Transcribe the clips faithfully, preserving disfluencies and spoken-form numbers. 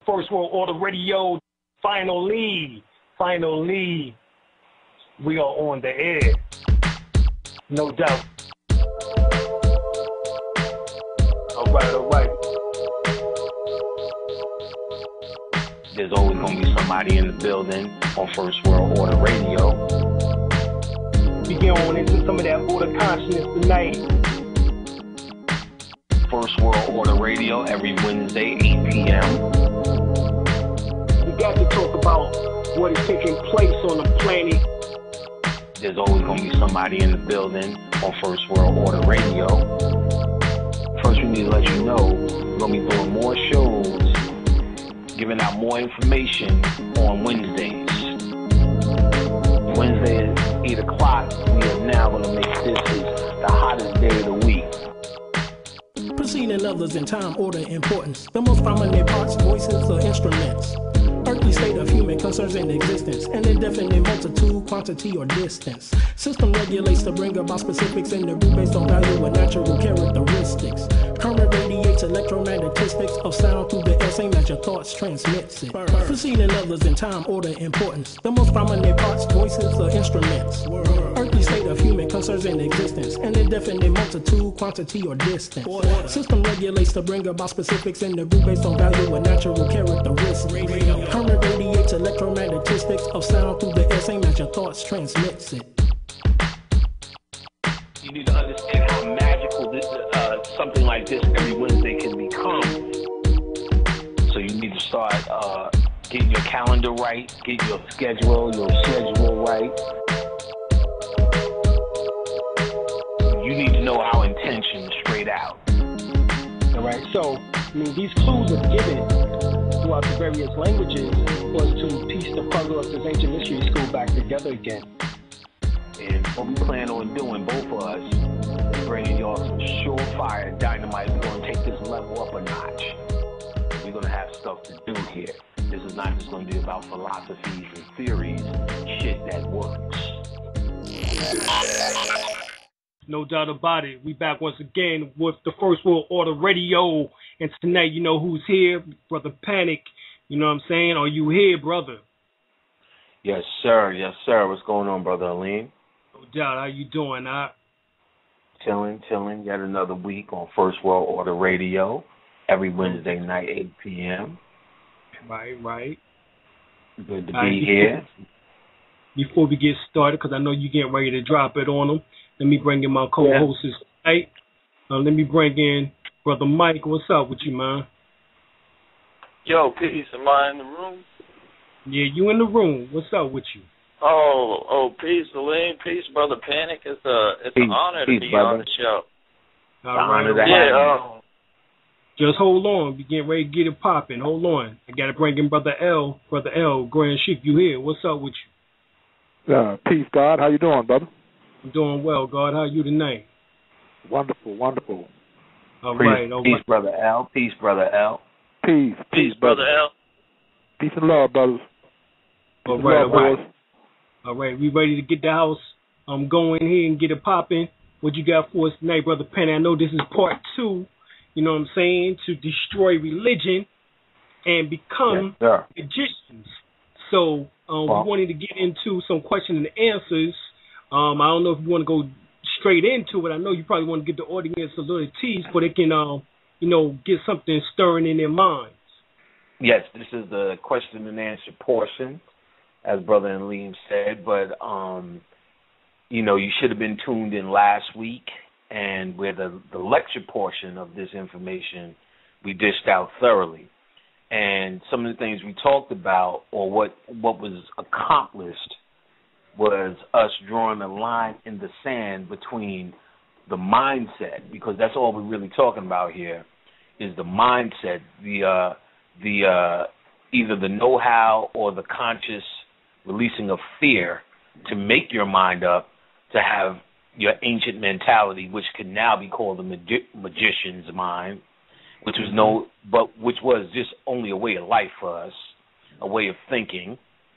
First World Order Radio, finally, finally, we are on the air. No doubt. All right, all right. There's always going to be somebody in the building on First World Order Radio. We get on into some of that order consciousness tonight. First World Order Radio every Wednesday, eight p.m. We got to talk about what is taking place on the planet. There's always going to be somebody in the building on First World Order Radio. First, we need to let you know we're going to be doing more shows, giving out more information on Wednesdays. Wednesday at eight o'clock, we are now going to make this is the hottest day of the week. Preceding others in time, order, importance. The most prominent parts, voices, or instruments. Earthly state of human concerns in existence. An indefinite multitude, quantity, or distance. System regulates to bring about specifics in the group based on value and natural characteristics. Current radiates electromagnetistics of sound through the air, same as your thoughts transmits it. Preceding others in time, order, importance. The most prominent parts, voices, or instruments. Earthly state of human concerns in existence. An indefinite multitude, quantity, or distance. System regulates to bring about specifics in the group based on value and natural characteristics. Current radiates electromagnetistics of sound through the air, same as your thoughts transmits it. You need to understand how magical this, uh, something like this every Wednesday can become. So you need to start uh, getting your calendar right, get your schedule, your schedule right. You need to know our intention straight out. All right, so, I mean, these clues are given throughout the various languages was to piece the puzzle of this ancient mystery school back together again. And what we plan on doing, both of us, is bringing y'all some surefire dynamite. We're going to take this level up a notch. We're going to have stuff to do here. This is not just going to be about philosophies and theories, shit that works. No doubt about it. We back once again with the First World Order Radio. And tonight, you know who's here? Brother Panic. You know what I'm saying? Are you here, brother? Yes, sir. Yes, sir. What's going on, Brother Aline? No doubt. How you doing, huh? Chilling, chilling. Yet another week on First World Order Radio. Every Wednesday night, eight p.m. Right, right. Good to All be right, here. Before we get started, because I know you're getting ready to drop it on them, let me bring in my co-hosts tonight. Uh, let me bring in Brother Mike. What's up with you, man? Yo, peace. Am I in the room? Yeah, you in the room. What's up with you? Oh, oh, peace, Elaine. Peace, Brother Panic. It's a, it's peace, an honor peace, to be brother. on the show. All the right, honor to yeah, have um, just hold on. We getting ready to get it popping. Hold on. I got to bring in Brother L. Brother L, Grand Sheik, you here. What's up with you? Uh, peace, God. How you doing, brother? I'm doing well, God. How you tonight? Wonderful, wonderful. All peace, right, all peace, right. Brother L. Peace, Brother L. Peace, peace, peace, Brother L. Peace and love, brothers. Peace All and right, love, all right. boys. All right, we ready to get the house um going here and get it popping. What you got for us tonight, Brother Penny? I know this is part two, you know what I'm saying, to destroy religion and become yes, magicians. So um, well, we wanted to get into some questions and answers. Um, I don't know if you want to go straight into it. I know you probably want to give the audience a little tease so they can, um, you know, get something stirring in their minds. yes, this is the question and answer portion, as Brother and Liam said, but, um, you know, you should have been tuned in last week, and where the, the lecture portion of this information we dished out thoroughly. And some of the things we talked about, or what, what was accomplished, was us drawing a line in the sand between the mindset, because that's all we're really talking about here, is the mindset, the uh, the uh, either the know-how or the conscious releasing of fear to make your mind up to have your ancient mentality, which can now be called the magi- magician's mind, which was no, but which was just only a way of life for us, a way of thinking,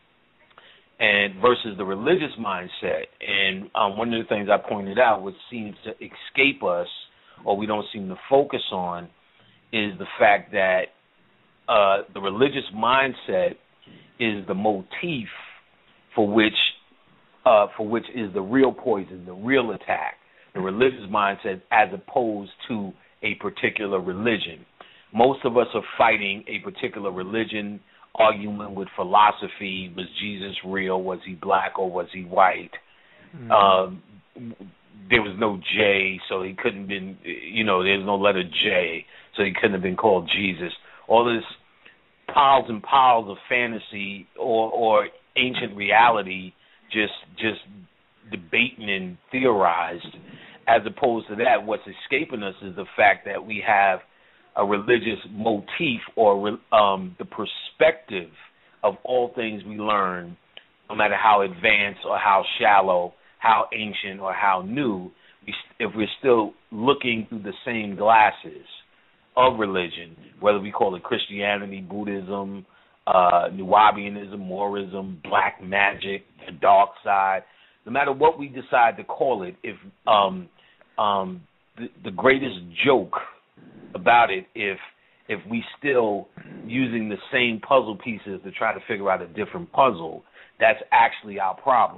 and versus the religious mindset. And um, one of the things I pointed out, which seems to escape us, or we don't seem to focus on, is the fact that uh, the religious mindset is the motif for which uh, for which is the real poison, the real attack. The religious mindset, as opposed to a particular religion. Most of us are fighting a particular religion, arguing with philosophy. Was Jesus real? Was he black or was he white? Mm-hmm. Um, there was no J, so he couldn't have been, you know, there's no letter J, so he couldn't have been called Jesus. All this piles and piles of fantasy or, or ancient reality just just debating and theorized. As opposed to that, what's escaping us is the fact that we have a religious motif or um, the perspective of all things we learn, no matter how advanced or how shallow, how ancient or how new, if we're still looking through the same glasses of religion, whether we call it Christianity, Buddhism, uh, Nubianism, Moorism, black magic, the dark side, no matter what we decide to call it, if um, um, the, the greatest joke about it, if if we still using the same puzzle pieces to try to figure out a different puzzle, that's actually our problem.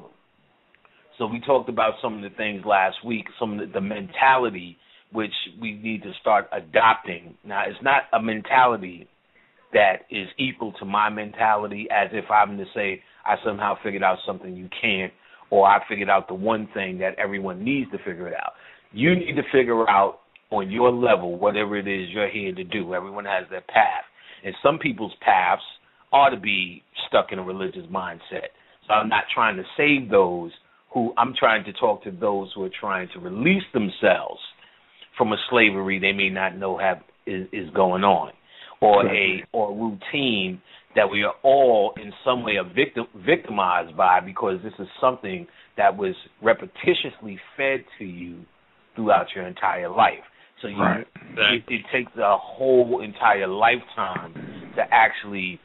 So we talked about some of the things last week, some of the, the mentality which we need to start adopting. Now, it's not a mentality that is equal to my mentality, as if I'm to say I somehow figured out something you can't, or I figured out the one thing that everyone needs to figure it out. You need to figure out on your level whatever it is you're here to do. Everyone has their path. And some people's paths are to be stuck in a religious mindset. So I'm not trying to save those who, I'm trying to talk to those who are trying to release themselves from a slavery they may not know have is, is going on, or a or a routine that we are all in some way victim, victimized by, because this is something that was repetitiously fed to you throughout your entire life. So you, right. it, it takes a whole entire lifetime to actually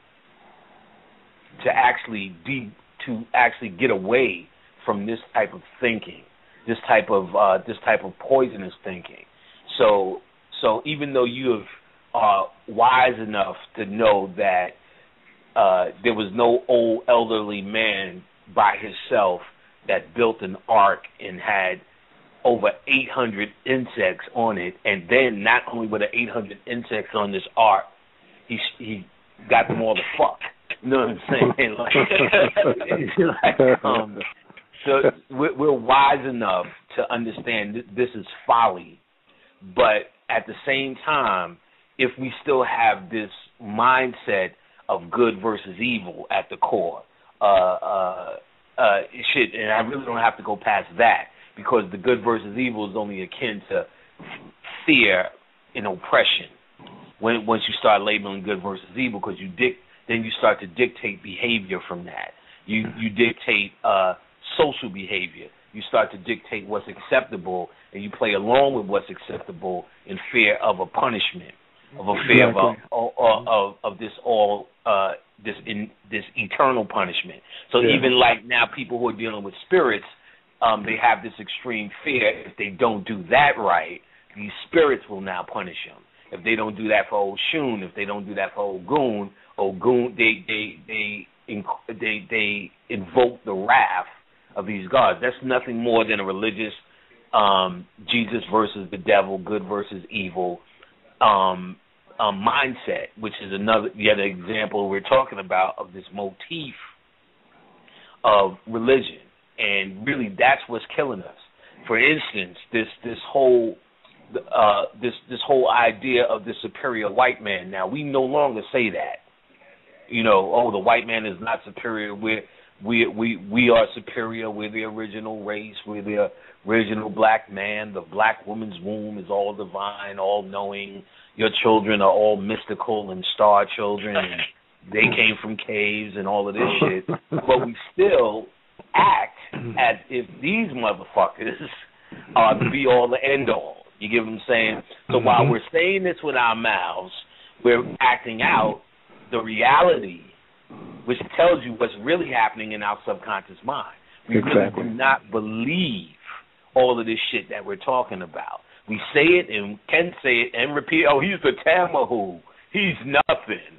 to actually de, to actually get away from this type of thinking, this type of uh, this type of poisonous thinking. So so even though you are wise enough to know that uh, there was no old elderly man by himself that built an ark and had over eight hundred insects on it, and then not only were there eight hundred insects on this ark, he he got them all to fuck. You know what I'm saying? Like, like, um, so we're, we're wise enough to understand that this is folly, but at the same time, if we still have this mindset of good versus evil at the core, uh, uh, uh, it should, and I really don't have to go past that, because the good versus evil is only akin to fear and oppression. When once you start labeling good versus evil, because you dic- then you start to dictate behavior from that. You you dictate uh, social behavior. You start to dictate what's acceptable, and you play along with what's acceptable in fear of a punishment, of a fear exactly. of, of, of of this all uh, this in this eternal punishment. So yeah. Even like now, people who are dealing with spirits, um, they have this extreme fear. If they don't do that right, these spirits will now punish them. If they don't do that for old Shun, if they don't do that for old Goon, old Goon, they they they they they invoke the wrath of these gods. That's nothing more than a religious um, Jesus versus the devil, good versus evil um, um, mindset, which is another yet an example we're talking about of this motif of religion. And really, that's what's killing us. For instance, this this whole uh, this this whole idea of the superior white man. Now, we no longer say that. You know, oh, the white man is not superior. We're We we we are superior. We're the original race. We're the original black man. The black woman's womb is all divine, all knowing. Your children are all mystical and star children, and they came from caves and all of this shit. But we still act as if these motherfuckers are the be all, the end all. You get what I'm saying? So while we're saying this with our mouths, we're acting out the reality, which tells you what's really happening in our subconscious mind. We exactly. really do not believe all of this shit that we're talking about. We say it and can say it and repeat, oh, he's the Tamahu. He's nothing.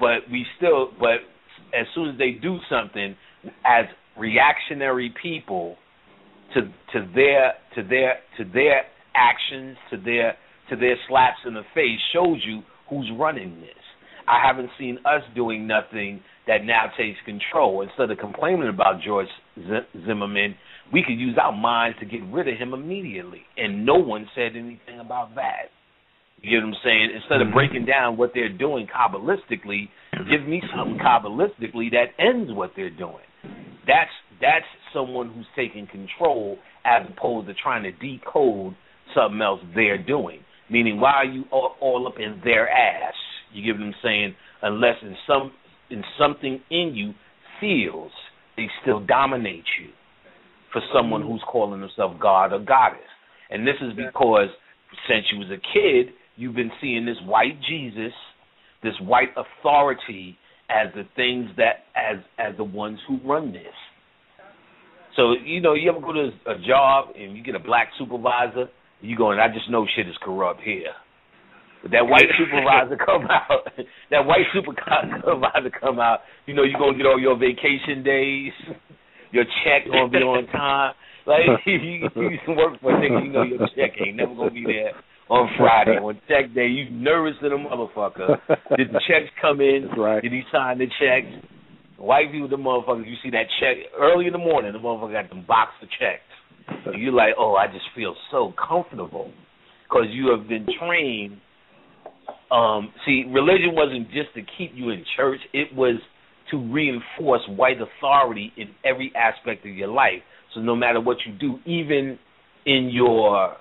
but we still, but as soon as they do something, as reactionary people to to their to their to their actions, to their to their slaps in the face, shows you who's running this. I haven't seen us doing nothing that now takes control. Instead of complaining about George Zimmerman, we could use our minds to get rid of him immediately, and no one said anything about that. You get what I'm saying? Instead of breaking down what they're doing Kabbalistically, give me something Kabbalistically that ends what they're doing. That's that's someone who's taking control as opposed to trying to decode something else they're doing. Meaning, why are you all, all up in their ass? You get what I'm saying? Unless in some in something in you feels they still dominate you for someone who's calling himself God or goddess. And this is because since you was a kid, you've been seeing this white Jesus, this white authority as the things that, as as the ones who run this. So, you know, you ever go to a job and you get a black supervisor, you going, I just know shit is corrupt here. But that white supervisor come out, that white supervisor come out, you know, you're going to get all your vacation days, your check going to be on time. Like, you, you work for a nigga, you know your check ain't never going to be there on Friday. On check day, you nervous as a motherfucker. Did the checks come in? That's right. Did he sign the checks? White people, the motherfuckers, you see that check early in the morning, the motherfucker got them box of checks. And you're like, oh, I just feel so comfortable because you have been trained. Um, see, religion wasn't just to keep you in church. It was to reinforce white authority in every aspect of your life. So no matter what you do, even in your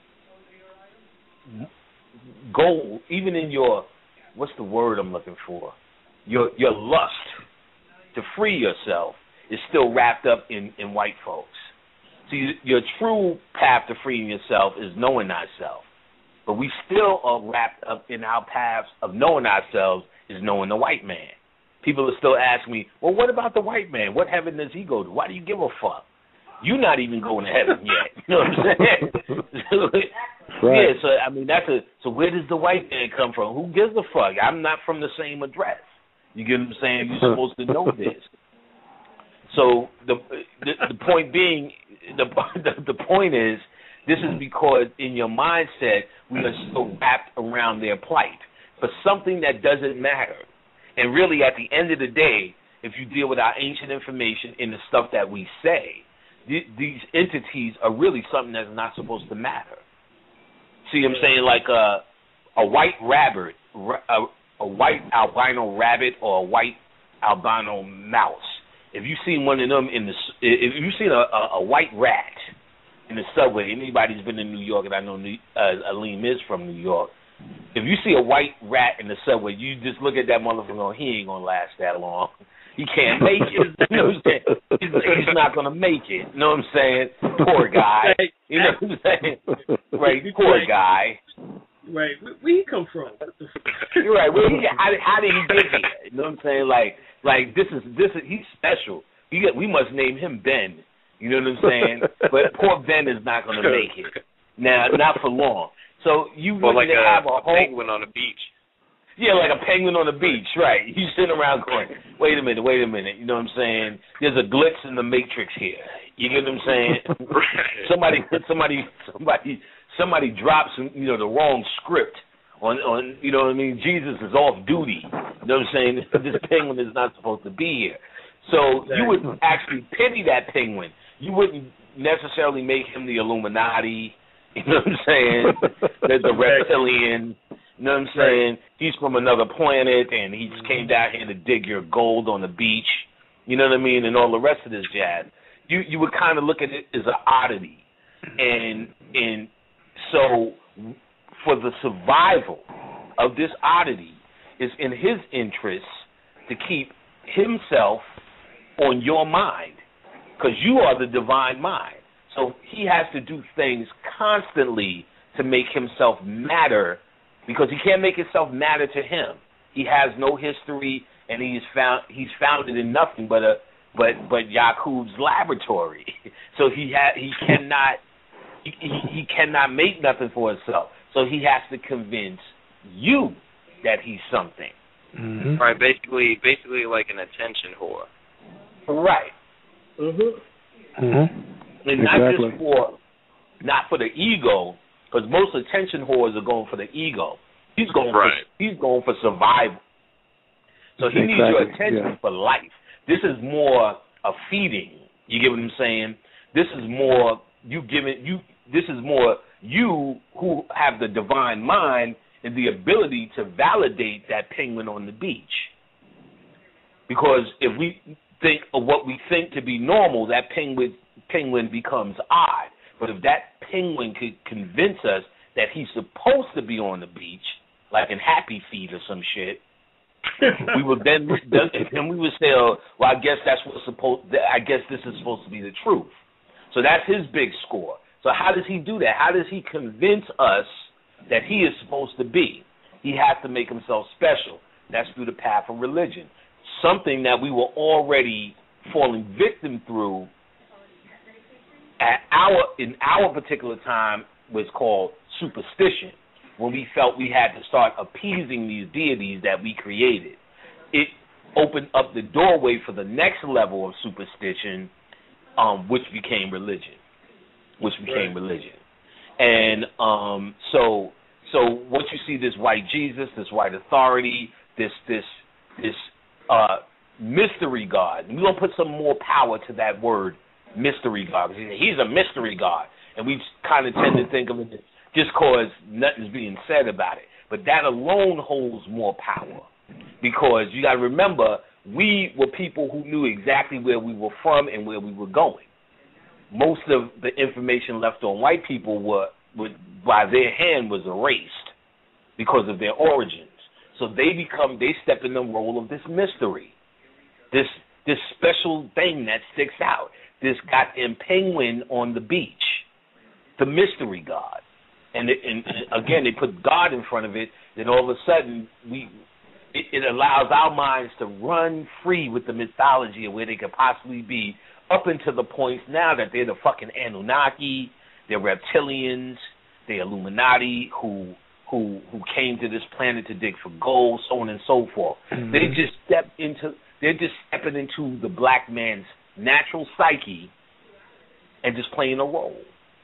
goal, even in your, what's the word I'm looking for? Your your lust to free yourself is still wrapped up in, in white folks. See, your true path to freeing yourself is knowing thyself. But we still are wrapped up in our paths of knowing ourselves is knowing the white man. People are still asking me, well, what about the white man? What heaven does he go to? Why do you give a fuck? You're not even going to heaven yet. You know what I'm saying? Right. Yeah, so, I mean, that's a, so where does the white man come from? Who gives a fuck? I'm not from the same address. You get what I'm saying? You're supposed to know this. So the the, the point being, the, the the point is, this is because in your mindset we are so wrapped around their plight for something that doesn't matter. And really, at the end of the day, if you deal with our ancient information in the stuff that we say, th- these entities are really something that's not supposed to matter. See what I'm saying? Like a a white rabbit, a, a white albino rabbit, or a white albino mouse. If you see one of them in the, if you see a, a, a white rat in the subway, anybody's been in New York, and I know New, uh, Aleem is from New York. If you see a white rat in the subway, you just look at that motherfucker. He ain't gonna last that long. He can't make it. You know what I'm saying? He's, he's not gonna make it. You know what I'm saying? Poor guy. You know what I'm saying? Right, poor guy. Right, where, where he come from? You're right. Where he, how, how did he get here? You know what I'm saying? Like, like this is this is he's special. We get, we must name him Ben. You know what I'm saying? But poor Ben is not gonna make it. Now, not for long. So you or really like a, have a, a whole penguin on the beach. Yeah, like a penguin on the beach, right? You sitting around going, wait a minute, wait a minute. You know what I'm saying? There's a glitch in the matrix here. You get what I'm saying? somebody, somebody, somebody, somebody drops, you know, the wrong script on, on, you know what I mean? Jesus is off duty. You know what I'm saying? This penguin is not supposed to be here. So you would actually pity that penguin. You wouldn't necessarily make him the Illuminati. You know what I'm saying? the, the reptilian. You know what I'm saying? He's from another planet, and he just came down here to dig your gold on the beach. You know what I mean? And all the rest of this jazz. You you would kind of look at it as an oddity, and and so for the survival of this oddity, it's in his interest to keep himself on your mind, because you are the divine mind. So he has to do things constantly to make himself matter, because he can't make himself matter to him. He has no history, and he's found he's founded in nothing but a but but Yakub's laboratory. So he ha, he cannot he, he, he cannot make nothing for himself. So he has to convince you that he's something. Mm-hmm. Right, basically, basically like an attention whore. Right. Mm-hmm. Mm-hmm. And not Exactly. just for, not for the ego, because most attention whores are going for the ego. He's going Right. for he's going for survival. So he Exactly. needs your attention Yeah. for life. This is more a feeding. You get what I'm saying? This is more you giving you. This is more you who have the divine mind and the ability to validate that penguin on the beach. Because if we think of what we think to be normal, that penguin penguin becomes odd. But if that penguin could convince us that he's supposed to be on the beach, like in Happy Feet or some shit, we would then, then we would say, oh, well, I guess that's what's supposed. I guess this is supposed to be the truth. So that's his big score. So how does he do that? How does he convince us that he is supposed to be? He has to make himself special. That's through the path of religion, something that we were already falling victim through at our in our particular time was called superstition. When we felt we had to start appeasing these deities that we created, it opened up the doorway for the next level of superstition, um, which became religion, which became right. religion. And um, so, so what you see, this white Jesus, this white authority, this this this uh, mystery God. We're gonna put some more power to that word, mystery God. He's a mystery God, and we kind of tend to think of it just because nothing's being said about it. But that alone holds more power, because you got to remember, we were people who knew exactly where we were from and where we were going. Most of the information left on white people were, were by their hand was erased because of their origins. So they become, they step in the role of this mystery, this this special thing that sticks out, this goddamn penguin on the beach, the mystery God. And, it, and again, they put God in front of it, then all of a sudden we it, it allows our minds to run free with the mythology of where they could possibly be, up until the point now that they're the fucking Anunnaki, they're reptilians, they're Illuminati who who who came to this planet to dig for gold, so on and so forth. Mm-hmm. They just step into they're just stepping into the black man's natural psyche and just playing a role.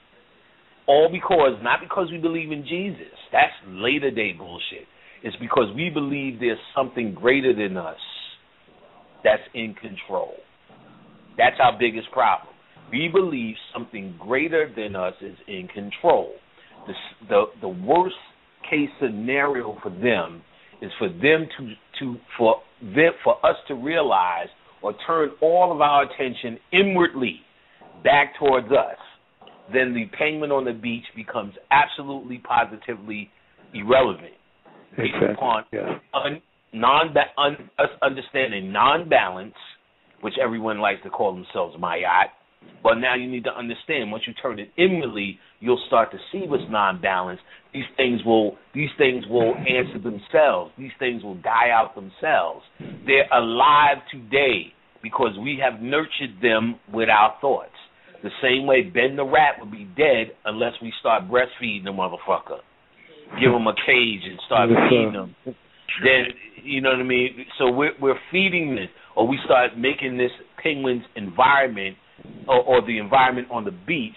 All because, not because we believe in Jesus. That's later day bullshit. It's because we believe there's something greater than us that's in control. That's our biggest problem. We believe something greater than us is in control. The, the, the worst case scenario for them is for them to, to for them, for us to realize or turn all of our attention inwardly back towards us. Then the penguin on the beach becomes absolutely, positively irrelevant, based exactly. upon yeah. un, non un, us understanding non-balance, which everyone likes to call themselves Mayat. But now you need to understand, once you turn it inwardly, you'll start to see what's non-balanced. These things will these things will answer themselves. These things will die out themselves. They're alive today because we have nurtured them with our thoughts. The same way Ben the rat would be dead unless we start breastfeeding the motherfucker. Give him a cage and start yes, feeding him. Then, you know what I mean? So we're, we're feeding this, or we start making this penguin's environment or, or the environment on the beach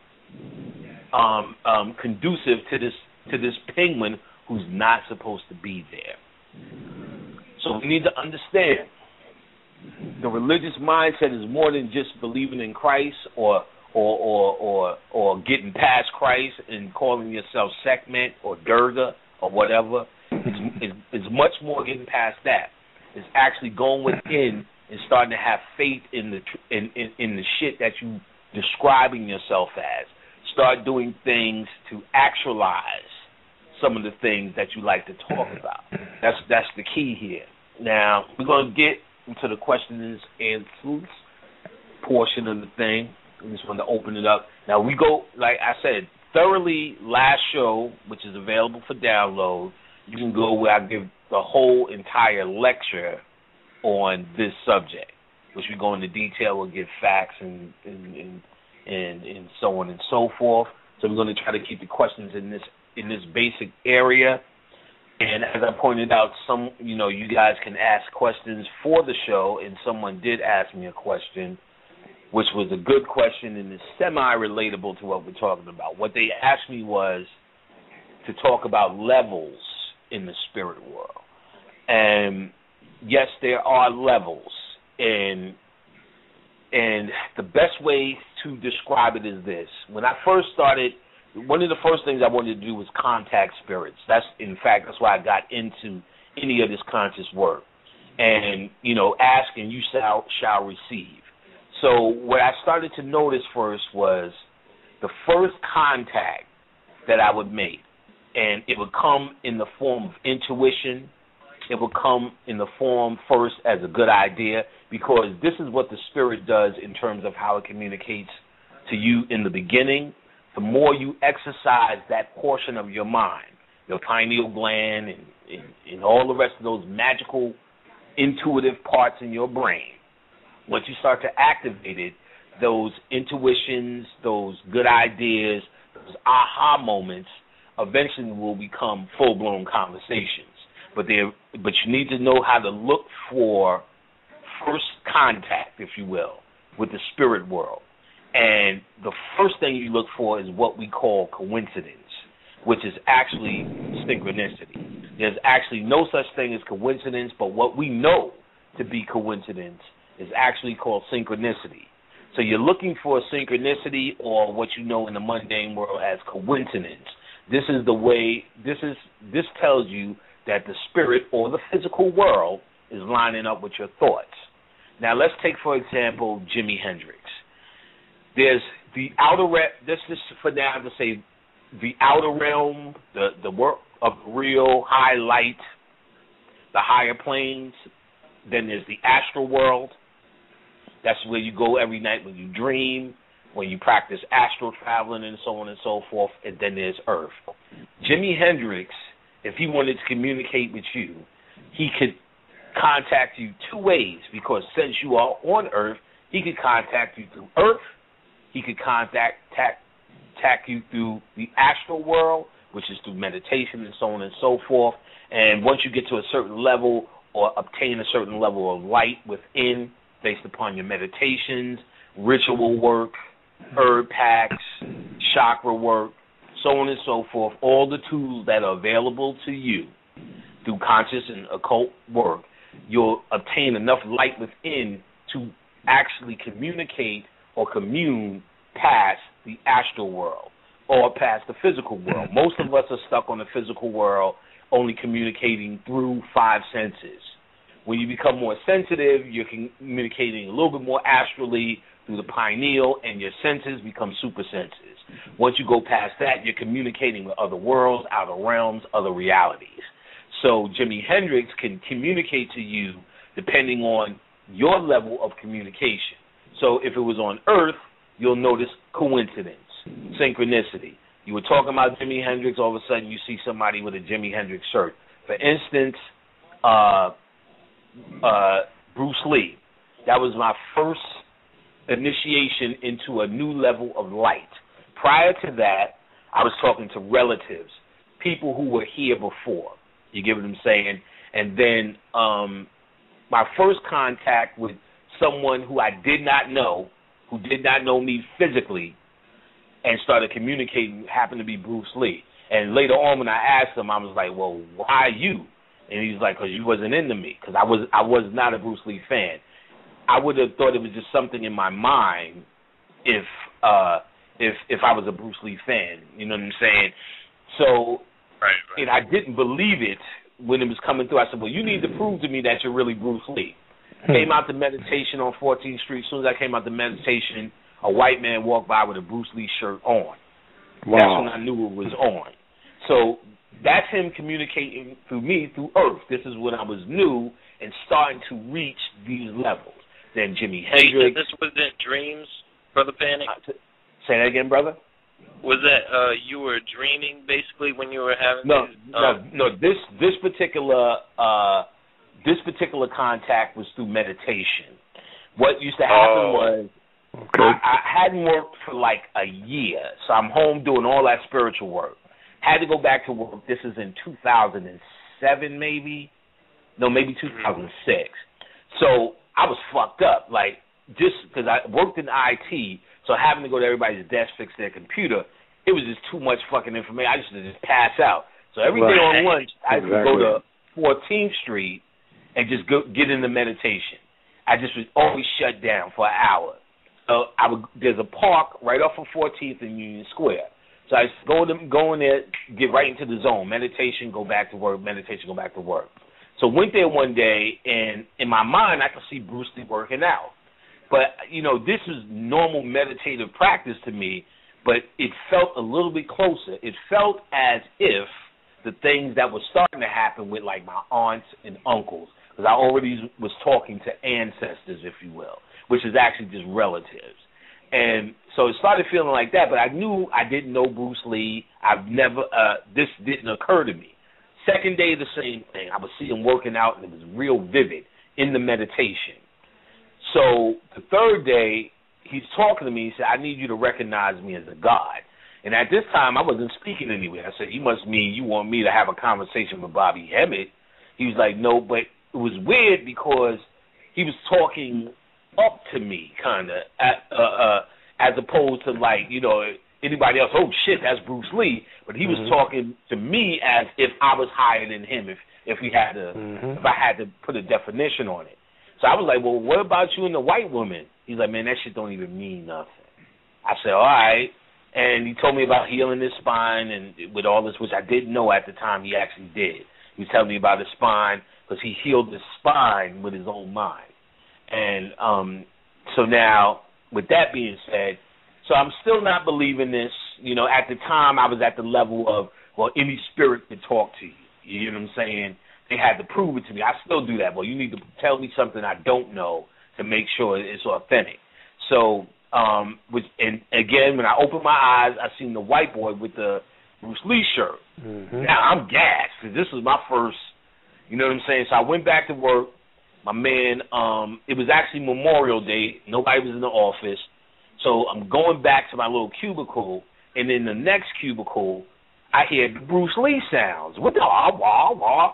um, um, conducive to this to this penguin who's not supposed to be there. So we need to understand, the religious mindset is more than just believing in Christ or or or or, or getting past Christ and calling yourself Sekhmet or Durga or whatever. It's, it's, it's much more getting past that. It's actually going within and starting to have faith in the in, in, in the shit that you describing yourself as. Start doing things to actualize some of the things that you like to talk about. That's that's the key here. Now we're gonna get into the questions and answers portion of the thing. I just wanted to open it up. Now we go, like I said, thoroughly last show, which is available for download. You can go where I give the whole entire lecture on this subject, which we go into detail. We'll give facts and and, and and and so on and so forth. So we're going to try to keep the questions in this in this basic area. And as I pointed out, some you know you guys can ask questions for the show, and someone did ask me a question, which was a good question and is semi-relatable to what we're talking about. What they asked me was to talk about levels in the spirit world. And yes, there are levels, and and the best way to describe it is this. When I first started, one of the first things I wanted to do was contact spirits. That's, in fact, that's why I got into any of this conscious work. And, you know, ask and you shall, shall receive. So what I started to notice first was the first contact that I would make, and it would come in the form of intuition. It would come in the form first as a good idea, because this is what the spirit does in terms of how it communicates to you in the beginning. The more you exercise that portion of your mind, your pineal gland and, and, and all the rest of those magical, intuitive parts in your brain, once you start to activate it, those intuitions, those good ideas, those aha moments eventually will become full-blown conversations. But they, but you need to know how to look for first contact, if you will, with the spirit world. And the first thing you look for is what we call coincidence, which is actually synchronicity. There's actually no such thing as coincidence, but what we know to be coincidence is actually called synchronicity. So you're looking for synchronicity, or what you know in the mundane world as coincidence. This is the way, this is this tells you that the spirit or the physical world is lining up with your thoughts. Now let's take, for example, Jimi Hendrix. There's the outer realm, this is for now to say the outer realm, the, the work of real high light, the higher planes. Then there's the astral world. That's where you go every night when you dream, when you practice astral traveling and so on and so forth. And then there's Earth. Jimi Hendrix, if he wanted to communicate with you, he could contact you two ways, because since you are on Earth, he could contact you through Earth. He could contact tack, tack you through the astral world, which is through meditation and so on and so forth. And once you get to a certain level or obtain a certain level of light within, based upon your meditations, ritual work, herb packs, chakra work, so on and so forth, all the tools that are available to you through conscious and occult work, you'll obtain enough light within to actually communicate or commune past the astral world or past the physical world. Most of us are stuck on the physical world, only communicating through five senses. When you become more sensitive, you're communicating a little bit more astrally through the pineal, and your senses become super senses. Once you go past that, you're communicating with other worlds, outer realms, other realities. So Jimi Hendrix can communicate to you depending on your level of communication. So if it was on Earth, you'll notice coincidence, synchronicity. You were talking about Jimi Hendrix, all of a sudden you see somebody with a Jimi Hendrix shirt. For instance, uh, uh, Bruce Lee. That was my first initiation into a new level of light. Prior to that, I was talking to relatives, people who were here before. You get what I'm saying? And then um, my first contact with someone who I did not know, who did not know me physically, and started communicating happened to be Bruce Lee. And later on when I asked him, I was like, well, why you? And he was like, because you wasn't into me, because I was I was not a Bruce Lee fan. I would have thought it was just something in my mind if uh, if if I was a Bruce Lee fan. You know what I'm saying? So right, right. And I didn't believe it when it was coming through. I said, well, you need to prove to me that you're really Bruce Lee. Came out to meditation on fourteenth Street. As soon as I came out to meditation, a white man walked by with a Bruce Lee shirt on. Wow. That's when I knew it was on. So that's him communicating through me, through Earth. This is when I was new and starting to reach these levels. Then Jimi Hendrix. This was in dreams, Brother Panic? Uh, say that again, brother? Was that uh, you were dreaming basically when you were having no, these? No, Um, no. This this particular uh, this particular contact was through meditation. What used to happen Oh. was Okay. I, I hadn't worked for like a year, so I'm home doing all that spiritual work. Had to go back to work. This is in two thousand seven, maybe. No, maybe two thousand six. So I was fucked up, like, just because I worked in I T, so having to go to everybody's desk, fix their computer, it was just too much fucking information. I used to just pass out. So every day right. on lunch, I exactly. would go to fourteenth Street and just go get into meditation. I just was always shut down for an hour. So I would, there's a park right off of fourteenth and Union Square. So I used to go, to, go in there, get right into the zone, meditation, go back to work, meditation, go back to work. So went there one day, and in my mind, I could see Bruce Lee working out. But, you know, this was normal meditative practice to me, but it felt a little bit closer. It felt as if the things that were starting to happen with, like, my aunts and uncles, because I already was talking to ancestors, if you will, which is actually just relatives. And so it started feeling like that, but I knew I didn't know Bruce Lee. I've never, uh, this didn't occur to me. Second day, the same thing. I would see him working out, and it was real vivid in the meditation. So the third day, he's talking to me. He said, I need you to recognize me as a god. And at this time, I wasn't speaking anywhere. I said, you must mean you want me to have a conversation with Bobby Hemmett. He was like, no, but it was weird because he was talking up to me, kind of, uh, uh, as opposed to, like, you know, anybody else, oh, shit, that's Bruce Lee. But he was mm-hmm. talking to me as if I was higher than him, if if we had to, mm-hmm. if I had to put a definition on it. So I was like, well, what about you and the white woman? He's like, man, that shit don't even mean nothing. I said, all right. And he told me about healing his spine and with all this, which I didn't know at the time he actually did. He was telling me about his spine because he healed his spine with his own mind. And um, so now, with that being said, so I'm still not believing this. You know, at the time I was at the level of, well, any spirit could talk to you. You know what I'm saying? They had to prove it to me. I still do that. Well, you need to tell me something I don't know to make sure it's authentic. So, um, which, and again, when I opened my eyes, I seen the white boy with the Bruce Lee shirt. Mm-hmm. Now I'm gassed because this was my first, you know what I'm saying? So I went back to work. My man, um, it was actually Memorial Day. Nobody was in the office. So I'm going back to my little cubicle, and in the next cubicle, I hear Bruce Lee sounds. What the, wah, wah, wah.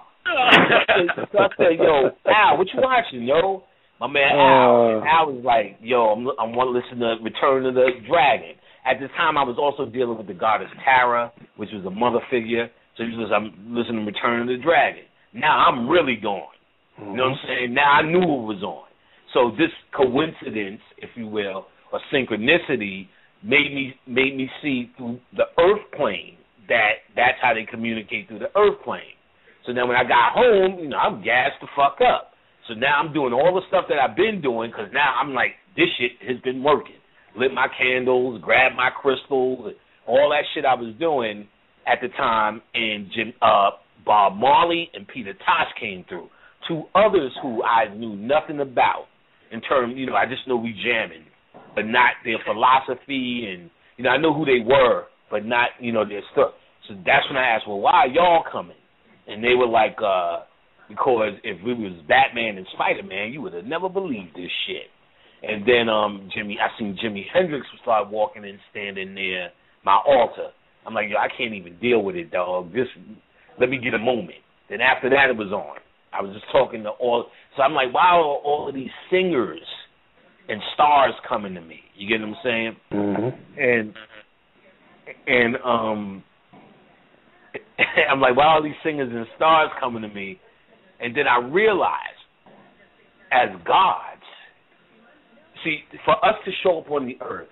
So I said, yo, Al, what you watching, yo? My man Al. And Al was like, yo, I'm, I want to listen to Return of the Dragon. At this time, I was also dealing with the goddess Tara, which was a mother figure. So he was, I'm listening to Return of the Dragon. Now I'm really going. You know what I'm saying? Now I knew it was on. So this coincidence, if you will, or synchronicity, made me made me see through the earth plane that that's how they communicate through the earth plane. So now when I got home, you know, I'm gassed the fuck up. So now I'm doing all the stuff that I've been doing because now I'm like, this shit has been working. Lit my candles, grabbed my crystals, all that shit I was doing at the time, and Jim, uh, Bob Marley and Peter Tosh came through. Two others who I knew nothing about in terms, you know, I just know we jamming, but not their philosophy, and, you know, I know who they were, but not, you know, their stuff. So that's when I asked, well, why are y'all coming? And they were like, uh, because if it was Batman and Spider-Man, you would have never believed this shit. And then um, Jimmy, I seen Jimi Hendrix start walking and standing near my altar. I'm like, yo, I can't even deal with it, dog. Just let me get a moment. Then after that, it was on. I was just talking to all. So I'm like, why are all of these singers and stars coming to me? You get what I'm saying? Mm-hmm. And and um, I'm like, why are all these singers and stars coming to me? And then I realized, as gods, see, for us to show up on the earth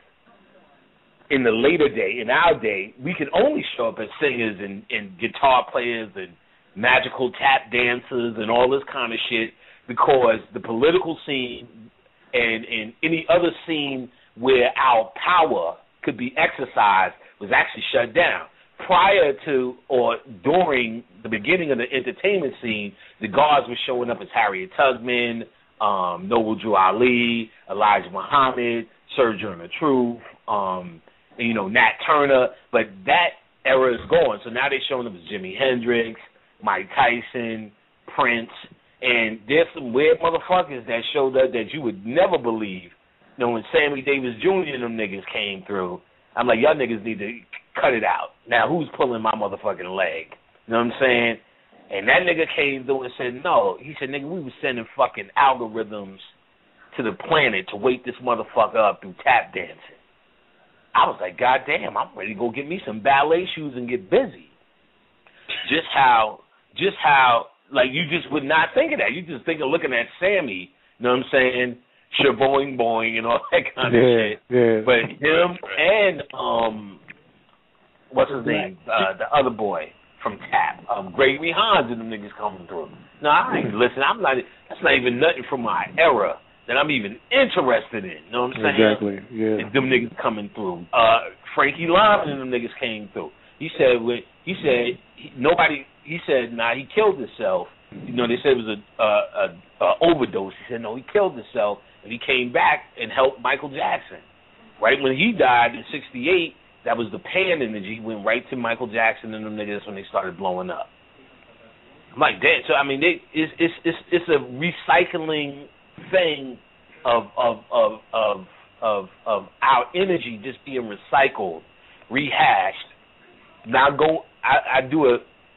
in the later day, in our day, we can only show up as singers and, and guitar players and magical tap dancers and all this kind of shit because the political scene and, and any other scene where our power could be exercised was actually shut down. Prior to or during the beginning of the entertainment scene, the gods were showing up as Harriet Tubman, um, Noble Drew Ali, Elijah Muhammad, Sir Journal Truth, um, and, you know, Nat Turner. But that era is gone. So now they're showing up as Jimi Hendrix, Mike Tyson, Prince, and there's some weird motherfuckers that showed up that you would never believe. You know, when Sammy Davis Junior and them niggas came through, I'm like, y'all niggas need to cut it out. Now, who's pulling my motherfucking leg? You know what I'm saying? And that nigga came through and said, no. He said, nigga, we was sending fucking algorithms to the planet to wake this motherfucker up through tap dancing. I was like, God damn, I'm ready to go get me some ballet shoes and get busy. Just how, just how, like, you just would not think of that. You just think of looking at Sammy, you know what I'm saying, shaboing boing and all that kind yeah, of shit. Yeah. But him and, um, what's his name, uh, the other boy from Tap, um, Gregory Hines and them niggas coming through. No, I ain't listening. I'm not, that's not even nothing from my era that I'm even interested in. You know what I'm saying? Exactly, yeah. And them niggas coming through. Uh, Frankie Lyman and them niggas came through. He said, when, he said, he, nobody, he said, nah, he killed himself. You know, they said it was a, a, a, a overdose. He said, no, he killed himself, and he came back and helped Michael Jackson. Right when he died in sixty-eight, that was the pan energy, went right to Michael Jackson and them niggas when they started blowing up. I'm like, damn. So I mean, they, it's it's it's it's a recycling thing of of of of of of our energy just being recycled, rehashed. Now go, I, I do a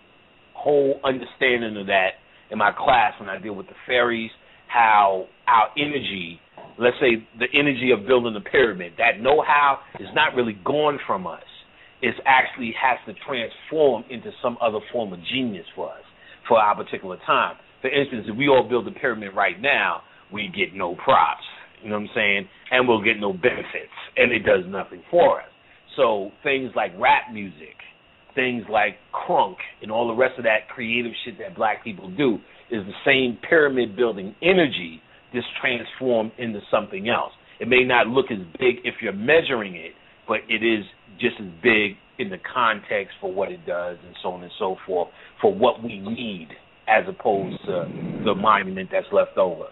whole understanding of that in my class when I deal with the fairies, how our energy, let's say the energy of building a pyramid, that know-how is not really gone from us. It actually has to transform into some other form of genius for us, for our particular time. For instance, if we all build a pyramid right now, we get no props, you know what I'm saying, and we'll get no benefits, and it does nothing for us. So things like rap music, things like crunk, and all the rest of that creative shit that black people do is the same pyramid-building energy just transformed into something else. It may not look as big if you're measuring it, but it is just as big in the context for what it does and so on and so forth, for what we need as opposed to the monument that's left over.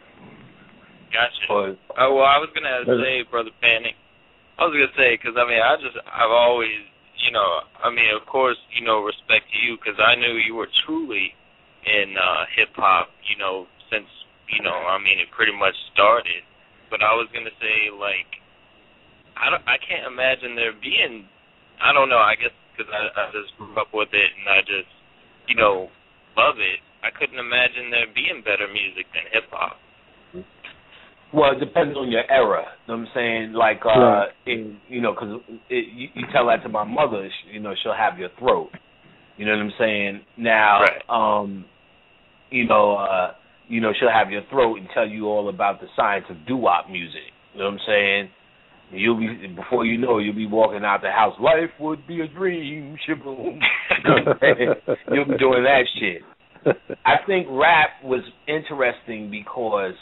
Gotcha. Or, uh, well, I was going to say, Brother Panic, I was going to say, because, I mean, I just, I've always, you know, I mean, of course, you know, respect to you, because I knew you were truly in uh, hip-hop, you know, since, you know, I mean, it pretty much started. But I was going to say, like, I, don't, I can't imagine there being, I don't know, I guess because I, I just grew up with it and I just, you know, love it. I couldn't imagine there being better music than hip-hop. Well, it depends on your era. You know what I'm saying? Like, uh, right. in, you know, because you, you tell that to my mother, you know, she'll have your throat. You know what I'm saying? Now, right. um, you know, uh, you know, she'll have your throat and tell you all about the science of doo-wop music. You know what I'm saying? You'll be, before you know, you'll be walking out the house. Life would be a dream, shaboom. You know what I'm saying? You'll be doing that shit. I think rap was interesting because,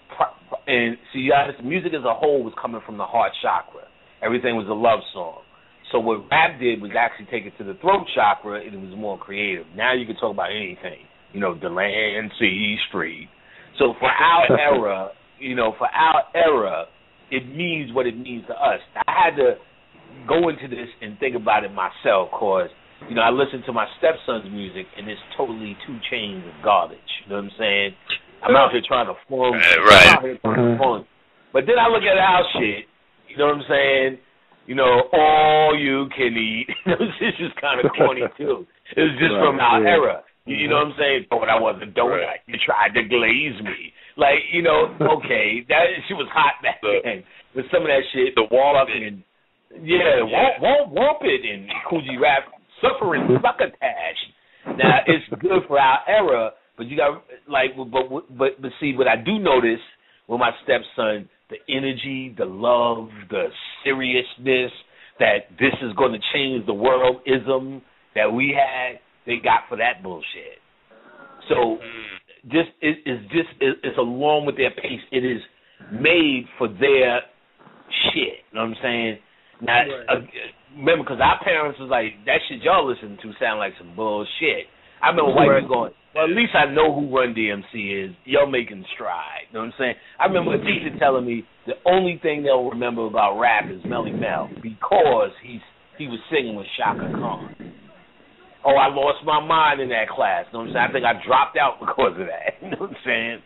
and see, honest, music as a whole was coming from the heart chakra. Everything was a love song. So what rap did was actually take it to the throat chakra, and it was more creative. Now you can talk about anything. You know, Delancey Street. So for our era, you know, for our era, it means what it means to us. I had to go into this and think about it myself because, you know, I listen to my stepson's music, and it's totally two chains of garbage. You know what I'm saying? I'm out here trying to form. Right. right. I'm out here trying to form. But then I look at our shit, you know what I'm saying? You know, all you can eat. This is kind of corny, too. It was just right, from our yeah. era. You, you know what I'm saying? Oh, that wasn't donut. Right. You tried to glaze me. Like, you know, okay, that shit was hot back the, then. But some of that shit, the fucking, yeah, yeah. Womp, womp it and Coogee Rap, suffering succotash. Now, it's good for our era, but you got, like, but, but, but see, what I do notice with my stepson, the energy, the love, the seriousness, that this is going to change the world-ism that we had, they got for that bullshit. So, just it is just it's along with their pace. It is made for their shit. You know what I'm saying? Now, right. uh, remember, because our parents was like, that shit y'all listen to sound like some bullshit. I remember white people going, well, at least I know who Run D M C is. Y'all making stride. You know what I'm saying? I remember a teacher telling me the only thing they'll remember about rap is Melly Mel because he's he was singing with Shaka Khan. Oh, I lost my mind in that class. You know what I'm saying? I think I dropped out because of that. You know what I'm saying?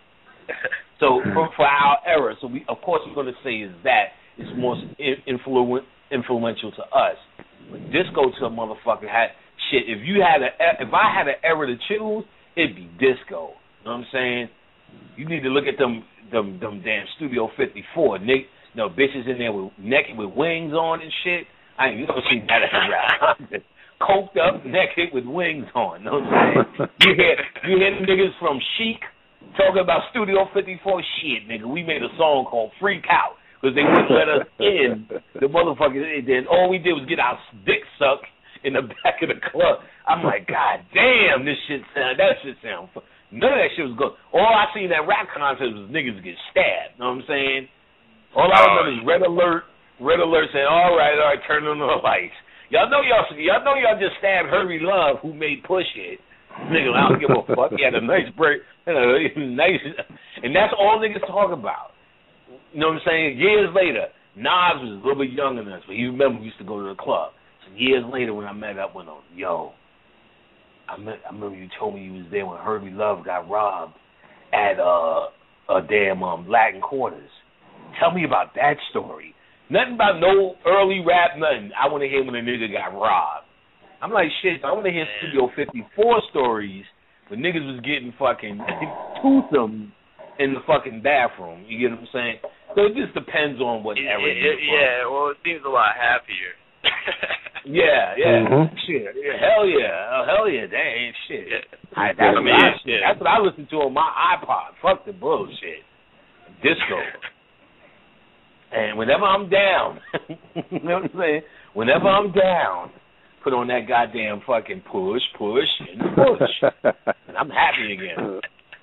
So for, for our era, so we of course we're going to say is that it's more influ- influential to us. But disco to a motherfucker had shit, if you had a, if I had an era to choose, it'd be disco. You know what I'm saying? You need to look at them, them, them damn Studio fifty-four, Nick. You know, bitches in there with naked with wings on and shit. I ain't, you don't see that at a rap. Coked up, naked with wings on. You know what I'm saying? You hear, you hear the niggas from Chic talking about Studio fifty-four shit, nigga. We made a song called Freak Out because they wouldn't let us in. The motherfuckers, then all we did was get our dick sucked in the back of the club. I'm like, God damn, this shit sound, that shit sound. None of that shit was good. All I seen at rap concerts was niggas get stabbed. You know what I'm saying? All I remember is red alert, red alert saying, all right, all right, turn on the lights. Y'all know y'all, y'all know y'all just stabbed Herbie Love, who made Push It. Nigga, I don't give a fuck. He had a nice break, you know, nice, and that's all niggas talk about. You know what I'm saying? Years later, Nas was a little bit younger than us, but he remember we used to go to the club. So years later, when I met up with him, yo, I, met, I remember you told me you was there when Herbie Love got robbed at uh, a damn um, Latin Quarters. Tell me about that story. Nothing about no early rap, nothing. I want to hear when a nigga got robbed. I'm like, shit, I want to hear Studio fifty-four stories when niggas was getting fucking toothsome in the fucking bathroom. You get what I'm saying? So it just depends on what era it, you're it, Yeah, well, it seems a lot happier. yeah, yeah. Mm-hmm. Shit. Yeah, hell yeah. Oh, hell yeah. That ain't shit. Yeah. I, that's, I mean, what I, yeah. that's what I listen to on my iPod. Fuck the bullshit. Disco. And whenever I'm down, you know what I'm saying? Whenever I'm down, put on that goddamn fucking push, push, and push. And I'm happy again.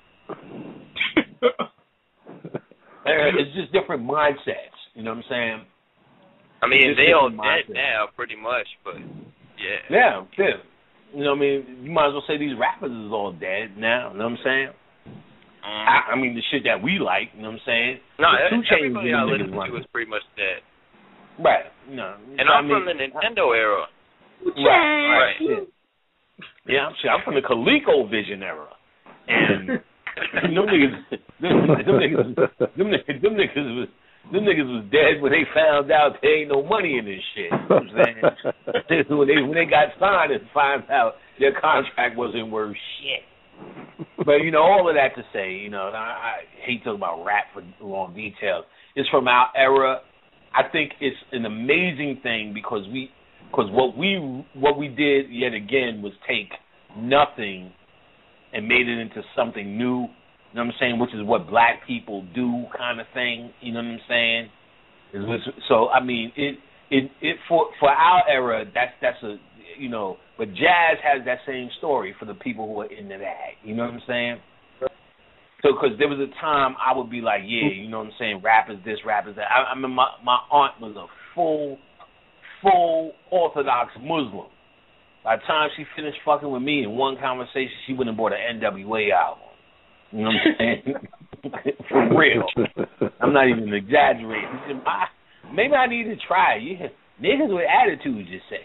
It's just different mindsets. You know what I'm saying? I mean, Just they all mindset. dead now, pretty much, but yeah. Yeah, yeah. You know what I mean? You might as well say these rappers is all dead now. You know what I'm saying? Mm. I, I mean, the shit that we like, you know what I'm saying? No, The two Chainz everybody I niggas listen run. to is pretty much dead. Right. No. And I I'm mean, from the Nintendo era. Right. Right. Right. Yeah, I'm sure. I'm from the ColecoVision era. And them niggas, them, them niggas, them niggas, them niggas was, them niggas was dead when they found out there ain't no money in this shit. You know what I'm saying? when they when they got signed and found out their contract wasn't worth shit. But you know, all of that to say, you know, I, I hate talking about rap for long details. It's from our era. I think it's an amazing thing because we, because what we what we did yet again was take nothing and made it into something new. You know what I'm saying? Which is what black people do, kind of thing. You know what I'm saying? It was, so I mean, it it it for for our era, that's that's a you know. But jazz has that same story for the people who are into that. You know what I'm saying? So, because there was a time I would be like, yeah, you know what I'm saying? Rap is this, rap is that. I, I mean, my my aunt was a full, full Orthodox Muslim. By the time she finished fucking with me in one conversation, she went and bought an N W A album. You know what I'm saying? For real. I'm not even exaggerating. I, maybe I need to try it. Yeah. Niggas with attitudes, you say.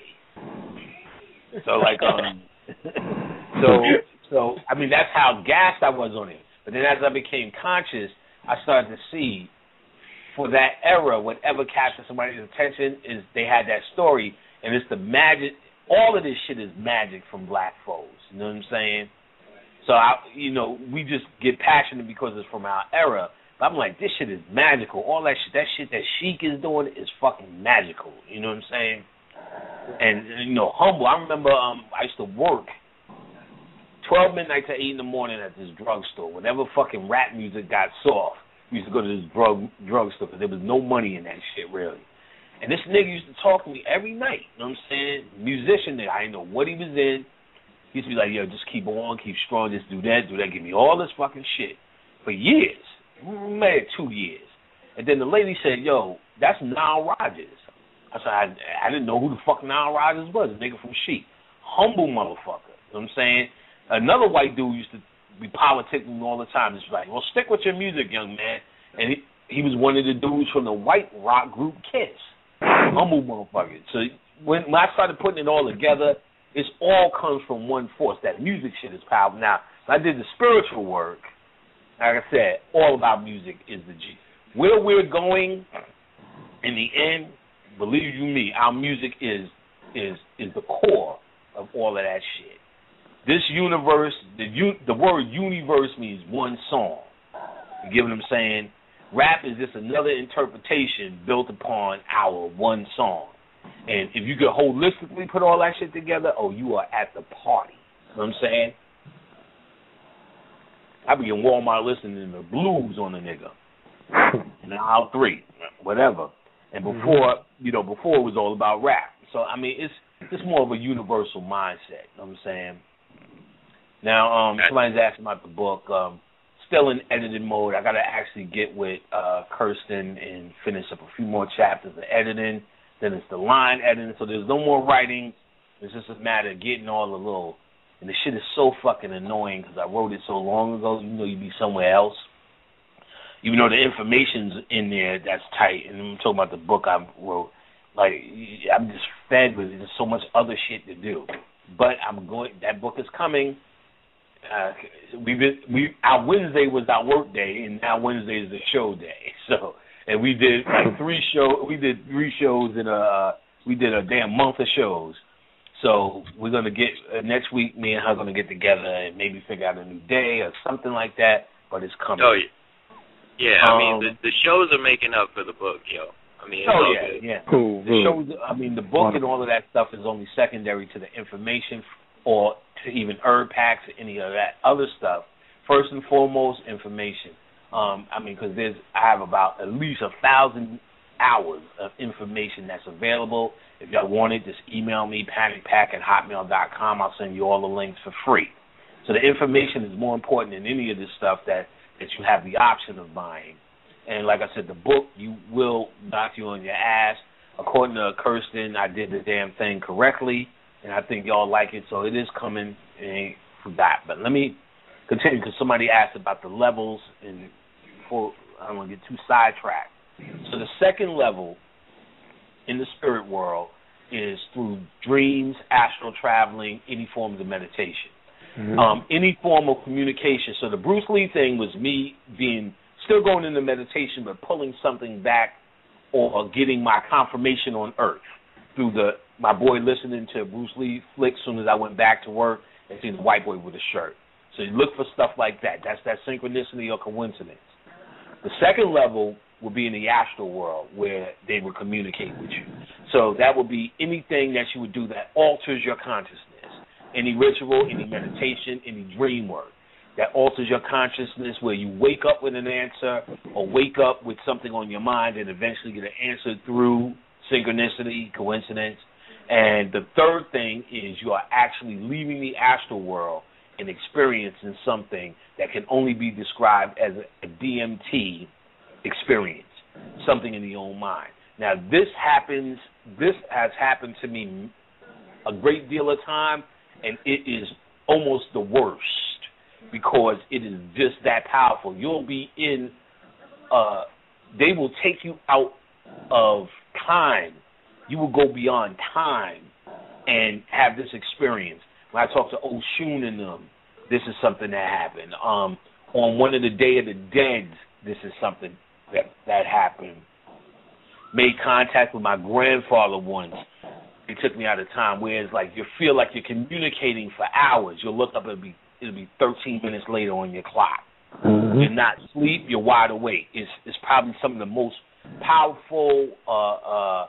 So, like, um, so, so, I mean, that's how gassed I was on it. But then as I became conscious, I started to see for that era, whatever captured somebody's attention is they had that story, and it's the magic. All of this shit is magic from black folks. You know what I'm saying? So, I, you know, we just get passionate because it's from our era. But I'm like, this shit is magical. All that shit, that shit that Chic is doing is fucking magical. You know what I'm saying? And, and you know, humble. I remember um, I used to work twelve midnight to eight in the morning at this drugstore. Whenever fucking rap music got soft, we used to go to this drug drugstore because there was no money in that shit, really. And this nigga used to talk to me every night. You know what I'm saying? Musician nigga. I didn't know what he was in. He used to be like, yo, just keep on, keep strong, just do that, do that. Give me all this fucking shit. For years. Maybe two years. And then the lady said, yo, that's Nile Rodgers. I said, I, I didn't know who the fuck Nile Rodgers was, a nigga from Chic. Humble motherfucker. You know what I'm saying? Another white dude used to be politicking all the time. Just like, well, stick with your music, young man. And he, he was one of the dudes from the white rock group Kiss. Humble motherfucker. So when, when I started putting it all together, it all comes from one force. That music shit is powerful. Now, I did the spiritual work. Like I said, all about music is the G. Where we're going, in the end, believe you me, our music is is is the core of all of that shit. This universe, the the word universe means one song. You get what I'm saying? Rap is just another interpretation built upon our one song. And if you could holistically put all that shit together, oh, you are at the party. You know what I'm saying? I be in Walmart listening to the blues on the nigga. In aisle three, whatever. And before, you know, before it was all about rap. So, I mean, it's it's more of a universal mindset. You know what I'm saying? Now, um, somebody's asking about the book. Um, still in editing mode. I got to actually get with uh, Kirsten and finish up a few more chapters of editing. Then it's the line editing. So there's no more writing. It's just a matter of getting all the little... And the shit is so fucking annoying because I wrote it so long ago. You know you'd be somewhere else. Even though the information's in there, that's tight. And I'm talking about the book I wrote. Like, I'm just fed with it. There's so much other shit to do. But I'm going... That book is coming. Uh, we we our Wednesday was our work day, and now Wednesday is the show day. So, and we did like three show. We did three shows in a. We did a damn month of shows. So we're gonna get uh, next week. Me and her are gonna get together and maybe figure out a new day or something like that. But it's coming. Oh yeah, yeah. Um, I mean, the, the shows are making up for the book, yo. I mean, it's oh all yeah, good. yeah. Cool. The shows. I mean, the book Wonderful. And all of that stuff is only secondary to the information or to even herb packs or any of that other stuff. First and foremost, information. Um, I mean, because there's I have about at least a thousand hours of information that's available. If y'all want it, just email me, panic pack at hotmail dot com. I'll send you all the links for free. So the information is more important than any of this stuff that, that you have the option of buying. And like I said, the book, you will knock you on your ass. According to Kirsten, I did the damn thing correctly, and I think y'all like it, so it is coming, and ain't forgot. But let me continue, because somebody asked about the levels, and before I don't want to get too sidetracked. So the second level in the spirit world is through dreams, astral traveling, any forms of meditation, mm-hmm. um, any form of communication. So the Bruce Lee thing was me being still going into meditation, but pulling something back or getting my confirmation on Earth through the my boy listening to Bruce Lee flicks as soon as I went back to work and seeing the white boy with a shirt. So you look for stuff like that. That's that synchronicity or coincidence. The second level will be in the astral world where they will communicate with you. So that will be anything that you would do that alters your consciousness. Any ritual, any meditation, any dream work that alters your consciousness where you wake up with an answer or wake up with something on your mind and eventually get an answer through synchronicity, coincidence. And the third thing is you are actually leaving the astral world and experiencing something that can only be described as a D M T experience, something in the own mind. Now, this happens, this has happened to me a great deal of time, and it is almost the worst because it is just that powerful. You'll be in, uh, they will take you out of time. You will go beyond time and have this experience. When I talk to Oshun and them, this is something that happened. Um, on one of the Day of the Dead, this is something that, that happened. Made contact with my grandfather once. It took me out of time where it's like you feel like you're communicating for hours. You'll look up, it'll be, it'll be thirteen minutes later on your clock. Mm-hmm. You're not asleep, you're wide awake. It's, it's probably some of the most powerful, uh, uh,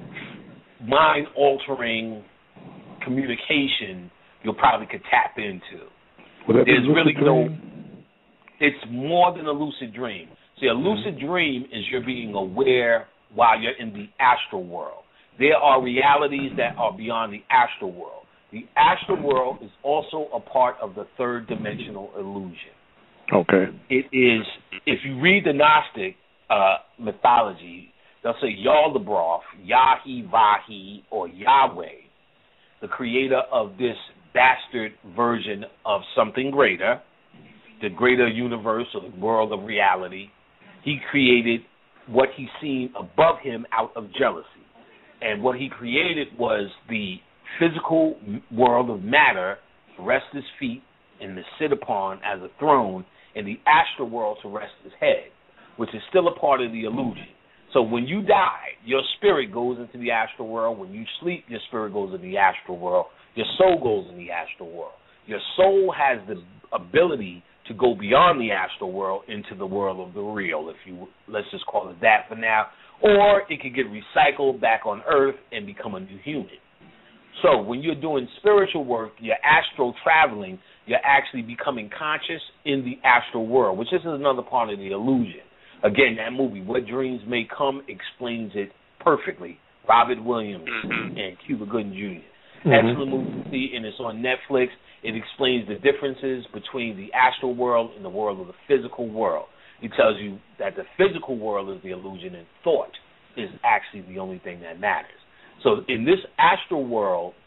mind-altering communication you'll probably could tap into. There's really no, it's more than a lucid dream. See, a lucid mm-hmm. dream is you're being aware while you're in the astral world. There are realities that are beyond the astral world. The astral world is also a part of the third dimensional illusion. Okay. It is, if you read the Gnostic uh, mythology, they'll say Yaldabaoth, Yahi Vahi, or Yahweh, the creator of this bastard version of something greater, the greater universe or the world of reality. He created what he's seen above him out of jealousy. And what he created was the physical world of matter to rest his feet and to sit upon as a throne, and the astral world to rest his head, which is still a part of the illusion. So when you die, your spirit goes into the astral world. When you sleep, your spirit goes into the astral world. Your soul goes in the astral world. Your soul has the ability to go beyond the astral world into the world of the real, if you let's just call it that for now, or it could get recycled back on Earth and become a new human. So when you're doing spiritual work, you're astral traveling, you're actually becoming conscious in the astral world, which this is another part of the illusion. Again, that movie, What Dreams May Come, explains it perfectly. Robert Williams and Cuba Gooding Junior Mm-hmm. Excellent movie to see, and it's on Netflix. It explains the differences between the astral world and the world of the physical world. It tells you that the physical world is the illusion and thought is actually the only thing that matters. So in this astral world,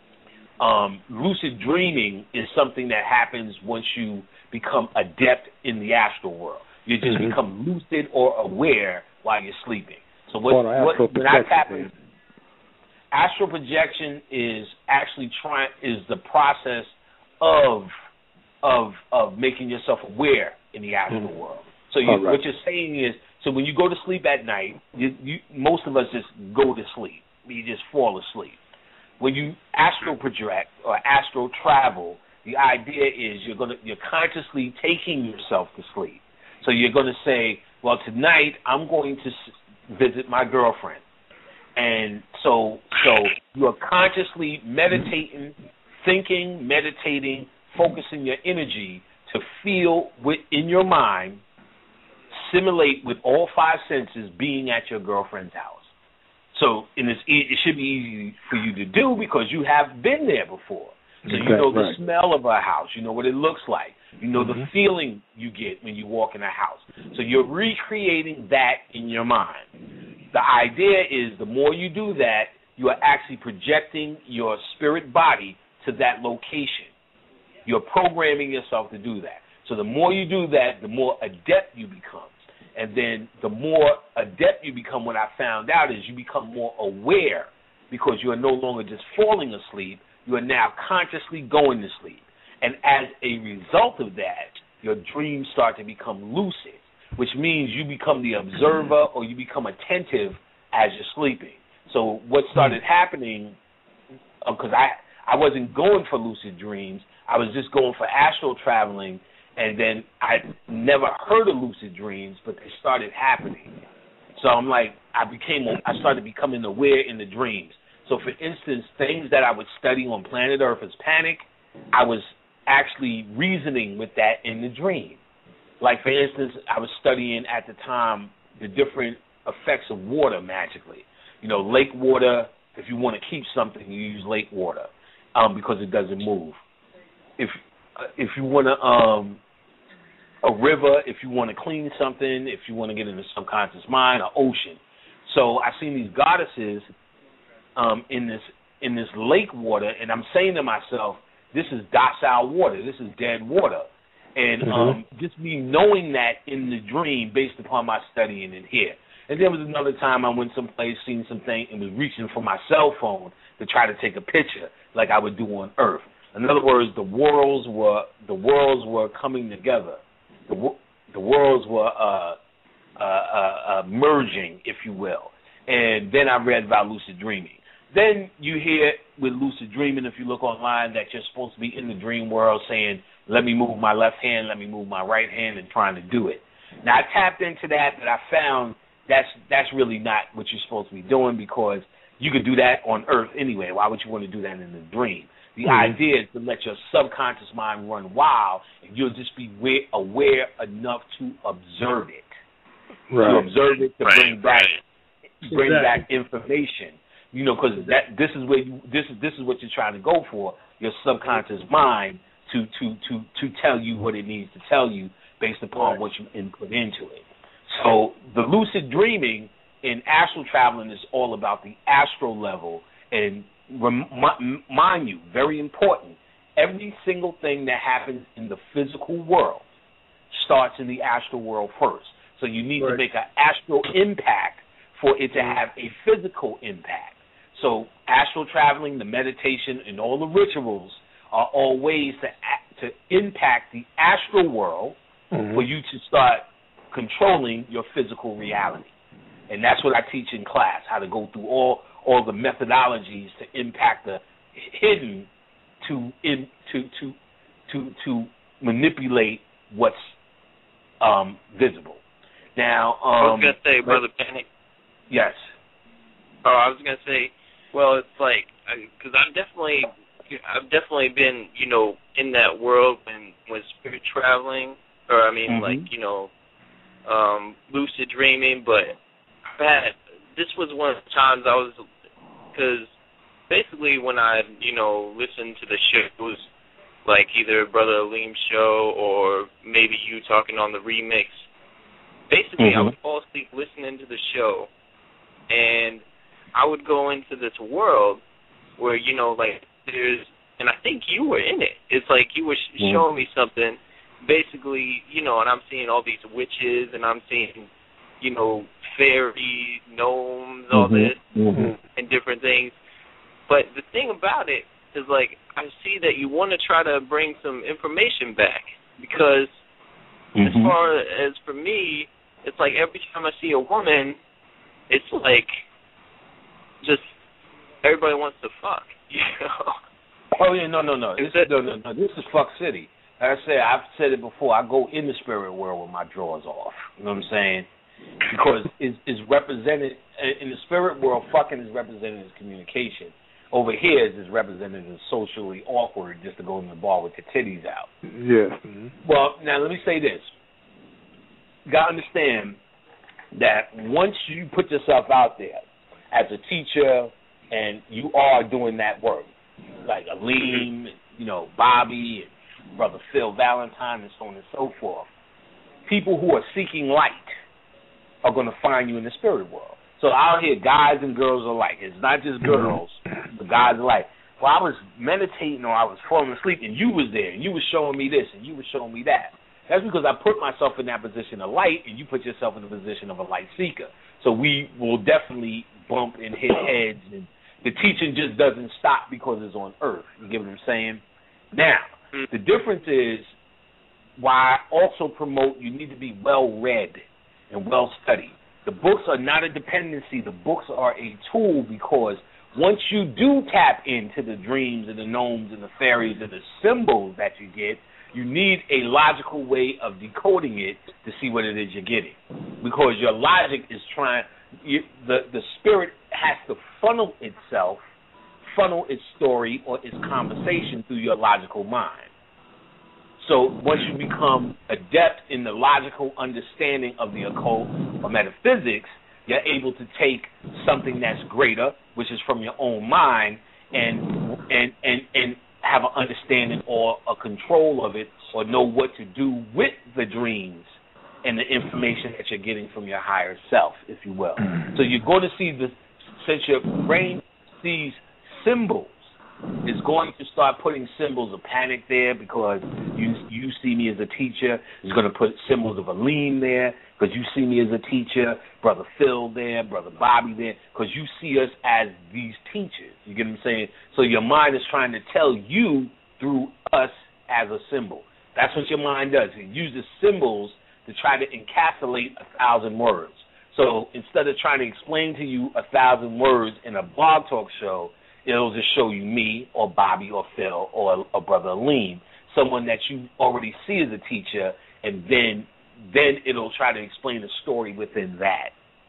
um, lucid dreaming is something that happens once you become adept in the astral world. You just mm-hmm. become lucid or aware while you're sleeping. So what, oh, what when I tap in, astral projection is actually trying is the process of of of making yourself aware in the astral mm-hmm. world. So you, right. what you're saying is, so when you go to sleep at night, you, you, most of us just go to sleep. You just fall asleep. When you astral project or astral travel, the idea is you're gonna you're consciously taking yourself to sleep. So you're going to say, well, tonight I'm going to visit my girlfriend. And so so you're consciously meditating, thinking, meditating, focusing your energy to feel within your mind, simulate with all five senses being at your girlfriend's house. So and it's, it should be easy for you to do because you have been there before. So you know the right. smell of a house. You know what it looks like. You know mm-hmm. the feeling you get when you walk in a house. So you're recreating that in your mind. The idea is the more you do that, you are actually projecting your spirit body to that location. You're programming yourself to do that. So the more you do that, the more adept you become. And then the more adept you become, what I found out is you become more aware because you are no longer just falling asleep. You are now consciously going to sleep. And as a result of that, your dreams start to become lucid, which means you become the observer or you become attentive as you're sleeping. So what started happening, because uh, I, I wasn't going for lucid dreams, I was just going for astral traveling, and then I never heard of lucid dreams, but they started happening. So I'm like, I became, I started becoming aware in the dreams. So, for instance, things that I would study on planet Earth as panic, I was actually reasoning with that in the dream. Like, for instance, I was studying at the time the different effects of water magically. You know, lake water, if you want to keep something, you use lake water um, because it doesn't move. If uh, if you want to, um, a river, if you want to clean something, if you want to get in the subconscious mind, an ocean. So I've seen these goddesses Um, in this in this lake water, and I'm saying to myself, this is docile water, this is dead water. And mm-hmm. um, just me knowing that in the dream based upon my studying in here. And there was another time I went someplace, seen something, and was reaching for my cell phone to try to take a picture like I would do on Earth. In other words, the worlds were the worlds were coming together. The, the worlds were uh, uh, uh, uh, merging, if you will. And then I read about lucid dreaming. Then you hear with lucid dreaming, if you look online, that you're supposed to be in the dream world saying, let me move my left hand, let me move my right hand, and trying to do it. Now, I tapped into that, but I found that's that's really not what you're supposed to be doing because you could do that on Earth anyway. Why would you want to do that in a dream? The mm-hmm. idea is to let your subconscious mind run wild, and you'll just be aware enough to observe it. Right. To observe it, to right. bring back right. bring exactly. back information. You know, because that this is where you, this is this is what you're trying to go for, your subconscious mind to to to to tell you what it needs to tell you based upon right. what you input into it. So the lucid dreaming in astral traveling is all about the astral level, and rem- mind you, very important. Every single thing that happens in the physical world starts in the astral world first. So you need right. to make an astral impact for it to have a physical impact. So astral traveling, the meditation, and all the rituals are all ways to to impact the astral world mm-hmm. for you to start controlling your physical reality. And that's what I teach in class, how to go through all, all the methodologies to impact the hidden to in to to to to manipulate what's um, visible. Now, um, I was gonna say, Brother Panic. Yes. Oh, I was gonna say, well, it's like because I've definitely, I've definitely been, you know, in that world when when spirit traveling, or I mean, mm-hmm. like, you know, um, lucid dreaming. But I've had this was one of the times I was, because basically when I, you know, listened to the shows, like either Brother Aleem's show or maybe you talking on the remix. Basically, mm-hmm. I would fall asleep listening to the show, and I would go into this world where, you know, like there's, and I think you were in it. It's like you were sh- mm-hmm. showing me something, basically, you know, and I'm seeing all these witches, and I'm seeing, you know, fairies, gnomes, all mm-hmm. this, mm-hmm. and different things. But the thing about it is, like, I see that you want to try to bring some information back, because mm-hmm. as far as for me, it's like every time I see a woman, it's like just everybody wants to fuck, you know? Oh, yeah, no, no, no. This, that, no, no, no. This is fuck city. Like I said, I've said it before. I go in the spirit world with my drawers off. You know what I'm saying? Because it's, it's represented, in the spirit world, fucking is represented as communication. Over here, it's represented as socially awkward just to go in the bar with your titties out. Yes. Mm-hmm. Well, now let me say this. You got to understand that once you put yourself out there as a teacher and you are doing that work, like Aleem, you know, Bobby, and Brother Phil Valentine, and so on and so forth, people who are seeking light are going to find you in the spirit world. So out here, guys and girls alike. It's not just girls, but guys alike. Well, I was meditating or I was falling asleep, and you was there, and you was showing me this, and you was showing me that. That's because I put myself in that position of light, and you put yourself in the position of a light seeker. So we will definitely bump and hit heads, and the teaching just doesn't stop because it's on Earth. You get what I'm saying? Now, the difference is why I also promote you need to be well-read and well-studied. The books are not a dependency. The books are a tool, because once you do tap into the dreams and the gnomes and the fairies and the symbols that you get, you need a logical way of decoding it to see what it is you're getting. Because your logic is trying, you, the, the spirit has to funnel itself, funnel its story or its conversation through your logical mind. So once you become adept in the logical understanding of the occult or metaphysics, you're able to take something that's greater, which is from your own mind, and and and, and have an understanding or a control of it, or know what to do with the dreams and the information that you're getting from your higher self, if you will. So you're going to see this, since your brain sees symbols, is going to start putting symbols of panic there, because you you see me as a teacher. It's going to put symbols of Aleem there, because you see me as a teacher. Brother Phil there, Brother Bobby there, because you see us as these teachers. You get what I'm saying? So your mind is trying to tell you through us as a symbol. That's what your mind does. It uses symbols to try to encapsulate a thousand words. So instead of trying to explain to you a thousand words in a blog talk show, it'll just show you me or Bobby or Phil or a brother Aleem, someone that you already see as a teacher, and then then it'll try to explain the story within that.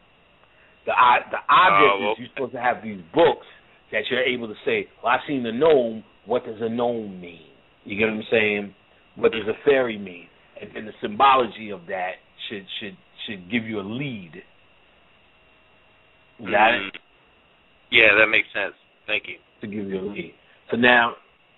The the object oh, well. is you're supposed to have these books that you're able to say, well, I've seen the gnome. What does a gnome mean? You get what I'm saying? What does a fairy mean? And then the symbology of that should should should give you a lead. You got mm. it? Yeah, that makes sense. Thank you. To give you a lead. So now,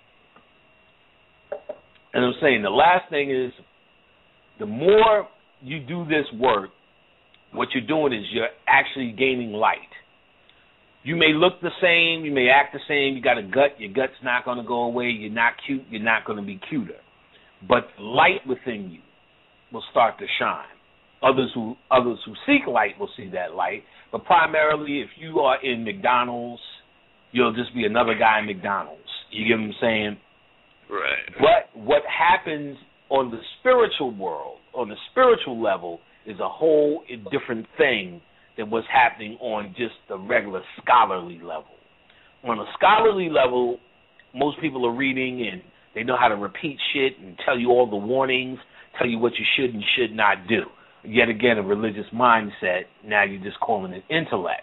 and I'm saying the last thing is, the more you do this work, what you're doing is you're actually gaining light. You may look the same, you may act the same, you got a gut, your gut's not going to go away, you're not cute, you're not going to be cuter. But the light within you will start to shine. Others who others who seek light will see that light, but primarily if you are in McDonald's, you'll just be another guy in McDonald's. You get what I'm saying? Right. But what happens on the spiritual world, on the spiritual level, is a whole different thing than what's happening on just the regular scholarly level. On a scholarly level, most people are reading and they know how to repeat shit and tell you all the warnings, tell you what you should and should not do. Yet again, a religious mindset. Now you're just calling it intellect.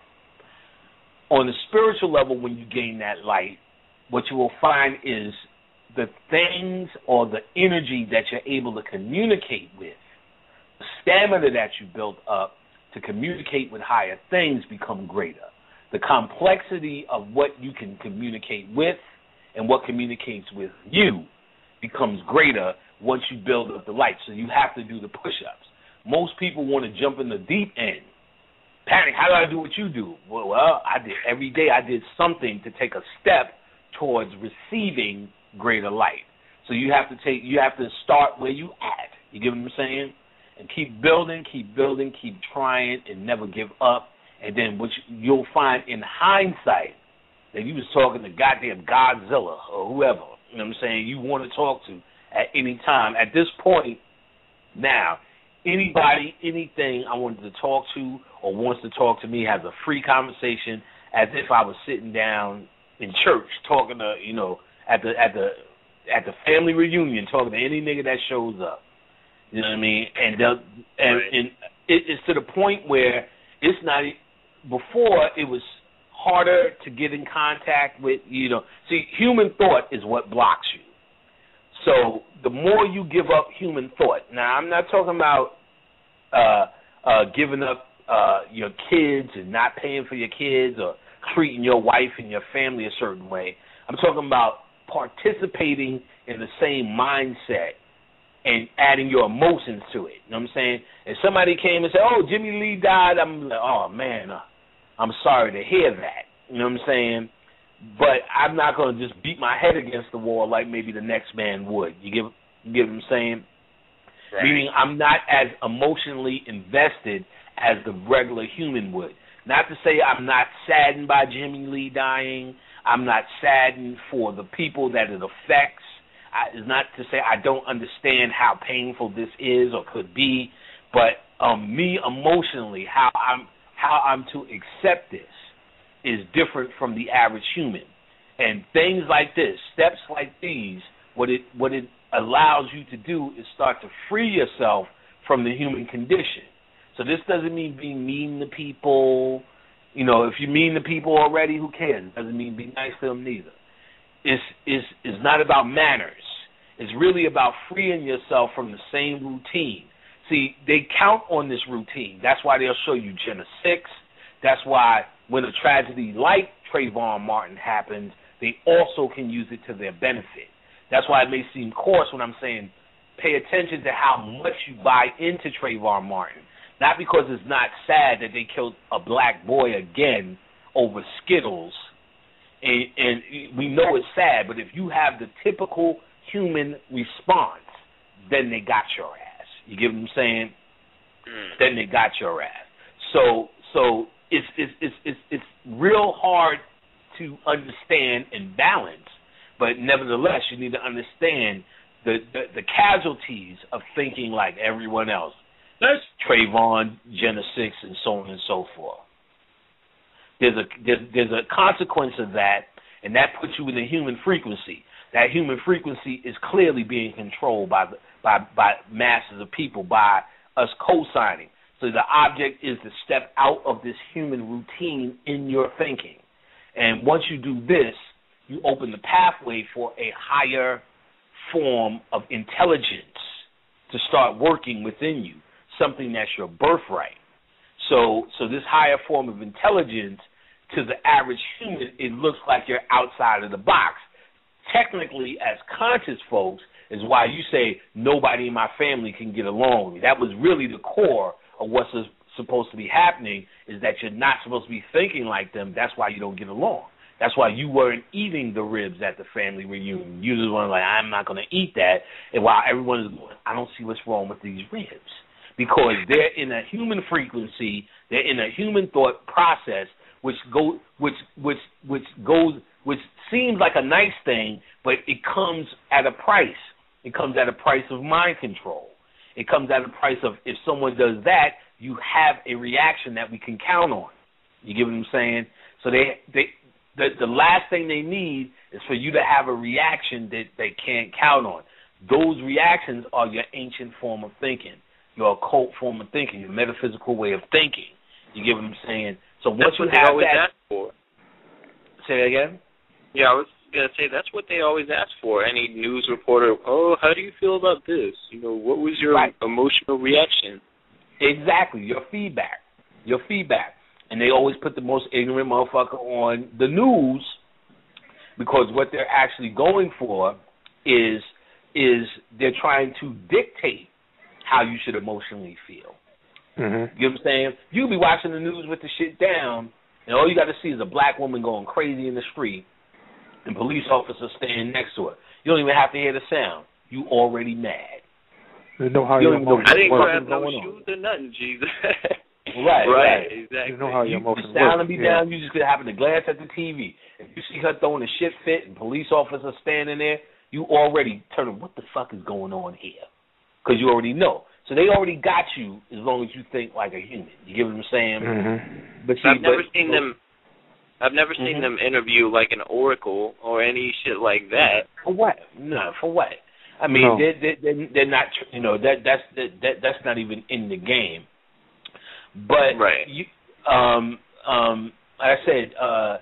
On the spiritual level, when you gain that light, what you will find is the things or the energy that you're able to communicate with, the stamina that you built up to communicate with higher things become greater. The complexity of what you can communicate with and what communicates with you becomes greater once you build up the light. So you have to do the push-ups. Most people want to jump in the deep end. Panic, how do I do what you do? Well, well, I did every day I did something to take a step towards receiving greater light. So you have to take you have to start where you at. You get what I'm saying? And keep building, keep building, keep trying, and never give up. And then what you, you'll find in hindsight that you was talking to goddamn Godzilla or whoever, you know what I'm saying, you want to talk to at any time. At this point now, anybody, anything I wanted to talk to or wants to talk to me has a free conversation as if I was sitting down in church talking to, you know, at the at the at the family reunion talking to any nigga that shows up. You know what I mean? And the, and, right. and it, it's to the point where it's not. Before it was harder to get in contact with. You know, see, human thought is what blocks you. So the more you give up human thought. Now, I'm not talking about uh, uh, giving up uh, your kids and not paying for your kids or treating your wife and your family a certain way. I'm talking about participating in the same mindset and adding your emotions to it. You know what I'm saying? If somebody came and said, oh, Jimmy Lee died, I'm like, oh, man, uh, I'm sorry to hear that. You know what I'm saying? But I'm not going to just beat my head against the wall like maybe the next man would. You get, you get what I'm saying? Right. Meaning I'm not as emotionally invested as the regular human would. Not to say I'm not saddened by Jimmy Lee dying. I'm not saddened for the people that it affects. I, it's not to say I don't understand how painful this is or could be, but um, me emotionally, how I'm how I'm to accept this is different from the average human. And things like this, steps like these, what it what it allows you to do is start to free yourself from the human condition. So this doesn't mean being mean to people. You know, if you're mean to people already, who cares? It doesn't mean be nice to them neither. It's, it's, it's not about manners. It's really about freeing yourself from the same routine. See, they count on this routine. That's why they'll show you Jenna six. That's why when a tragedy like Trayvon Martin happens, they also can use it to their benefit. That's why it may seem coarse when I'm saying pay attention to how much you buy into Trayvon Martin. Not because it's not sad that they killed a black boy again over Skittles, and, and we know it's sad, but if you have the typical human response, then they got your ass. You get what I'm saying? Mm. Then they got your ass. So so it's it's it's it's, it's real hard to understand and balance, but nevertheless you need to understand the, the, the casualties of thinking like everyone else. That's Trayvon, Jenna six, and so on and so forth. There's a there's, there's a consequence of that, and that puts you in the human frequency. That human frequency is clearly being controlled by the, by by masses of people, by us co-signing. So the object is to step out of this human routine in your thinking. And once you do this, you open the pathway for a higher form of intelligence to start working within you, something that's your birthright. So so this higher form of intelligence, to the average human, it looks like you're outside of the box. Technically, as conscious folks, is why you say nobody in my family can get along with me. That was really the core of what's supposed to be happening, is that you're not supposed to be thinking like them. That's why you don't get along. That's why you weren't eating the ribs at the family reunion. You just were like, I'm not going to eat that. And while everyone is going, I don't see what's wrong with these ribs. Because they're in a human frequency, they're in a human thought process, which go, which which which goes, which seems like a nice thing, but it comes at a price. It comes at a price of mind control. It comes at a price of, if someone does that, you have a reaction that we can count on. You get what I'm saying? So they they the the last thing they need is for you to have a reaction that they can't count on. Those reactions are your ancient form of thinking, your occult form of thinking, your metaphysical way of thinking. You get what I'm saying? So once that's you what have they always that, ask for. Say that again? Yeah, I was gonna say that's what they always ask for. Any news reporter, oh, how do you feel about this? You know, what was your right. emotional reaction? Exactly, your feedback, your feedback. And they always put the most ignorant motherfucker on the news because what they're actually going for is is they're trying to dictate how you should emotionally feel. Mm-hmm. You know what I'm saying? You be watching the news with the shit down, and all you got to see is a black woman going crazy in the street and police officers standing next to her. You don't even have to hear the sound. You already mad. You know how you your emotions I didn't work. grab no shoes or nothing, Jesus. Right, right, right. Exactly. You know how your You, emotions the sound work. will be yeah. down. You just gonna happen to glance at the T V. If you see her throwing a shit fit and police officers standing there, you already turn. What the fuck is going on here? Because you already know. So they already got you as long as you think like a human. You get what I'm saying? Mm-hmm. But see, I've never but, seen but, them. I've never seen mm-hmm. them interview like an oracle or any shit like that. For what? No, for what? I mean, No. they're, they're they're not. You know that that's that, that that's not even in the game. But right. you, um, um, like I said,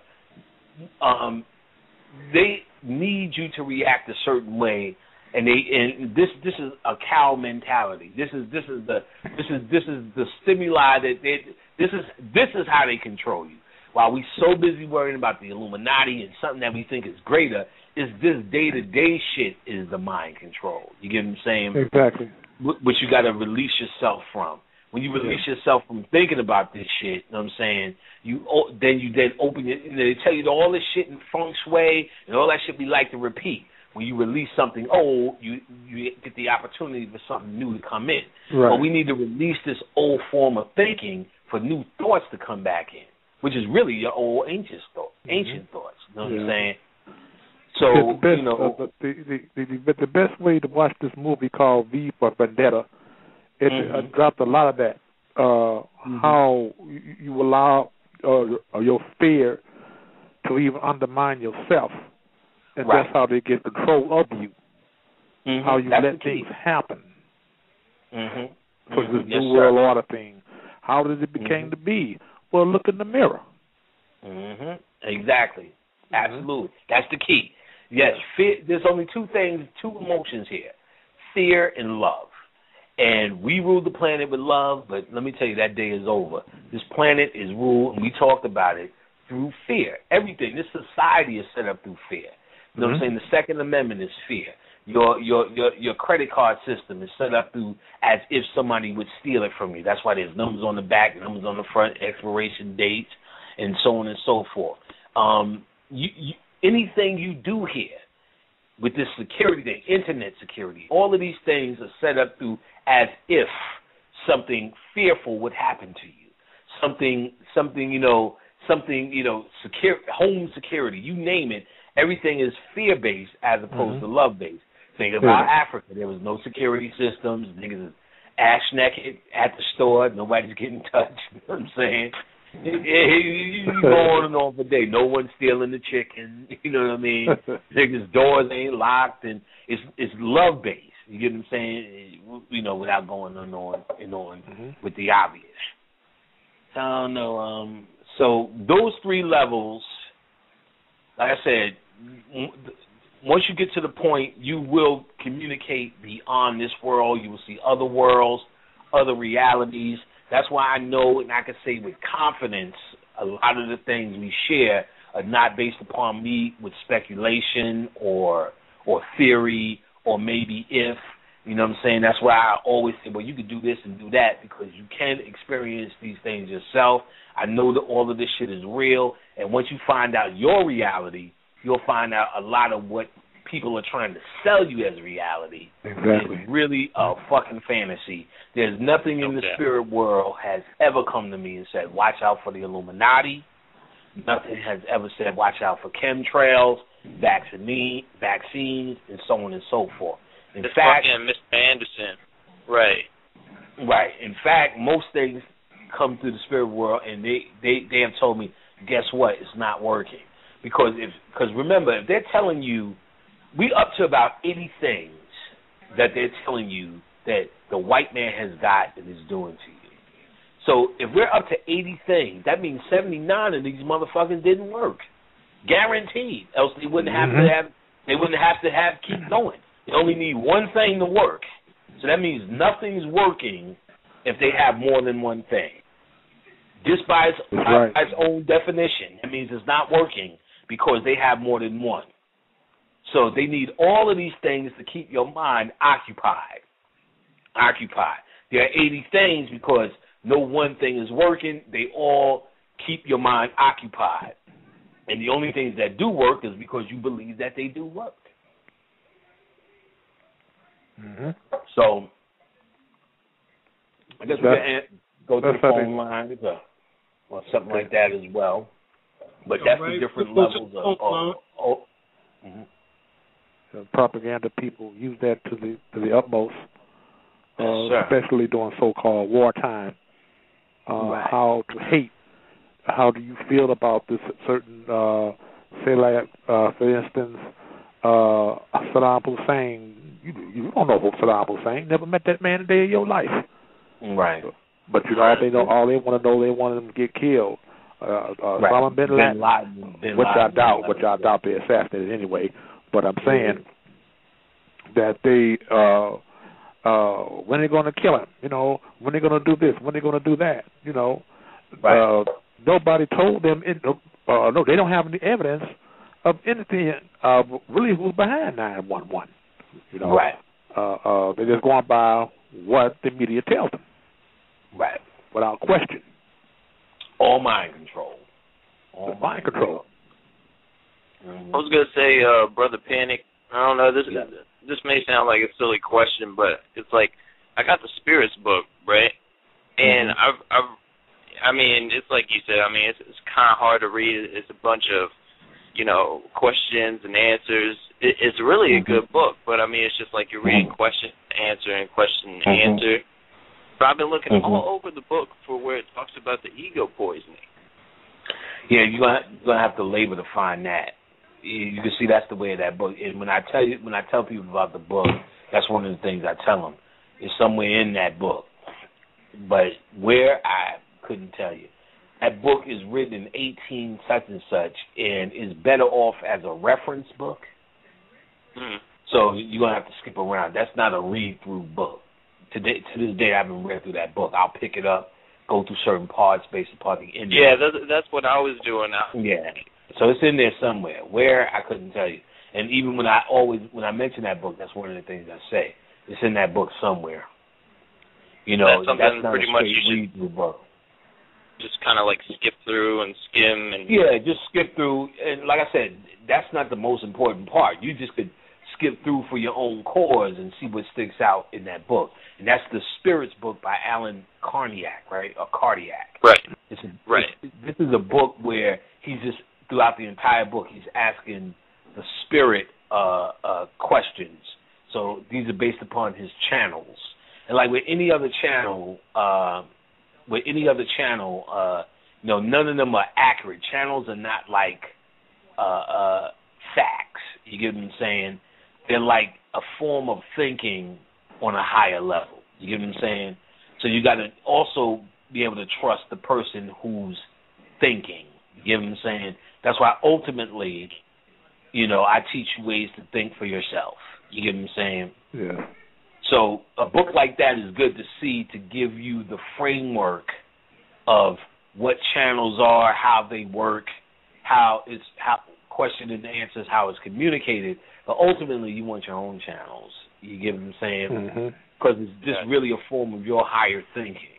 uh, um, they need you to react a certain way, and they and this this is a cow mentality. This is this is the this is this is the stimuli that they this is this is how they control you. While we so busy worrying about the Illuminati and something that we think is greater, is this day to day shit is the mind control. You get what I'm saying? Exactly. Which you got to release yourself from. When you release yeah. yourself from thinking about this shit, you know what I'm saying? You then you then open it. You know, they tell you all this shit in feng shui and all that shit we like to repeat. When you release something old, you you get the opportunity for something new to come in. Right. But we need to release this old form of thinking for new thoughts to come back in, which is really your old ancient thought, ancient mm-hmm. thoughts. You know what yeah. I'm saying? So the best, you know, uh, the, the, the, the the best way to watch this movie called V for Vendetta. It mm-hmm. uh, dropped a lot of that. Uh, mm-hmm. How you, you allow uh, your fear to even undermine yourself, and right. that's how they get control of you. Mm-hmm. How you that's let things happen. Mm-hmm. For mm-hmm. this yes, new sir. world order thing. How did it became mm-hmm. to be? Well, look in the mirror. Mm-hmm. Exactly. Absolutely. Mm-hmm. That's the key. Yes, fear, there's only two things, two emotions here, fear and love. And we rule the planet with love, but let me tell you, that day is over. This planet is ruled, and we talked about it, through fear. Everything, this society is set up through fear. You know mm-hmm. what I'm saying? The Second Amendment is fear. Your your your your credit card system is set up through as if somebody would steal it from you. That's why there's numbers on the back, numbers on the front, expiration dates, and so on and so forth. Um, you, you, anything you do here with this security thing, internet security, all of these things are set up through as if something fearful would happen to you. Something, something, you know, something, you know, secure, home security, you name it, everything is fear-based as opposed mm-hmm. to love-based. Think about yeah. Africa. There was no security systems. Niggas is ass naked at the store. Nobody's getting touched. You know what I'm saying? You go on and on for day. No one's stealing the chicken. You know what I mean? Niggas' doors ain't locked, and it's it's love based. You get what I'm saying? You know, without going on and on and on mm-hmm. with the obvious. I don't know. Um, so those three levels, like I said, once you get to the point, you will communicate beyond this world. You will see other worlds, other realities. That's why I know and I can say with confidence a lot of the things we share are not based upon me with speculation or or theory or maybe if. You know what I'm saying? That's why I always say, well, you can do this and do that because you can experience these things yourself. I know that all of this shit is real. And once you find out your reality, you'll find out a lot of what people are trying to sell you as reality exactly. is really a fucking fantasy. There's nothing in the spirit world has ever come to me and said, watch out for the Illuminati. Nothing has ever said, watch out for chemtrails, vaccine, vaccines, and so on and so forth. In it's fact, fucking Mister Anderson. Right. Right. In fact, most things come through the spirit world, and they, they, they have told me, guess what? It's not working. Because if because remember, if they're telling you, we up to about eighty things that they're telling you that the white man has got and is doing to you. So if we're up to eighty things, that means seventy-nine of these motherfuckers didn't work. Guaranteed. Else they wouldn't have mm-hmm. to have they wouldn't have to have keep going. They only need one thing to work. So that means nothing's working if they have more than one thing. Just by its, right. by its own definition, it means it's not working because they have more than one. So they need all of these things to keep your mind occupied. Occupied. There are eighty things because no one thing is working. They all keep your mind occupied. And the only things that do work is because you believe that they do work. Mm-hmm. So I guess we're going to go to the phone line or something okay. like that as well. But that's right. the different we'll levels of... of, of mm-hmm. the propaganda people use that to the to the utmost, uh, yes, especially during so-called wartime. Uh, right. How to hate. How do you feel about this certain, uh, say like, uh, for instance, uh, Saddam Hussein, you, you don't know who Saddam Hussein, never met that man a day of your life. Right. But you know, all they know, all they want to know, they want them to get killed. Uh, uh, right. Osama bin Laden, bin Laden bin which Laden, I doubt, bin which I doubt they assassinated anyway. But I'm saying mm-hmm. that they, uh, uh, when they're going to kill him, you know, when they're going to do this, when they're going to do that, you know. Right. Uh, nobody told them, in, uh, no, they don't have any evidence of anything uh, really who's behind nine one one. You know, right. uh, uh, they're just going by what the media tells them. Right. Without question. All mind control. All mind, mind control. control. Mm-hmm. I was going to say, uh, Brother Panic, I don't know, this yeah. this may sound like a silly question, but it's like, I got the Spirits book, right? And mm-hmm. I've, I've I mean, it's like you said. I mean, it's, it's kind of hard to read. It's a bunch of, you know, questions and answers. It, it's really a good book, but I mean, it's just like you're reading mm-hmm. question, answer, and question, mm-hmm. answer. But I've been looking mm-hmm. all over the book for where it talks about the ego poisoning. Yeah, you're gonna, you're gonna have to labor to find that. You can see that's the way of that book. And when I tell you, when I tell people about the book, that's one of the things I tell them. It's somewhere in that book, but where I couldn't tell you. That book is written in eighteen such and such, and is better off as a reference book. Mm. So you're gonna have to skip around. That's not a read-through book. Today, to this day, I haven't read through that book. I'll pick it up, go through certain parts based upon the ending. Yeah, that's that's what I was doing now. Yeah, so it's in there somewhere. Where, I couldn't tell you. And even when I always when I mention that book, that's one of the things I say. It's in that book somewhere. You know, that's something that's not pretty a much straight you should read-through book. Just kind of like skip through and skim and yeah, just skip through. And like I said, that's not the most important part. You just could skip through for your own cause and see what sticks out in that book. And that's the Spirits book by Alan Carniak, right? Or Cardiac. Right. It's a, right. It's, this is a book where he's just throughout the entire book he's asking the spirit uh, uh, questions. So these are based upon his channels. And like with any other channel. Uh, With any other channel, uh, you know, none of them are accurate. Channels are not like uh, uh, facts. You get what I'm saying? They're like a form of thinking on a higher level. You get what I'm saying? So you got to also be able to trust the person who's thinking. You get what I'm saying? That's why ultimately, you know, I teach you ways to think for yourself. You get what I'm saying? Yeah. So a book like that is good to see to give you the framework of what channels are, how they work, how it's how question and answers, how it's communicated. But ultimately, you want your own channels. You get what I'm saying? Because mm-hmm. it's just really a form of your higher thinking.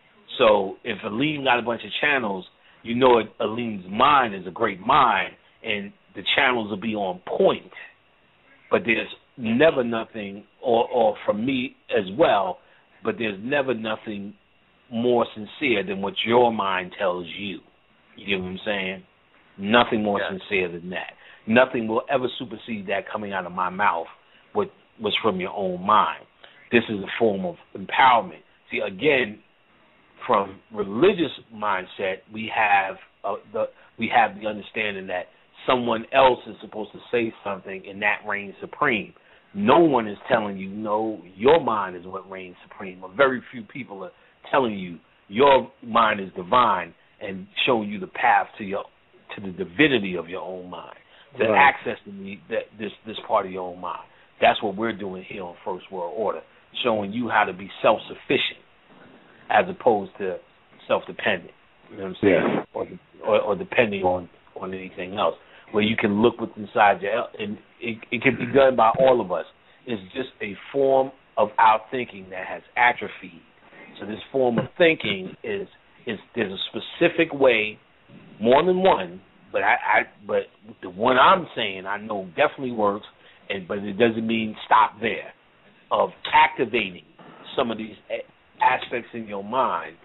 So if Aleem got a bunch of channels, you know Aleem's mind is a great mind, and the channels will be on point. But there's never nothing, or, or from me as well, but there's never nothing more sincere than what your mind tells you. You get what I'm saying? Nothing more yeah. sincere than that. Nothing will ever supersede that coming out of my mouth, what was from your own mind. This is a form of empowerment. See, again, from religious mindset, we have uh, the we have the understanding that someone else is supposed to say something and that reigns supreme. No one is telling you, no, your mind is what reigns supreme. Or very few people are telling you your mind is divine and showing you the path to your to the divinity of your own mind, to right. access the, that, this this part of your own mind. That's what we're doing here on First World Order, showing you how to be self-sufficient as opposed to self-dependent. You know what I'm saying? Yes. Or, or or depending on, on anything else, where you can look what's inside your, and it, it can be done by all of us. It's just a form of our thinking that has atrophied. So this form of thinking is is there's a specific way, more than one, but I, I but the one I'm saying I know definitely works, and but it doesn't mean stop there, of activating some of these aspects in your mind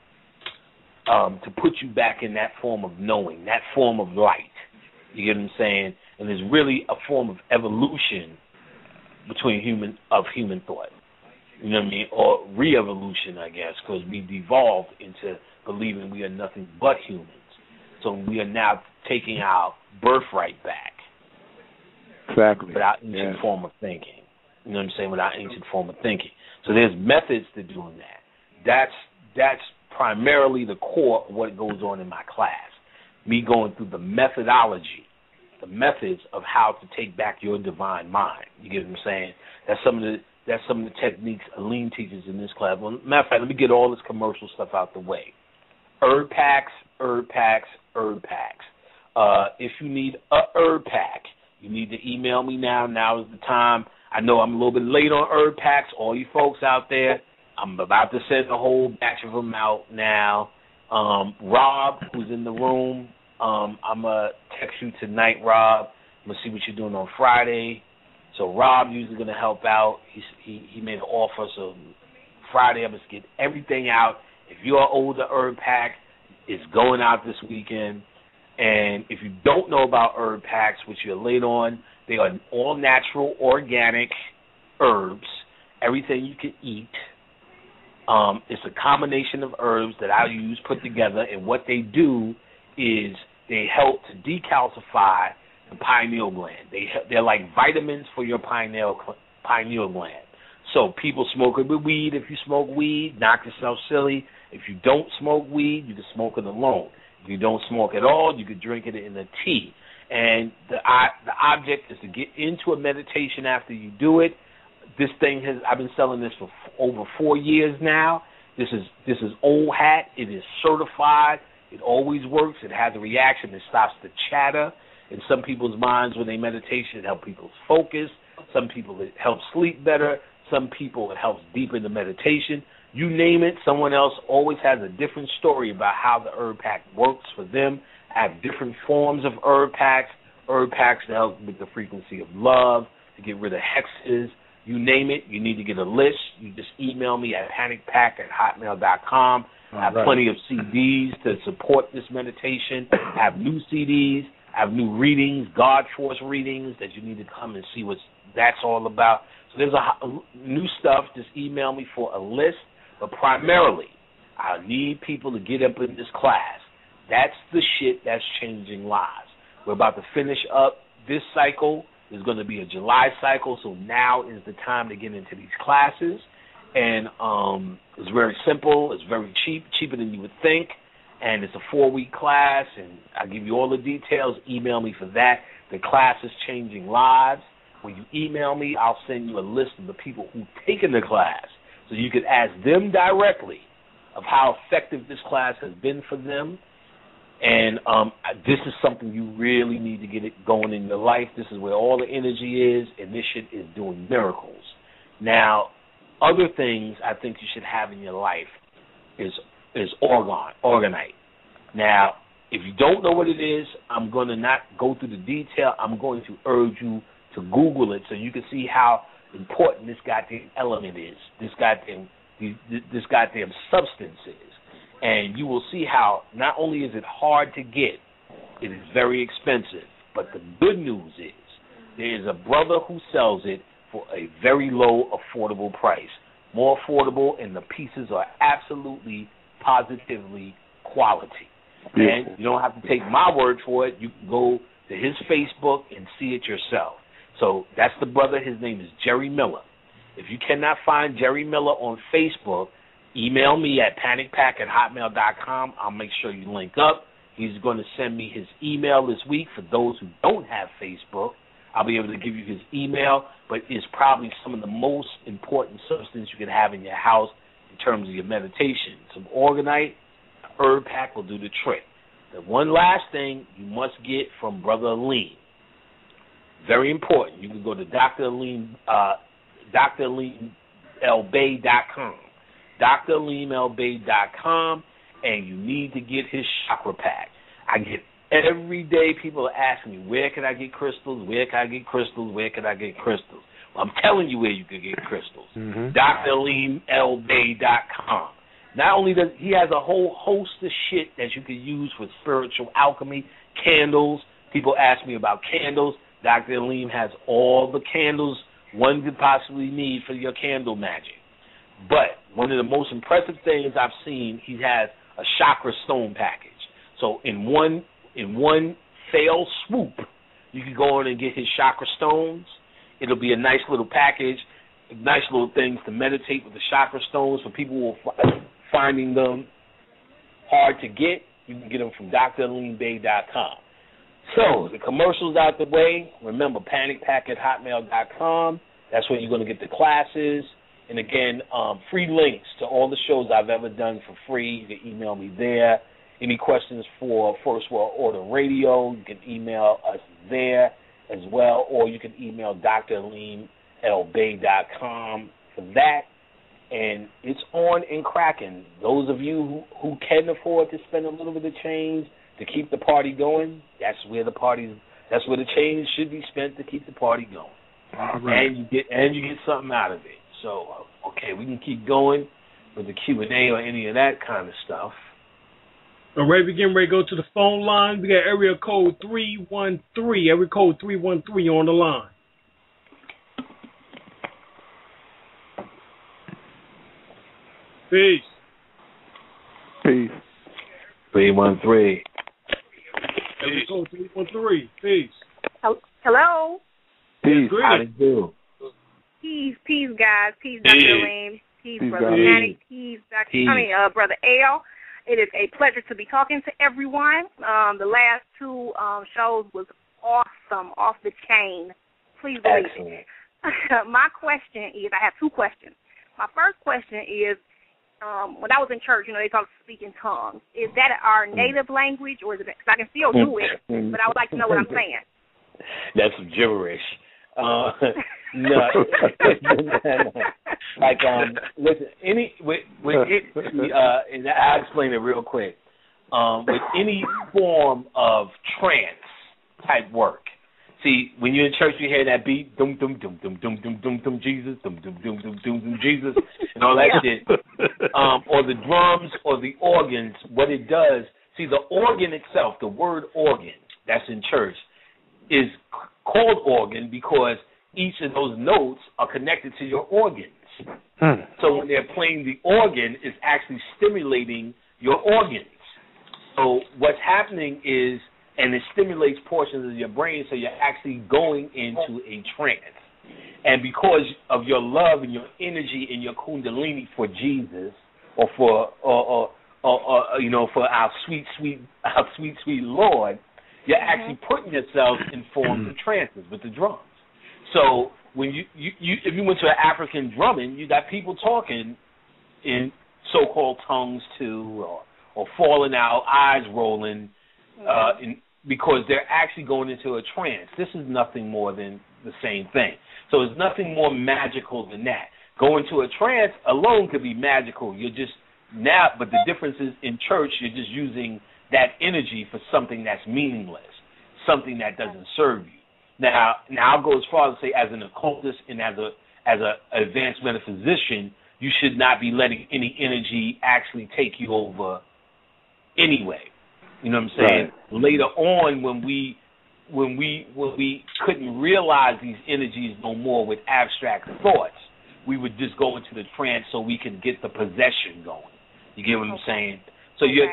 um, to put you back in that form of knowing, that form of light. You get what I'm saying? And there's really a form of evolution between human of human thought. You know what I mean? Or re-evolution, I guess, because we devolved into believing we are nothing but humans. So we are now taking our birthright back. Exactly. With our ancient yes. form of thinking. You know what I'm saying? With our ancient form of thinking. So there's methods to doing that. That's that's primarily the core of what goes on in my class. Me going through the methodology, the methods of how to take back your divine mind. You get what I'm saying? That's some of the that's some of the techniques Aline teaches in this class. Well, matter of fact, let me get all this commercial stuff out the way. Herb packs, herb packs, herb packs. Uh, if you need a herb pack, you need to email me now. Now is the time. I know I'm a little bit late on herb packs. All you folks out there, I'm about to send a whole batch of them out now. Um, Rob, who's in the room, um, I'm going to text you tonight, Rob. I'm going to see what you're doing on Friday. So Rob usually going to help out. He's, he he made an offer, so Friday I'm going to get everything out. If you're an older herb pack, it's going out this weekend. And if you don't know about herb packs, which you're late on, they are all natural, organic herbs, everything you can eat. Um, it's a combination of herbs that I use put together, and what they do is they help to decalcify the pineal gland. They they're like vitamins for your pineal pineal gland. So people smoke it with weed. If you smoke weed, knock yourself silly. If you don't smoke weed, you can smoke it alone. If you don't smoke at all, you could drink it in a tea. And the the object is to get into a meditation after you do it. This thing has I've been selling this for f- over four years now. This is this is old hat. It is certified. It always works. It has a reaction. It stops the chatter in some people's minds when they meditation. It helps people focus. Some people it helps sleep better. Some people it helps deepen the meditation. You name it, someone else always has a different story about how the herb pack works for them. I have different forms of herb packs. Herb packs to help with the frequency of love, to get rid of hexes. You name it, you need to get a list. You just email me at panic pack at hotmail dot com. I have right. plenty of C Ds to support this meditation. I have new C Ds. I have new readings, God Force readings that you need to come and see what that's all about. So there's a, a new stuff. Just email me for a list. But primarily, I need people to get up in this class. That's the shit that's changing lives. We're about to finish up this cycle. There's going to be a July cycle, so now is the time to get into these classes. And um, it's very simple. It's very cheap, cheaper than you would think. And it's a four-week class, and I'll give you all the details. Email me for that. The class is changing lives. When you email me, I'll send you a list of the people who've taken the class. So you could ask them directly of how effective this class has been for them. And um, this is something you really need to get it going in your life. This is where all the energy is, and this shit is doing miracles. Now, other things I think you should have in your life is is orgon, orgonite. Now, if you don't know what it is, I'm going to not go through the detail. I'm going to urge you to Google it so you can see how important this goddamn element is, this goddamn this goddamn substance is. And you will see how not only is it hard to get, it is very expensive, but the good news is there is a brother who sells it for a very low, affordable price. More affordable, and the pieces are absolutely, positively quality. Beautiful. And you don't have to take my word for it. You can go to his Facebook and see it yourself. So that's the brother. His name is Jerry Miller. If you cannot find Jerry Miller on Facebook, email me at panic pack at hotmail dot com. I'll make sure you link up. He's going to send me his email this week. For those who don't have Facebook, I'll be able to give you his email, but it's probably some of the most important substance you can have in your house in terms of your meditation. Some Organite, herb pack will do the trick. The one last thing you must get from Brother Aleem. Very important. You can go to Doctor Aleem, uh, D R Aleem El Bey dot com. D R Aleem El Bey dot com, and you need to get his chakra pack. I get every day people are asking me, where can I get crystals? Where can I get crystals? Where can I get crystals? Well, I'm telling you where you can get crystals. Mm-hmm. D R Aleem El Bey dot com. Not only does he has a whole host of shit that you can use for spiritual alchemy, candles. People ask me about candles. Doctor Aleem has all the candles one could possibly need for your candle magic. But one of the most impressive things I've seen, he has a chakra stone package. So in one in one fell swoop, you can go on and get his chakra stones. It'll be a nice little package, nice little things to meditate with the chakra stones. For people who are finding them hard to get, you can get them from D R Aleem Bey dot com. So, the commercial's out the way. Remember, panic pack at hotmail dot com. That's where you're going to get the classes. And again, um, free links to all the shows I've ever done for free. You can email me there. Any questions for First World Order Radio, you can email us there as well. Or you can email D R Aleem El Bey dot com for that. And it's on and cracking. Those of you who, who can afford to spend a little bit of change to keep the party going, that's where the party, that's where the change should be spent to keep the party going. All right. And you get and you get something out of it. So, okay, we can keep going with the Q and A or any of that kind of stuff. All right, we're getting ready to go to the phone line. We got area code three one three, area code three one three on the line. Peace. Peace. three one three. Area code three one three. Peace. Hello. Peace. How do you do? Peace, peace, guys. Peace, Doctor Aleem. Peace, Peace, Brother guys. Manny. Peace, Doctor Peace. I mean, uh, Brother L. It is a pleasure to be talking to everyone. Um, the last two um, shows was awesome, off the chain. Please believe Excellent. it. My question is, I have two questions. My first question is, um, when I was in church, you know, they talk speak in tongues. Is that our native language, or is it? Because I can still do it, but I would like to know what I'm saying. That's some gibberish. Uh, no, like um, listen, any with with it, uh, and I'll explain it real quick. Um, with any form of trance type work. See, when you're in church, you hear that beat, dum dum dum dum dum dum dum dum Jesus, dum dum dum dum dum dum Jesus, and all that Yeah. shit. Um, or the drums or the organs. What it does, see, the organ itself, the word organ that's in church, is called organ because each of those notes are connected to your organs. Hmm. So when they're playing the organ, it's actually stimulating your organs. So what's happening is, and it stimulates portions of your brain, so you're actually going into a trance. And because of your love and your energy and your kundalini for Jesus, or for, or, or, or, or you know, for our sweet, sweet, our sweet, sweet Lord, you're actually putting yourself in forms of trances with the drums. So when you, you, you if you went to an African drumming, you got people talking in so-called tongues too, or, or falling out, eyes rolling, uh, in, because they're actually going into a trance. This is nothing more than the same thing. So it's nothing more magical than that. Going to a trance alone could be magical. You're just now, but the difference is in church, you're just using that energy for something that's meaningless, something that doesn't serve you. Now, now I'll go as far as to say, as an occultist and as a as a advanced metaphysician, you should not be letting any energy actually take you over anyway. You know what I'm saying? Right. Later on, when we when we when we couldn't realize these energies no more with abstract thoughts, we would just go into the trance so we can get the possession going. You get what I'm saying? So you're te-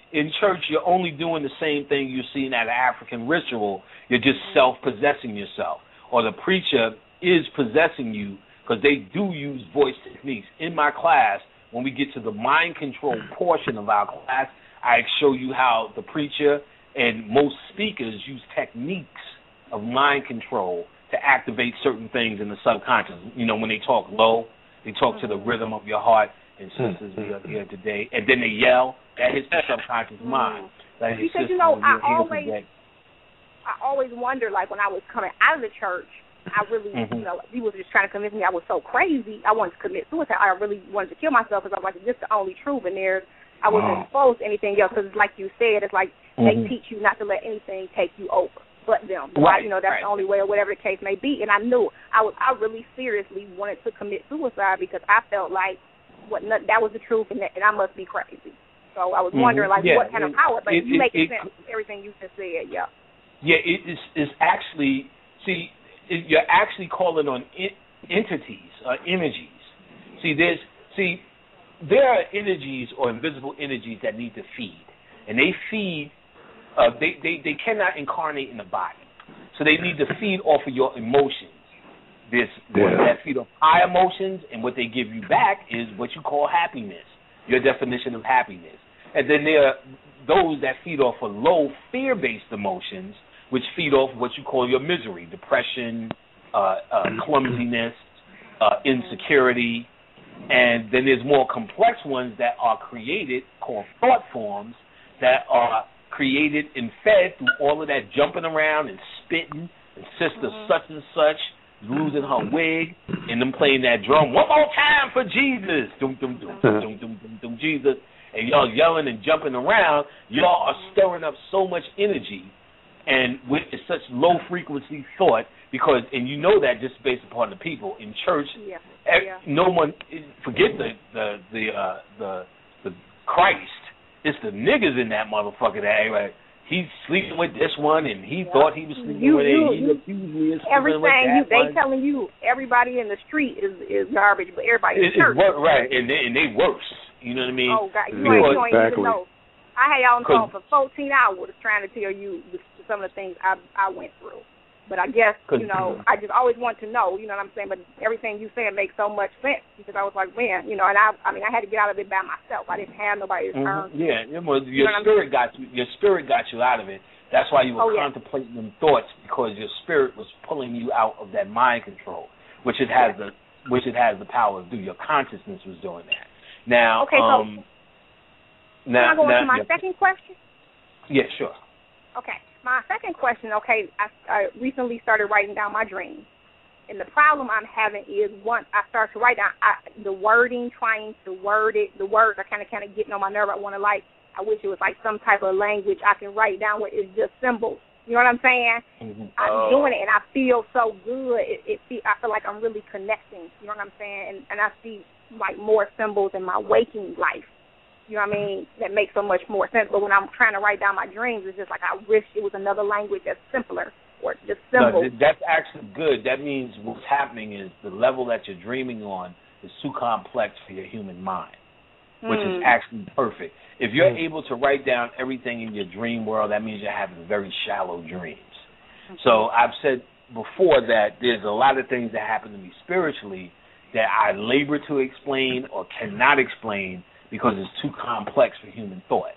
in church, you're only doing the same thing you see in that African ritual. You're just self-possessing yourself. Or the preacher is possessing you because they do use voice techniques. In my class, when we get to the mind control portion of our class, I show you how the preacher and most speakers use techniques of mind control to activate certain things in the subconscious. You know, when they talk low, they talk mm-hmm. to the rhythm of your heart. And sisters, we are here today. And then they yell. That hits the subconscious mm-hmm. mind. Like, because, you know, I always, I always wonder, like, when I was coming out of the church, I really, mm-hmm. you know, people were just trying to convince me I was so crazy. I wanted to commit suicide. I really wanted to kill myself because I was like, this is the only truth. And there's, I wasn't exposed to anything else because, like you said, it's like mm-hmm. they teach you not to let anything take you over but them. Right. You know, that's right. the only way or whatever the case may be. And I knew I was, I really seriously wanted to commit suicide because I felt like what that was the truth and, that, and I must be crazy. So I was mm-hmm. wondering, like, yeah. what kind of power? But it, you make it, sense it, everything you just said, yeah. Yeah, it is is actually, see, it, you're actually calling on in, entities or energies. See, there's, see, there are energies or invisible energies that need to feed. And they feed, uh, they, they, they cannot incarnate in the body. So they need to feed off of your emotions. This yeah. that feed off high emotions, and what they give you back is what you call happiness, your definition of happiness. And then there are those that feed off of low fear-based emotions, which feed off what you call your misery, depression, uh, uh, clumsiness, uh, insecurity. And then there's more complex ones that are created, called thought forms, that are created and fed through all of that jumping around and spitting, and sister mm-hmm. such and such losing her wig, and them playing that drum, one more time for Jesus, dum dum dum dum dum dum dum, dum Jesus, and y'all yelling and jumping around. Y'all are stirring up so much energy, and with such low frequency thought, because, and you know that just based upon the people in church. Yeah. Yeah. No one, forget the the the uh, the the Christ. It's the niggas in that motherfucker that everybody, he's sleeping with this one, and he yeah. thought he was sleeping you, with you, it. He accused me of sleeping everything with that you, they one. telling you everybody in the street is is garbage, but everybody in it, church, it, right? And they, and they worse. You know what I mean? Oh God, you, yeah, ain't, you ain't exactly. even know. I had y'all on the phone for fourteen hours trying to tell you some of the things I I went through. But I guess, you know, I just always want to know, you know what I'm saying? But everything you saying makes so much sense because I was like, man, you know, and I I mean, I had to get out of it by myself. I didn't have nobody to turn mm-hmm. Yeah, it was, you your know spirit got you. Your spirit got you out of it. That's why you were oh, yeah. contemplating them thoughts, because your spirit was pulling you out of that mind control, which it has yeah. the which it has the power to do. Your consciousness was doing that. Now, okay, um, so now, can I go now, into my yeah. second question? Yeah, sure. Okay. My second question, okay, I, I recently started writing down my dreams. And the problem I'm having is once I start to write down I, the wording, trying to word it, the words are kind of kind of getting on my nerve. I want to, like, I wish it was like some type of language I can write down where it's just symbols. You know what I'm saying? Mm-hmm. I'm oh. doing it, and I feel so good. It, it feel, I feel like I'm really connecting. You know what I'm saying? And, and I see, like, more symbols in my waking life. You know what I mean? That makes so much more sense. But when I'm trying to write down my dreams, it's just like I wish it was another language that's simpler or just simple. No, that's actually good. That means what's happening is the level that you're dreaming on is too complex for your human mind, which mm. is actually perfect. If you're mm. able to write down everything in your dream world, that means you're having very shallow dreams. Okay. So I've said before that there's a lot of things that happen to me spiritually that I labor to explain or cannot explain because it's too complex for human thought.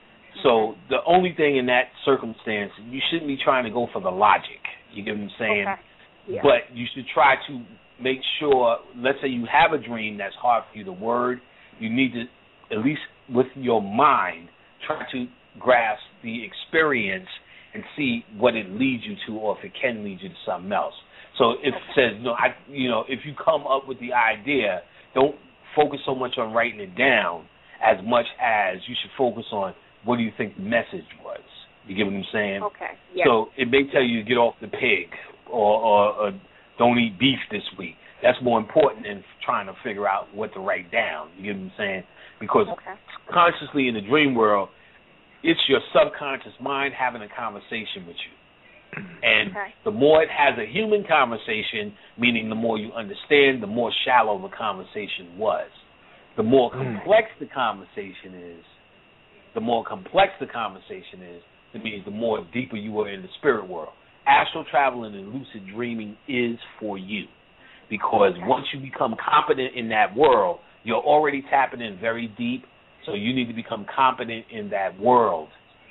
So the only thing in that circumstance, you shouldn't be trying to go for the logic. You get what I'm saying? Okay. Yeah. But you should try to make sure, let's say you have a dream that's hard for you to word, you need to, at least with your mind, try to grasp the experience and see what it leads you to, or if it can lead you to something else. So if it says, no, I, you know, if you come up with the idea, don't focus so much on writing it down as much as you should focus on what do you think the message was. You get what I'm saying? Okay. Yes. So it may tell you to get off the pig or, or, or don't eat beef this week. That's more important than trying to figure out what to write down. You get what I'm saying? Because okay. consciously in the dream world, it's your subconscious mind having a conversation with you. And okay. the more it has a human conversation, meaning the more you understand, the more shallow the conversation was. The more complex the conversation is, the more complex the conversation is, it means the more deeper you are in the spirit world. Astral traveling and lucid dreaming is for you, because once you become competent in that world, you're already tapping in very deep, so you need to become competent in that world.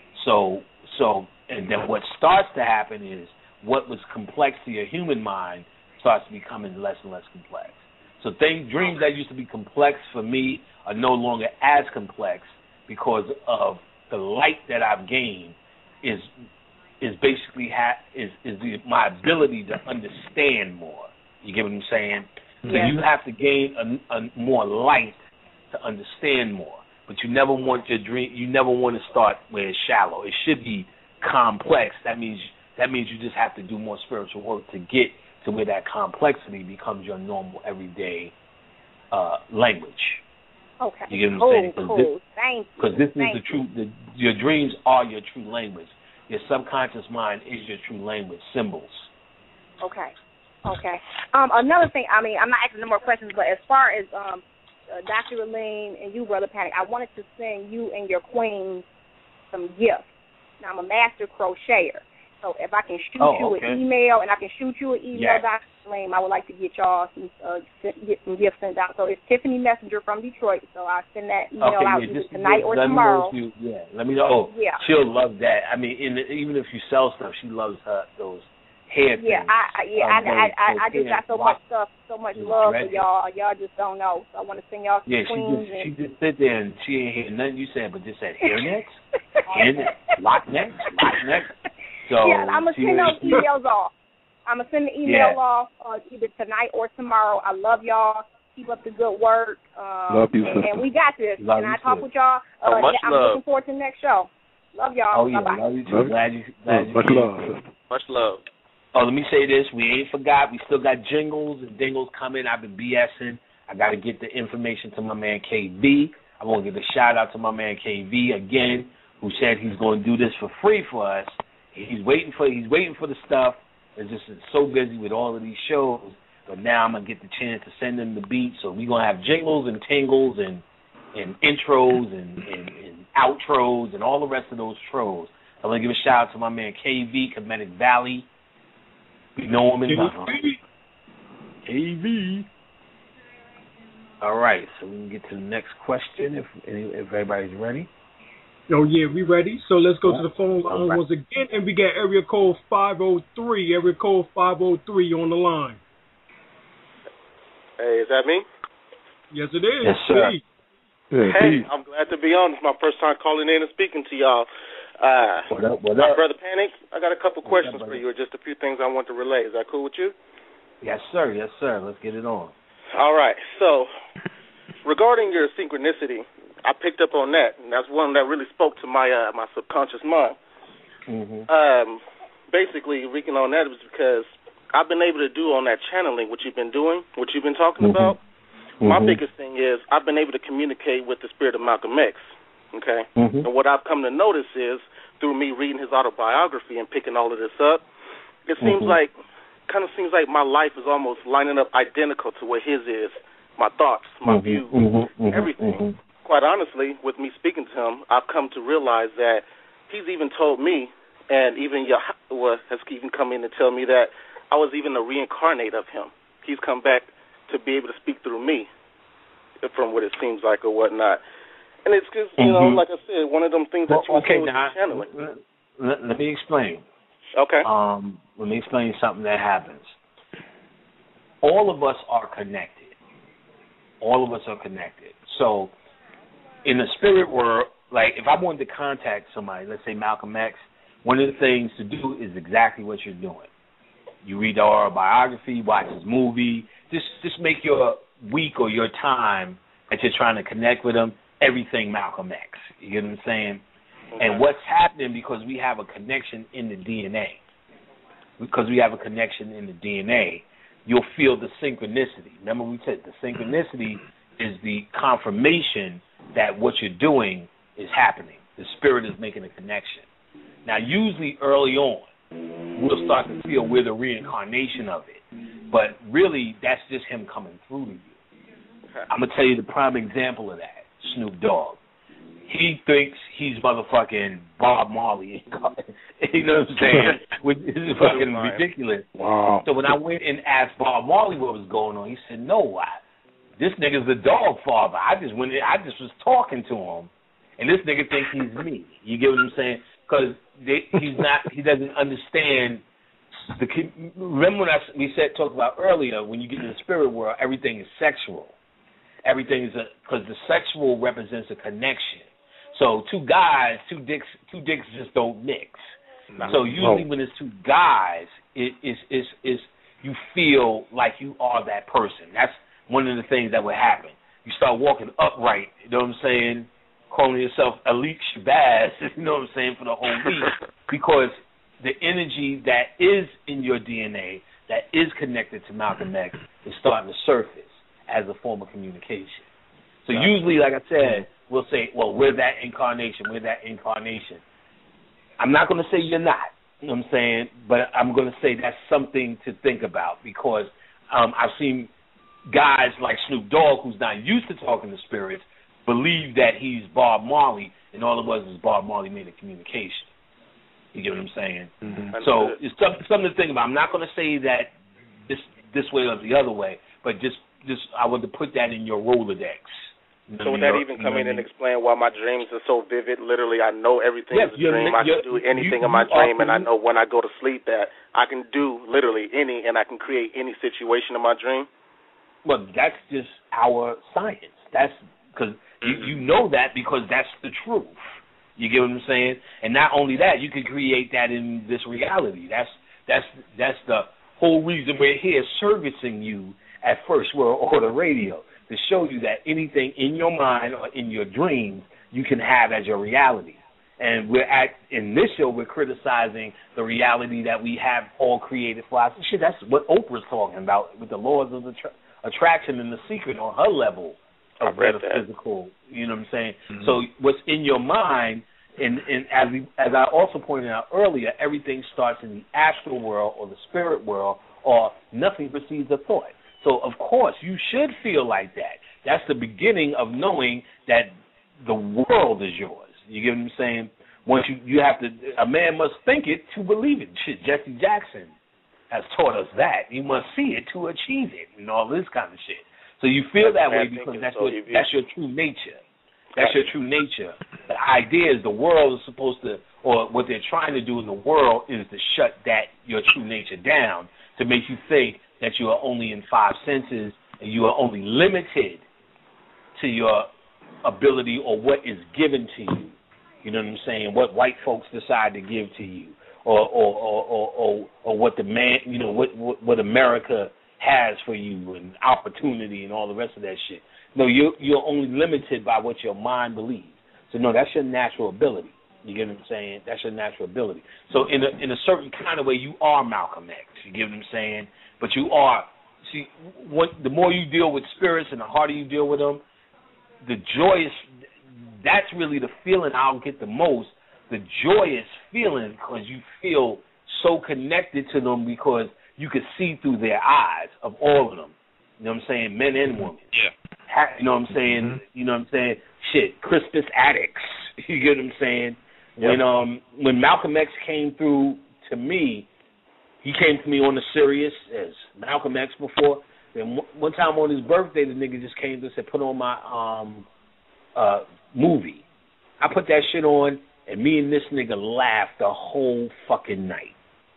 So, so, and then what starts to happen is what was complex to your human mind starts becoming less and less complex. So things, dreams that used to be complex for me are no longer as complex because of the light that I've gained is is basically ha- is is the, my ability to understand more. You get what I'm saying? So yes. you have to gain a, a more light to understand more. But you never want your dream. You never want to start where it's shallow. It should be complex. That means that means you just have to do more spiritual work to get to where that complexity becomes your normal everyday uh, language. Okay. You get what I'm cool, saying? Cool. This, Thank you. Because this Thank is the true. The, your dreams are your true language. Your subconscious mind is your true language. Symbols. Okay. Okay. Um, another thing. I mean, I'm not asking no more questions, but as far as um, uh, Doctor Elaine and you, Brother Panic, I wanted to send you and your queen some gifts. Now, I'm a master crocheter. So if I can shoot oh, you okay. an email, and I can shoot you an email, yes. Doctor Elaine, I would like to get y'all some, uh, get some gifts sent out. So it's Tiffany Messenger from Detroit. So I'll send that email okay, out yeah, either just, tonight just or let tomorrow. Me know if you, yeah, let me know. Oh, yeah. She'll love that. I mean, in the, even if you sell stuff, she loves her, those hair yeah, things. I, I, yeah, um, I, I, I, I just got so much stuff, so much love for y'all. Y'all just don't know. So I want to send y'all some yeah, she queens. just, she just sit there and she ain't hear nothing you said, but just said hair necks, hair necks, lock necks, lock necks. So yeah, I'm going to send those emails off. I'm going to send the email yeah. off uh, either tonight or tomorrow. I love y'all. Keep up the good work. Um, love you, and, and we got this. Love and I too. talk with y'all. Uh, oh, much I'm love. looking forward to the next show. Love y'all. Oh, yeah, Bye-bye. love you too. Love glad you, glad you much came. love, sister. Much love. Oh, let me say this. We ain't forgot. We still got jingles and dingles coming. I've been BSing. I got to get the information to my man K V. I want to give a shout-out to my man K V again, who said he's going to do this for free for us. He's waiting for he's waiting for the stuff. It's just it's so busy with all of these shows. But now I'm going to get the chance to send him the beat. So we're going to have jingles and tingles and, and intros and, and, and outros and all the rest of those tros. I want to give a shout-out to my man K V, Comedic Valley. We know him in Ghana. K V. All right, so we can get to the next question if if everybody's ready. Oh, yeah, we ready. So let's go yeah. to the phone line right. once again, and we got area code five oh three. Area code five oh three on the line. Hey, is that me? Yes, it is. Yes, sir. Please. Yeah, hey, please. I'm glad to be on. It's my first time calling in and speaking to y'all. Uh, what up, what my up? Brother Panic, I got a couple What's questions up, for you, or just a few things I want to relay. Is that cool with you? Yes, sir. Yes, sir. Let's get it on. All right. So, regarding your synchronicity, I picked up on that, and that's one that really spoke to my uh, my subconscious mind. Mm-hmm. Um, basically, reading on that was because I've been able to do on that channeling what you've been doing, what you've been talking mm-hmm. about. Mm-hmm. My biggest thing is I've been able to communicate with the spirit of Malcolm X. Okay, mm-hmm. and what I've come to notice is through me reading his autobiography and picking all of this up, it seems mm-hmm. like, kind of seems like my life is almost lining up identical to what his is. My thoughts, my mm-hmm. views, mm-hmm. everything. Mm-hmm. Quite honestly, with me speaking to him, I've come to realize that he's even told me, and even Yahweh has even come in to tell me that I was even a reincarnate of him. He's come back to be able to speak through me, from what it seems like or whatnot. And it's because, you know, mm-hmm. like I said, one of them things that well, you okay, were now, channeling. Let, let me explain. Okay. Um, let me explain something that happens. All of us are connected. All of us are connected. So, in the spirit world, like if I wanted to contact somebody, let's say Malcolm X, one of the things to do is exactly what you're doing. You read the autobiography, watch his movie, just just make your week or your time that you're trying to connect with him, everything Malcolm X. You get what I'm saying? Okay. And what's happening because we have a connection in the D N A. Because we have a connection in the D N A, you'll feel the synchronicity. Remember we said the synchronicity is the confirmation that what you're doing is happening. The spirit is making a connection. Now, usually early on, we'll start to feel we're the reincarnation of it. But really, that's just him coming through to you. I'm going to tell you the prime example of that, Snoop Dogg. he thinks he's motherfucking Bob Marley. You know what I'm saying? Which is fucking ridiculous. Wow. So when I went and asked Bob Marley what was going on, he said, no, I, this nigga's the dog father. I just went in, I just was talking to him, and this nigga thinks he's me. You get what I'm saying? Because he's not, he doesn't understand. The, remember when I, we said talked about earlier, when you get in the spirit world, everything is sexual. Everything is because the sexual represents a connection. So two guys, two dicks, two dicks just don't mix. So usually when it's two guys, it is is is you feel like you are that person. That's one of the things that would happen. You start walking upright. You know what I'm saying? Calling yourself Elite Shabazz. You know what I'm saying, for the whole week, because the energy that is in your D N A, that is connected to Malcolm X, is starting to surface as a form of communication. So usually, like I said, we'll say, well, we're that incarnation, we're that incarnation. I'm not going to say you're not, you know what I'm saying, but I'm going to say that's something to think about, because um, I've seen guys like Snoop Dogg, who's not used to talking to spirits, believe that he's Bob Marley, and all it was is Bob Marley made a communication. You get what I'm saying? Mm-hmm. So it's something to think about. I'm not going to say that this this way or the other way, but just just I want to put that in your Rolodex. You know, so would that even come in and explain why my dreams are so vivid? Literally, I know everything yes, is a dream. I can do anything you, in my dream, and I know when I go to sleep that I can do literally any, and I can create any situation in my dream. Well, that's just our science. That's because mm-hmm. you, you know that because that's the truth. You get what I'm saying? And not only that, you can create that in this reality. That's that's that's the whole reason we're here servicing you at First World Order Radio, to show you that anything in your mind or in your dreams you can have as your reality. And we're at, in this show, we're criticizing the reality that we have all created for us. Shit, that's what Oprah's talking about with the laws of the tra- attraction and The Secret on her level of metaphysical. You know what I'm saying? Mm-hmm. So what's in your mind, and, and as we, as I also pointed out earlier, everything starts in the astral world or the spirit world, or nothing precedes a thought. So, of course, you should feel like that. That's the beginning of knowing that the world is yours. You get what I'm saying? Once you, you have to, a man must think it to believe it. Shit, Jesse Jackson has taught us that. You must see it to achieve it, and all this kind of shit. So you feel that way because that's what, that's your true nature. That's your true nature. The idea is the world is supposed to, or what they're trying to do in the world is to shut that, your true nature down, to make you think that you are only in five senses and you are only limited to your ability or what is given to you. You know what I'm saying? What white folks decide to give to you, or or or or, or, or what the man, you know, what, what what America has for you, and opportunity and all the rest of that shit. No, you're you're only limited by what your mind believes. So no, that's your natural ability. You get what I'm saying? That's your natural ability. So in a in a certain kind of way, you are Malcolm X. You get what I'm saying? But you are, see, what, the more you deal with spirits and the harder you deal with them, the joyous, that's really the feeling I'll get the most, the joyous feeling, because you feel so connected to them because you can see through their eyes of all of them. You know what I'm saying? Men and women. Yeah. You know what I'm saying? Mm-hmm. You know what I'm saying? Shit, Crispus Attucks. You get what I'm saying? Yep. When um when Malcolm X came through to me, he came to me on the serious as Malcolm X before. Then one time on his birthday, the nigga just came to and said, put on my um uh movie. I put that shit on, and me and this nigga laughed the whole fucking night.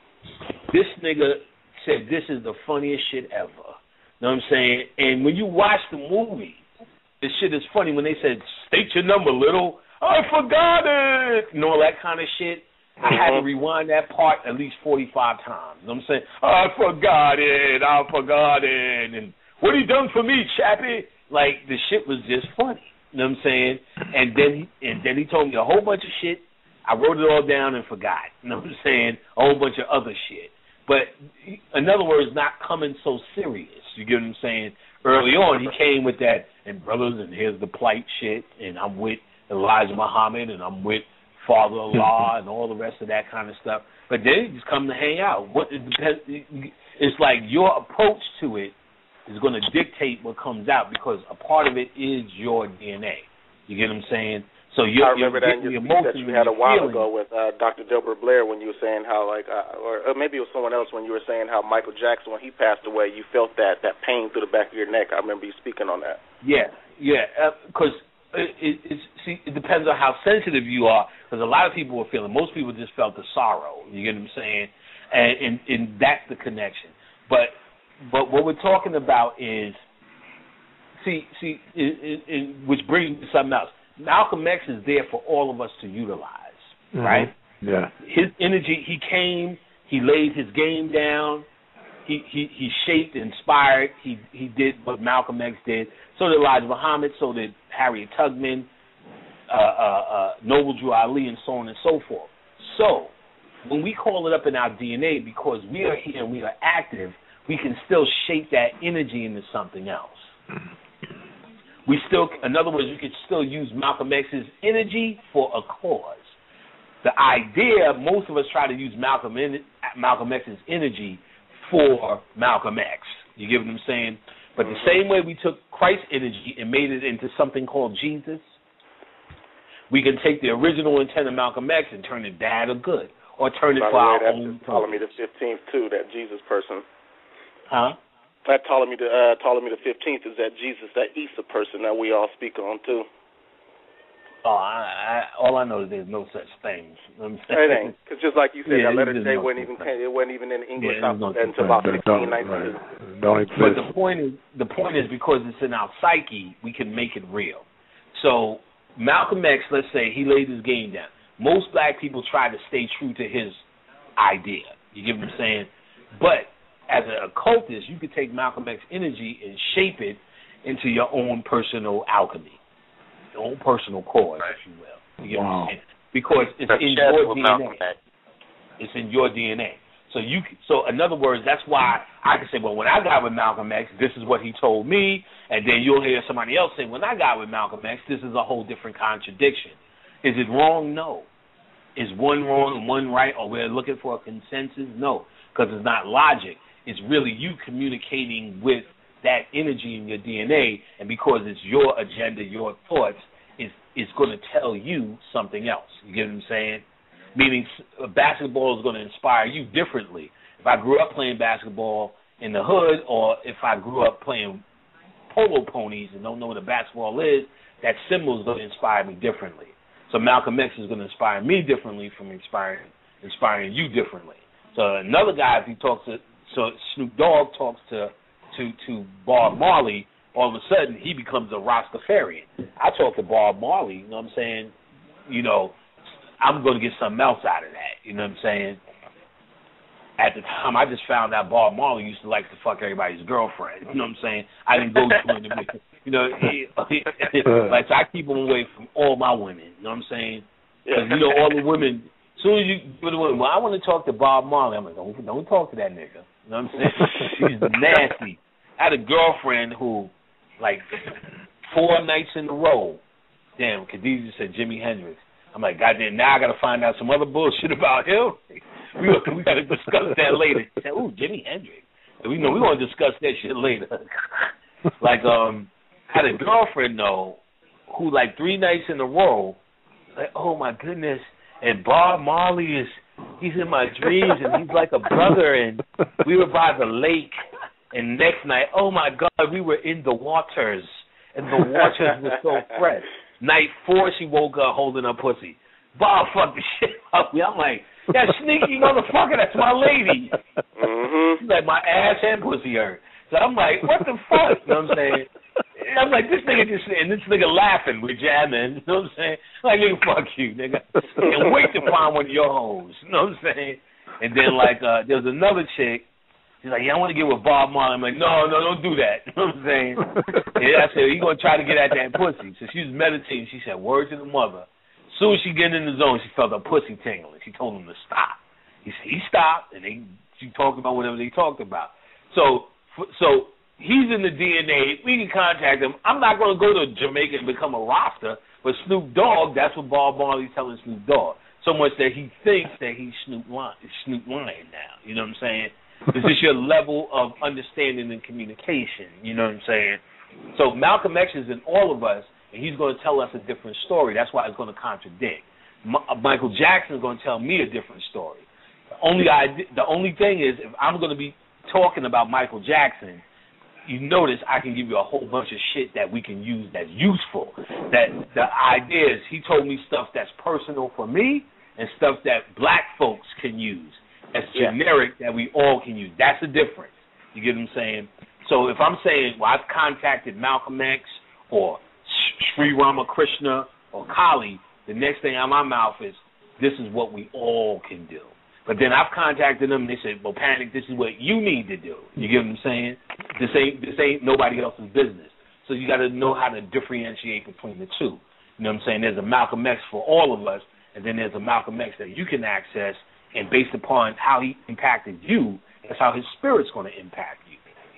This nigga said, this is the funniest shit ever. You know what I'm saying? And when you watch the movie, this shit is funny. When they said, state your number, little, I forgot it, and all that kind of shit. I had to rewind that part at least forty-five times. You know what I'm saying? I forgot it. I forgot it. And what he done for me, Chappie? Like, the shit was just funny. You know what I'm saying? And then, and then he told me a whole bunch of shit. I wrote it all down and forgot. You know what I'm saying? A whole bunch of other shit. But, in other words, not coming so serious. You get what I'm saying? Early on, he came with that, and brothers, and here's the plight shit, and I'm with Elijah Muhammad, and I'm with Father Allah, and all the rest of that kind of stuff. But then he just come to hang out. What it depends, it's like your approach to it is going to dictate what comes out, because a part of it is your D N A. You get what I'm saying? So you're, I remember you're that in your getting speech that you had a while feeling. ago with uh, Doctor Delbert Blair when you were saying how, like, uh, or, or maybe it was someone else when you were saying how Michael Jackson, when he passed away, you felt that, that pain through the back of your neck. I remember you speaking on that. Yeah, yeah, because uh, it, it, it's, see, it depends on how sensitive you are, because a lot of people were feeling, most people just felt the sorrow, you get what I'm saying? And, and, and that's the connection. But but what we're talking about is, see, see, it, it, it, which brings me to something else. Malcolm X is there for all of us to utilize, mm-hmm. right? Yeah. His energy, he came, he laid his game down, he, he, he shaped, inspired, he, he did what Malcolm X did. So did Elijah Muhammad, so did Harriet Tubman, uh, uh, uh, Noble Drew Ali, and so on and so forth. So when we call it up in our D N A, because we are here and we are active, we can still shape that energy into something else. We still, in other words, you could still use Malcolm X's energy for a cause. The idea, most of us try to use Malcolm in, Malcolm X's energy for Malcolm X. You get what I'm saying? But the same way we took Christ's energy and made it into something called Jesus, we can take the original intent of Malcolm X and turn it bad or good, or turn it By for the way, our that's own Ptolemy purpose. the fifteenth too, that Jesus person. Huh? That Ptolemy the uh, Ptolemy the fifteenth is that Jesus, that Isa person that we all speak on too. Oh, I, I, all I know is there's no such thing. You know what I'm saying? It ain't, because just like you said, Yeah, that letter there's J no wasn't even thing. it wasn't even in English Yeah, there's no alphabet until about Don't- sixteen don't- nineteen. right. Don't exist. But the point is, the point is because it's in our psyche, we can make it real. So Malcolm X, let's say he laid his game down. Most black people try to stay true to his idea. You get what I'm saying? But as an occultist, you could take Malcolm X energy and shape it into your own personal alchemy, your own personal cause, if you will. You get Wow. what I'm saying? Because it's The in chest your with D N Malcolm A. X. It's in your D N A. So you, so in other words, that's why I can say, well, when I got with Malcolm X, this is what he told me, and then you'll hear somebody else say, when I got with Malcolm X, this is a whole different contradiction. Is it wrong? No. Is one wrong and one right, or we're looking for a consensus? No, because it's not logic. It's really you communicating with that energy in your D N A, and because it's your agenda, your thoughts, it's, it's going to tell you something else. You get what I'm saying? Meaning basketball is going to inspire you differently. If I grew up playing basketball in the hood, or if I grew up playing polo ponies and don't know what a basketball is, that symbol is going to inspire me differently. So Malcolm X is going to inspire me differently from inspiring inspiring you differently. So another guy, if he talks to, so Snoop Dogg talks to to to Bob Marley, all of a sudden he becomes a Rastafarian. I talk to Bob Marley, you know what I'm saying? You know, I'm going to get something else out of that. You know what I'm saying? At the time, I just found out Bob Marley used to like to fuck everybody's girlfriend. You know what I'm saying? I didn't go to him. To, you know, he, he, like so I keep him away from all my women. You know what I'm saying? Because you know all the women. As soon as you go to women, well, I want to talk to Bob Marley. I'm like, don't don't talk to that nigga. You know what I'm saying? She's nasty. I had a girlfriend who, like, four nights in a row. Damn, Khadijah said Jimi Hendrix. I'm like, goddamn, now I got to find out some other bullshit about him. We we got to discuss that later. She said, ooh, Jimi Hendrix. And we know we want to discuss that shit later. Like, um, I had a girlfriend, though, who, like, three nights in a row, like, oh, my goodness, and Bob Marley is, he's in my dreams, and he's like a brother, and we were by the lake, and next night, oh, my God, we were in the waters, and the waters were so fresh. Night four, she woke up holding her pussy. Bob fucked the shit up. I'm like, that sneaky motherfucker, that's my lady. Mm-hmm. She's like, my ass and pussy hurt. So I'm like, what the fuck? You know what I'm saying? And I'm like, this nigga just, and this nigga laughing, we're jamming. You know what I'm saying? Like, nigga, fuck you, nigga. Can't wait to find one of your hoes. You know what I'm saying? And then, like, uh, there was another chick. She's like, yeah, I want to get with Bob Marley. I'm like, no, no, don't do that. You know what I'm saying? And I said, you going to try to get at that pussy. So she was meditating. She said, word to the mother. As soon as she get in the zone, she felt her pussy tingling. She told him to stop. He said, he stopped, and they she talked about whatever they talked about. So, so he's in the D N A. We can contact him. I'm not going to go to Jamaica and become a Rasta, but Snoop Dogg, that's what Bob Marley's telling Snoop Dogg. So much that he thinks that he's Snoop Lion, Snoop Lion now. You know what I'm saying? This is your level of understanding and communication. You know what I'm saying? So Malcolm X is in all of us, and he's going to tell us a different story. That's why it's going to contradict. M- Michael Jackson is going to tell me a different story. The only idea, the only thing is, if I'm going to be talking about Michael Jackson, you notice I can give you a whole bunch of shit that we can use that's useful. That the idea is he told me stuff that's personal for me and stuff that black folks can use. That's yeah. generic that we all can use. That's the difference. You get what I'm saying? So if I'm saying, well, I've contacted Malcolm X or Sri Ramakrishna or Kali, the next thing out of my mouth is, this is what we all can do. But then I've contacted them and they said, well, Panic, this is what you need to do. You get what I'm saying? This ain't this ain't nobody else's business. So you got to know how to differentiate between the two. You know what I'm saying? There's a Malcolm X for all of us, and then there's a Malcolm X that you can access, and based upon how he impacted you, that's how his spirit's going to impact you.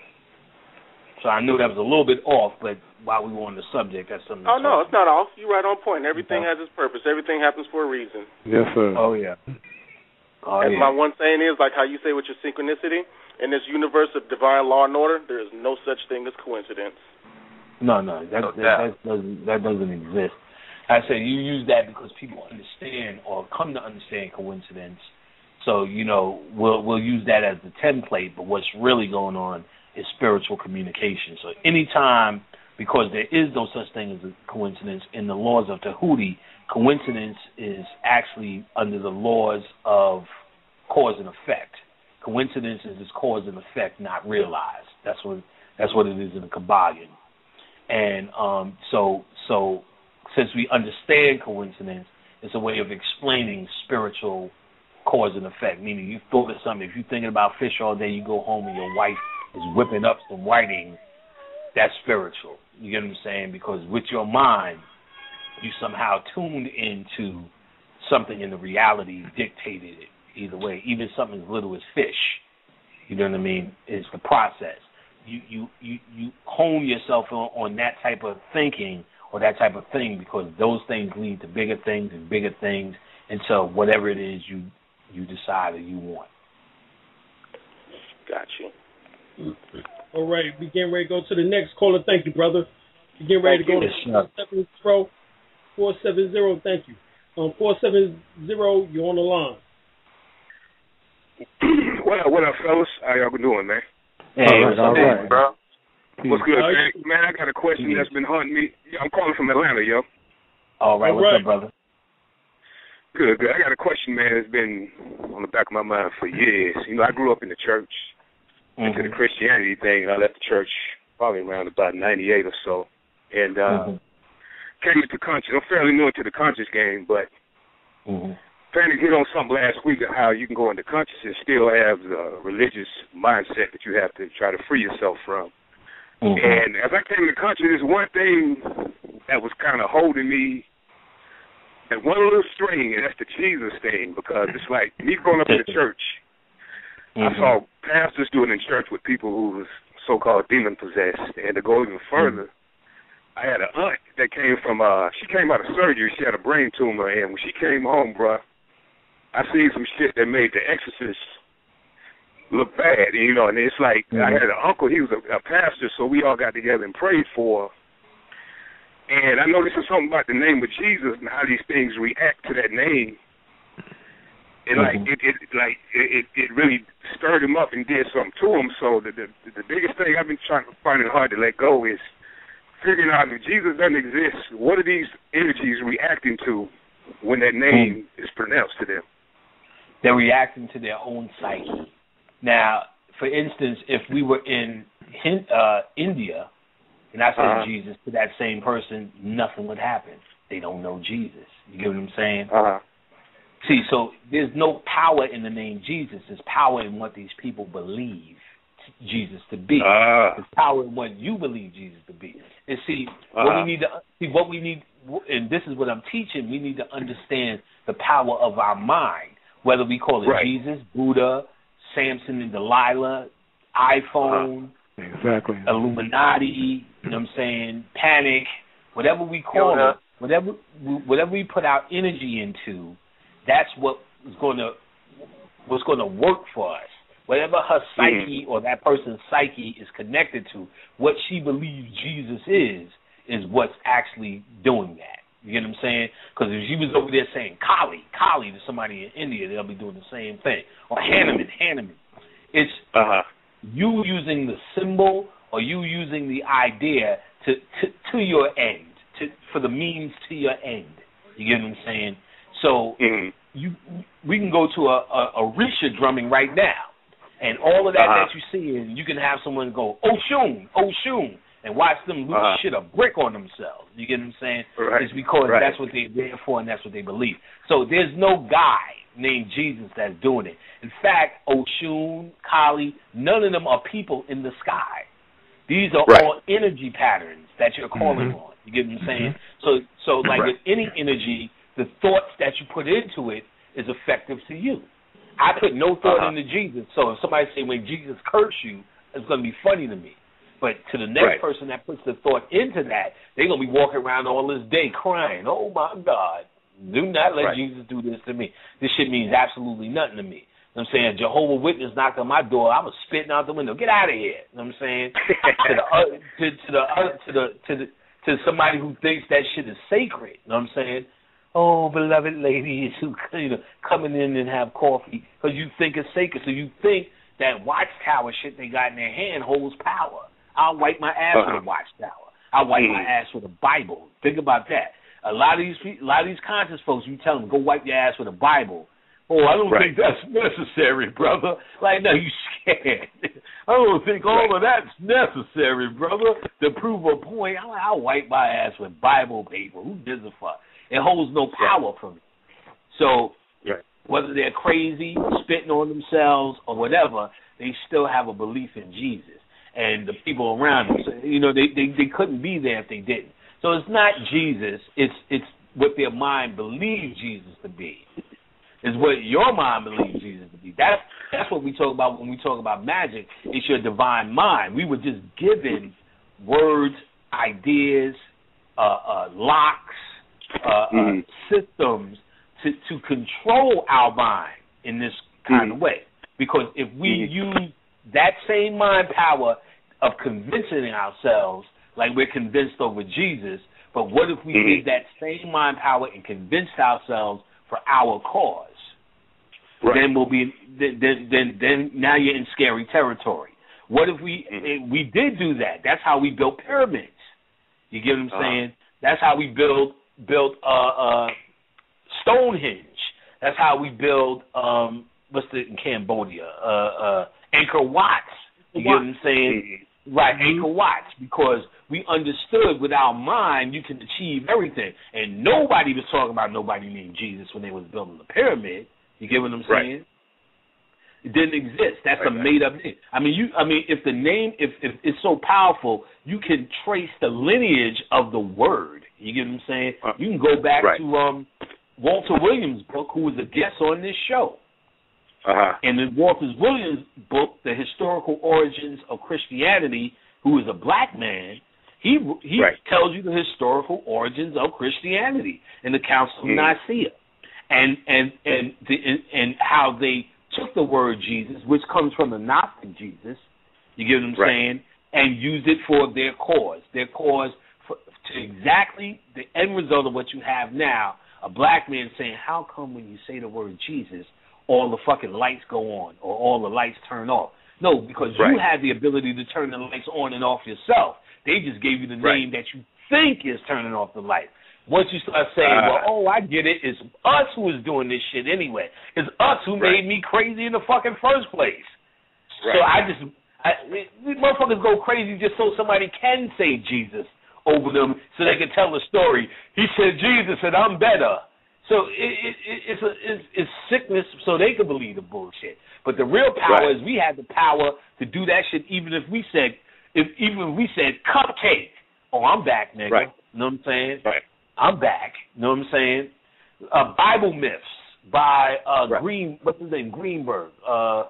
So I knew that was a little bit off, but while we were on the subject, that's something. Oh, no, it's not off. You're right on point. Everything has its purpose. Everything happens for a reason. Yes, sir. Oh, yeah. Oh, As yeah. my one saying is, like how you say with your synchronicity, in this universe of divine law and order, there is no such thing as coincidence. No, no, that, No that, doubt. that, doesn't, that doesn't exist. I say you use that because people understand or come to understand coincidence. So, you know, we'll we'll use that as the template, but what's really going on is spiritual communication. So anytime, because there is no such thing as a coincidence in the laws of Tahuti, coincidence is actually under the laws of cause and effect. Coincidence is this cause and effect not realized. That's what that's what it is in the Kabbalion. And um, so so since we understand coincidence, it's a way of explaining spiritual cause and effect. Meaning you thought of something. If you're thinking about fish all day, you go home and your wife is whipping up some whiting. That's spiritual. You get what I'm saying? Because with your mind, you somehow tuned into something in the reality dictated it either way. Even something as little as fish, you know what I mean, is the process. You you, you, you hone yourself on, on that type of thinking or that type of thing because those things lead to bigger things and bigger things until whatever it is you, you decide that you want. Got you. All right, we getting ready to go to the next caller. Thank you, brother. We getting ready Thank to go you. to four seven zero, four seven zero. Thank you. Um, four seven zero, you're on the line. What up, what up, fellas? How y'all doing, man? Hey, all what's right, up, all right. bro? What's good, All right. man? Man, I got a question that's been haunting me. I'm calling from Atlanta, yo. All right, All what's right. up, brother? Good, good. I got a question, man, that's been on the back of my mind for years. You know, I grew up in the church, Mm-hmm. into the Christianity thing, and I left the church probably around about ninety-eight or so. And uh, Mm-hmm. came into conscious. I'm fairly new into the conscious game, but Mm-hmm. Fanny hit on something last week of how you can go into conscious and still have the religious mindset that you have to try to free yourself from. Mm-hmm. And as I came into consciousness, one thing that was kind of holding me at one little string, and that's the Jesus thing, because it's like me growing up in the church, Mm-hmm. I saw pastors doing it in church with people who was so-called demon-possessed. And to go even further, mm-hmm. I had an aunt that came from, uh, she came out of surgery. She had a brain tumor, and when she came home, bruh, I seen some shit that made the exorcist look bad, you know, and it's like mm-hmm. I had an uncle, he was a, a pastor, so we all got together and prayed for her. And I noticed something about the name of Jesus and how these things react to that name. And like mm-hmm. it, it, like it, it really stirred him up and did something to him. So the, the the biggest thing I've been trying to find it hard to let go is figuring out if Jesus doesn't exist, what are these energies reacting to when that name mm-hmm. is pronounced to them? They're reacting to their own psyche. Now, for instance, if we were in uh, India and I said uh-huh. Jesus to that same person, nothing would happen. They don't know Jesus. You get what I'm saying? Uh-huh. See, so there's no power in the name Jesus. There's power in what these people believe Jesus to be. Uh. There's power in what you believe Jesus to be. And see, uh-huh. what we need to see, what we need, and this is what I'm teaching. We need to understand the power of our mind, whether we call it right. Jesus, Buddha, Samson and Delilah, iPhone, uh-huh. exactly, Illuminati. You know what I'm saying? Panic, whatever we call Yoda. it, whatever whatever we put our energy into. That's what is going to what's going to work for us. Whatever her psyche mm-hmm. or that person's psyche is connected to, what she believes Jesus is, is what's actually doing that. You get what I'm saying? Because if she was over there saying Kali, Kali to somebody in India, they'll be doing the same thing. Or Hanuman, Hanuman. It's uh-huh. you using the symbol or you using the idea to, to, to your end, to for the means to your end. You get what I'm saying? So mm-hmm. you we can go to a, a, a Risha drumming right now, and all of that uh-huh. that you see, and you can have someone go, Oshun, Oshun, and watch them lose uh-huh. shit a brick on themselves. You get what I'm saying? Right. It's because right. that's what they're there for and that's what they believe. So there's no guy named Jesus that's doing it. In fact, Oshun, Kali, none of them are people in the sky. These are right. all energy patterns that you're calling mm-hmm. on. You get what I'm saying? So, so like right. with any energy, the thoughts that you put into it is effective to you. I put no thought uh-huh. into Jesus, so if somebody say when Jesus curse you, it's going to be funny to me. But to the next right. person that puts the thought into that, they're going to be walking around all this day crying, oh, my God, do not let right. Jesus do this to me. This shit means absolutely nothing to me. You know what I'm saying? Jehovah's Witness knocked on my door. I was spitting out the window. Get out of here. You know what I'm saying? to the uh, to, to the uh, to the to the to somebody who thinks that shit is sacred. You know what I'm saying? Oh, beloved ladies who you know coming in and have coffee because you think it's sacred. So you think that watchtower shit they got in their hand holds power. I'll wipe my ass uh-huh. with a watchtower. I'll wipe mm. my ass with a Bible. Think about that. A lot of these a lot of these conscious folks, you tell them go wipe your ass with a Bible. Oh, I don't right. think that's necessary, brother. Like, no, you scared. I don't think all right. of that's necessary, brother, to prove a point. I'll, I'll wipe my ass with Bible paper. Who gives a fuck? It holds no power for me. So right. whether they're crazy, spitting on themselves, or whatever, they still have a belief in Jesus. And the people around them, so, you know, they, they, they couldn't be there if they didn't. So it's not Jesus. It's it's what their mind believes Jesus to be. Is what your mind believes Jesus to be. That's that's what we talk about when we talk about magic. It's your divine mind. We were just given words, ideas, uh, uh, locks, uh, mm-hmm. uh, systems to, to control our mind in this kind mm-hmm. of way. Because if we mm-hmm. use that same mind power of convincing ourselves like we're convinced over Jesus, but what if we mm-hmm. did that same mind power and convinced ourselves for our cause? Right. Then we'll be then, then then then now you're in scary territory. What if we mm-hmm. we did do that? That's how we built pyramids. You get what I'm uh-huh. saying? That's how we build built uh, uh, Stonehenge. That's how we build um, what's the in Cambodia uh, uh, Angkor Wat. You get what I'm saying? Mm-hmm. Right, Angkor Wat, because we understood with our mind you can achieve everything, and nobody was talking about nobody named Jesus when they was building the pyramid. You get what I'm saying? Right. It didn't exist. That's right, a made up name. I mean, you. I mean, if the name, if, if it's so powerful, you can trace the lineage of the word. You get what I'm saying? Uh, you can go back right. to um, Walter Williams' book, who was a guest on this show. Uh-huh. And in Walter Williams' book, The Historical Origins of Christianity, who is a black man, he he right. tells you the historical origins of Christianity in the Council of mm. Nicaea. And and and the, and and how they took the word Jesus, which comes from the Gnostic Jesus, you get what I'm right. saying, and used it for their cause. Their cause for, to exactly the end result of what you have now, a black man saying, how come when you say the word Jesus, all the fucking lights go on or all the lights turn off? No, because right. you have the ability to turn the lights on and off yourself. They just gave you the right. name that you think is turning off the lights. Once you start saying, uh, well, oh, I get it, it's us who is doing this shit anyway. It's us who right. made me crazy in the fucking first place. Right. So I just, I, these motherfuckers go crazy just so somebody can say Jesus over them so they can tell the story. He said Jesus and I'm better. So it, it, it, it's, a, it's, it's sickness so they can believe the bullshit. But the real power right. is we have the power to do that shit even if we said, if even if we said cupcake. Oh, I'm back, nigga. Right. You know what I'm saying? Right. I'm back. You know what I'm saying? Uh, Bible Myths by uh, right. Green. What's his name? Greenberg. Uh,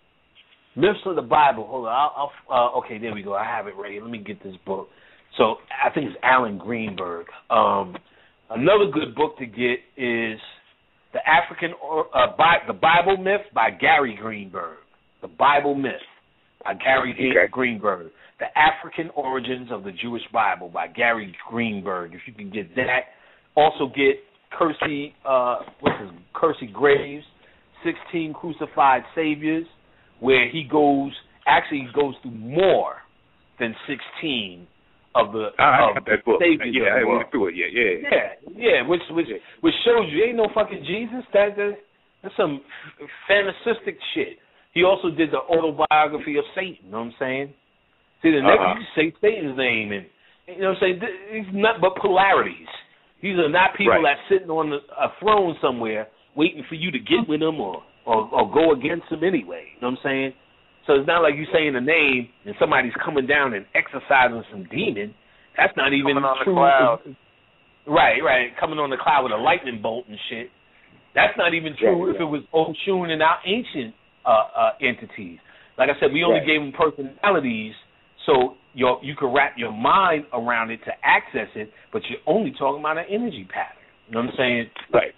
Myths of the Bible. Hold on. I'll, I'll, uh, okay, there we go. I have it ready. Let me get this book. So I think it's Alan Greenberg. Um, another good book to get is the African or uh, Bi- the Bible Myth by Gary Greenberg. The Bible Myth by Gary okay. Greenberg. The African Origins of the Jewish Bible by Gary Greenberg. If you can get that. Also get Kersey, uh, what's his, Kersey Graves, sixteen Crucified Saviors, where he goes, actually he goes through more than sixteen of the I of got that book. Saviors. Yeah, of the I world. went through it. Yeah, yeah. Yeah, yeah, which which Yeah. which shows you ain't no fucking Jesus. That, that that's some f- fantastic shit. He also did the autobiography of Satan. You know what I'm saying? See, the next Uh-huh. you say Satan's name, and you know what I'm saying. It's not but polarities. These are not people Right. that's sitting on a throne somewhere waiting for you to get with them or, or or go against them anyway. You know what I'm saying? So it's not like you saying a name and somebody's coming down and exorcising some demon. That's not even Coming on the true. cloud. Right, right. Coming on the cloud with a lightning bolt and shit. That's not even true Yeah, if yeah. it was Oshun and our ancient uh, uh, entities. Like I said, we only Right. gave them personalities so your you can wrap your mind around it to access it, but you're only talking about an energy pattern. You know what I'm saying? Right.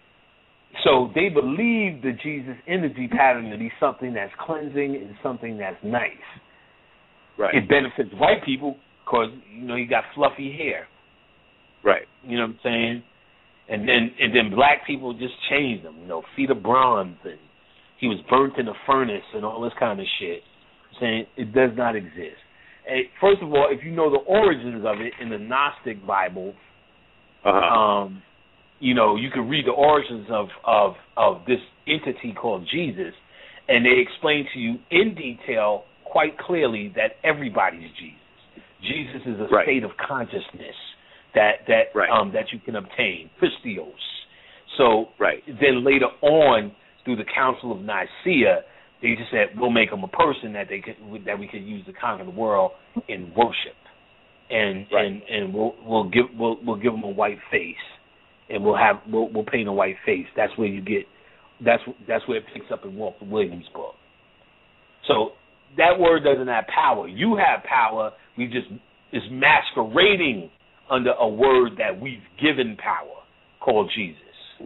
So they believe the Jesus energy pattern to be something that's cleansing and something that's nice. Right. It benefits white people because, you know, you got fluffy hair. Right. You know what I'm saying? And then and then black people just changed them, you know, feet of bronze, and he was burnt in a furnace and all this kind of shit. Saying it does not exist. And first of all, if you know the origins of it in the Gnostic Bible, Uh-huh. um, you know, you can read the origins of, of, of this entity called Jesus, and they explain to you in detail quite clearly that everybody's Jesus. Jesus is a Right. state of consciousness that that Right. um, that you can obtain, pistios. So Right. then later on, through the Council of Nicaea, they just said we'll make him a person that they could that we could use to conquer the world in worship, and Right. and and we'll we'll give we'll we'll give him a white face, and we'll have we'll we'll paint a white face. That's where you get that's that's where it picks up in Walter Williams' book. So that word doesn't have power. You have power. We just is masquerading under a word that we've given power called Jesus.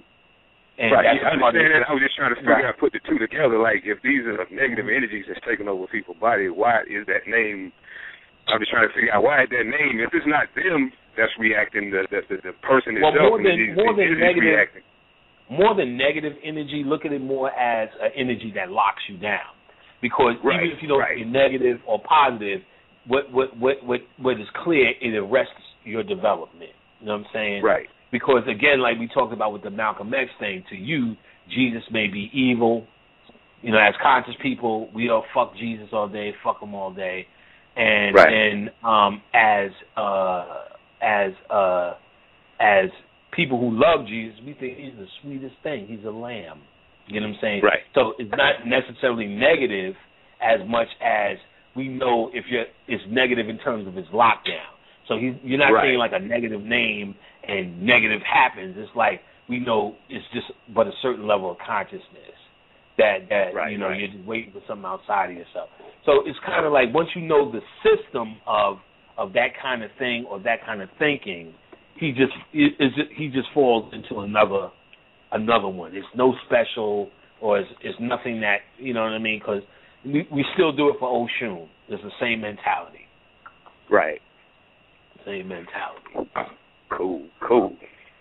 And right, that's yeah, I part of- understand that. I was just trying to figure Right. out, put the two together. Like, if these are negative energies that's taking over people's body, why is that name? I'm just trying to figure out why is that name. If it's not them that's reacting, the the, the, the person Well, itself more and than- the, more the, than is negative- reacting. More than negative energy, look at it more as an energy that locks you down. Because Right, even if you don't right. be negative or positive, what what what what what is clear, it arrests your development. You know what I'm saying? Right. Because again, like we talked about with the Malcolm X thing, to you, Jesus may be evil. You know, as conscious people, we don't fuck Jesus all day, fuck him all day, and Right. then um, as uh, as uh, as people who love Jesus, we think he's the sweetest thing. He's a lamb. You know what I'm saying? Right. So it's not necessarily negative as much as we know if you're it's negative in terms of its lockdown. So he's, you're not Right. saying like a negative name and negative happens. It's like we know it's just but a certain level of consciousness that that Right, you know right. you're just waiting for something outside of yourself. So it's kind of like once you know the system of of that kind of thing or that kind of thinking, he just is he just falls into another another one. It's no special or it's, it's nothing that you know what I mean because we, we still do it for Oshun. It's the same mentality. Right. Same mentality. Cool. Cool.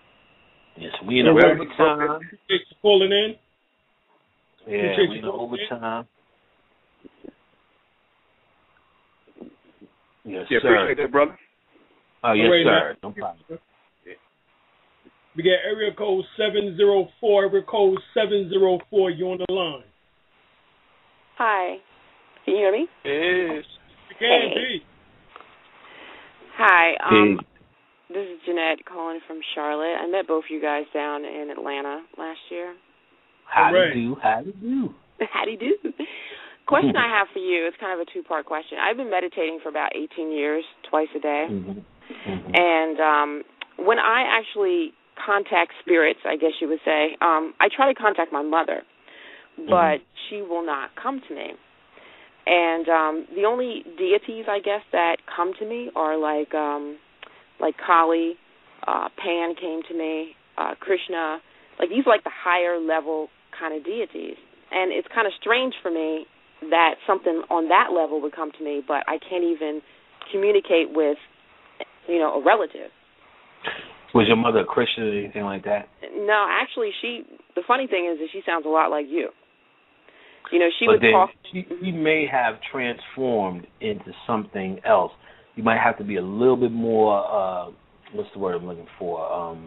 Yes, we in Well, overtime. Appreciate you calling in. Yeah, appreciate we you in calling in. overtime. Yes, Yeah, sir. appreciate that, brother. Oh, yes, All right, sir. man. No problem. We got area code seven zero four, area code seven zero four. You on the line. Hi. Can you hear me? Yes. You can Hey. be. Hi. Um, Hey. This is Jeanette calling from Charlotte. I met both you guys down in Atlanta last year. How All right. do you do? How do you do? How do you do? Question I have for you, it's kind of a two-part question. I've been meditating for about eighteen years, twice a day. Mm-hmm. Mm-hmm. And um, when I actually contact spirits, I guess you would say, um, I try to contact my mother, but Mhm. she will not come to me. And um, the only deities, I guess, that come to me are like um, like Kali, uh, Pan came to me, uh, Krishna. Like these are like the higher level kind of deities. And it's kind of strange for me that something on that level would come to me, but I can't even communicate with, you know, a relative. Was your mother a Christian or anything like that? No, actually, she. The funny thing is that she sounds a lot like you. You know, she but would then talk. She, she may have transformed into something else. You might have to be a little bit more. Uh, what's the word I'm looking for? Um,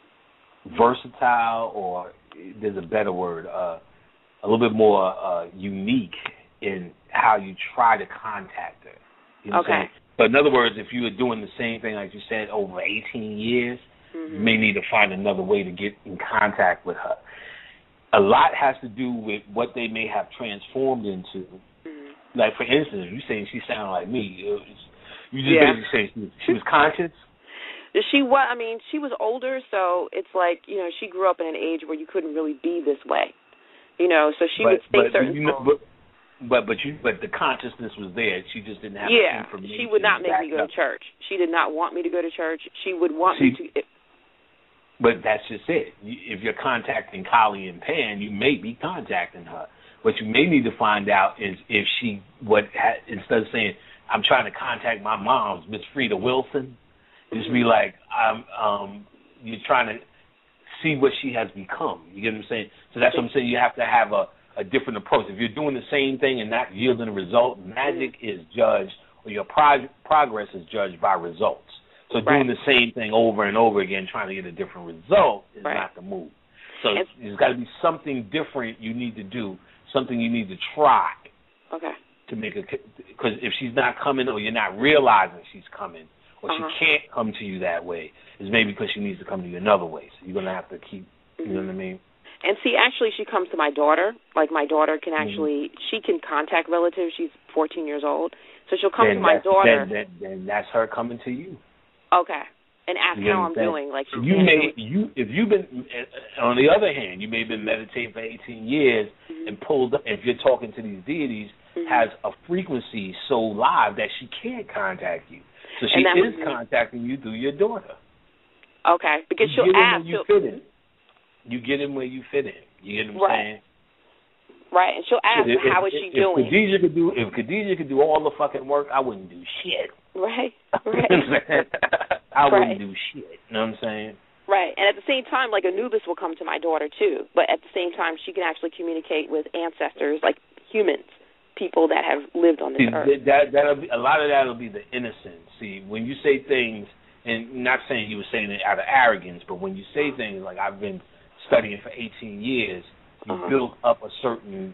versatile, or there's a better word. Uh, a little bit more uh, unique in how you try to contact her. You know okay. what I'm saying? So in other words, if you were doing the same thing, like you said, over eighteen years, mm-hmm. you may need to find another way to get in contact with her. A lot has to do with what they may have transformed into. Mm-hmm. Like, for instance, you saying she sounded like me. You just yeah. basically say she, she was conscious? She was, I mean, she was older, so it's like, you know, she grew up in an age where you couldn't really be this way. You know, so she but, would say but, certain you know, but, but but you but the consciousness was there. She just didn't have yeah, the information. she would not make me go up. to church. She did not want me to go to church. She would want See, me to. It, but that's just it. If you're contacting Kali and Pan, you may be contacting her. What you may need to find out is if she what instead of saying I'm trying to contact my mom's Miss Frida Wilson, just be like I'm. Um, you're trying to see what she has become. You get what I'm saying? So that's what I'm saying. You have to have a, a different approach. If you're doing the same thing and not yielding a result, magic is judged, or your prog- progress is judged by results. So right. doing the same thing over and over again, trying to get a different result, is right. not the move. So and, there's got to be something different you need to do, something you need to try. Okay. To make a, because if she's not coming, or you're not realizing she's coming, or uh-huh. she can't come to you that way, is maybe because she needs to come to you another way. So you're going to have to keep, you mm-hmm. know what I mean? And see, actually, she comes to my daughter. Like, my daughter can actually, mm-hmm. she can contact relatives. She's fourteen years old. So she'll come then to my daughter. Then, then, then that's her coming to you. Okay. And ask how I'm doing. Like, she you may, do you, if you've been, on the other hand, you may have been meditating for eighteen years mm-hmm. and pulled up, if you're talking to these deities, mm-hmm. has a frequency so live that she can't contact you. So she is contacting you through your daughter. Okay, because you she'll get ask. In where you fit in. You get in where you fit in. You get what I'm right. saying? Right, and she'll ask, if, how if, is she if doing? Khadijah could do, if Khadijah could do all the fucking work, I wouldn't do shit. Right, right. I right. wouldn't do shit. You know what I'm saying? Right, and at the same time, like Anubis will come to my daughter too, but at the same time, she can actually communicate with ancestors, like humans, people that have lived on this See, earth. That, that'll be, a lot of that will be the innocence. See, when you say things, and not saying you were saying it out of arrogance, but when you say things like I've been studying for eighteen years, you uh-huh. build up a certain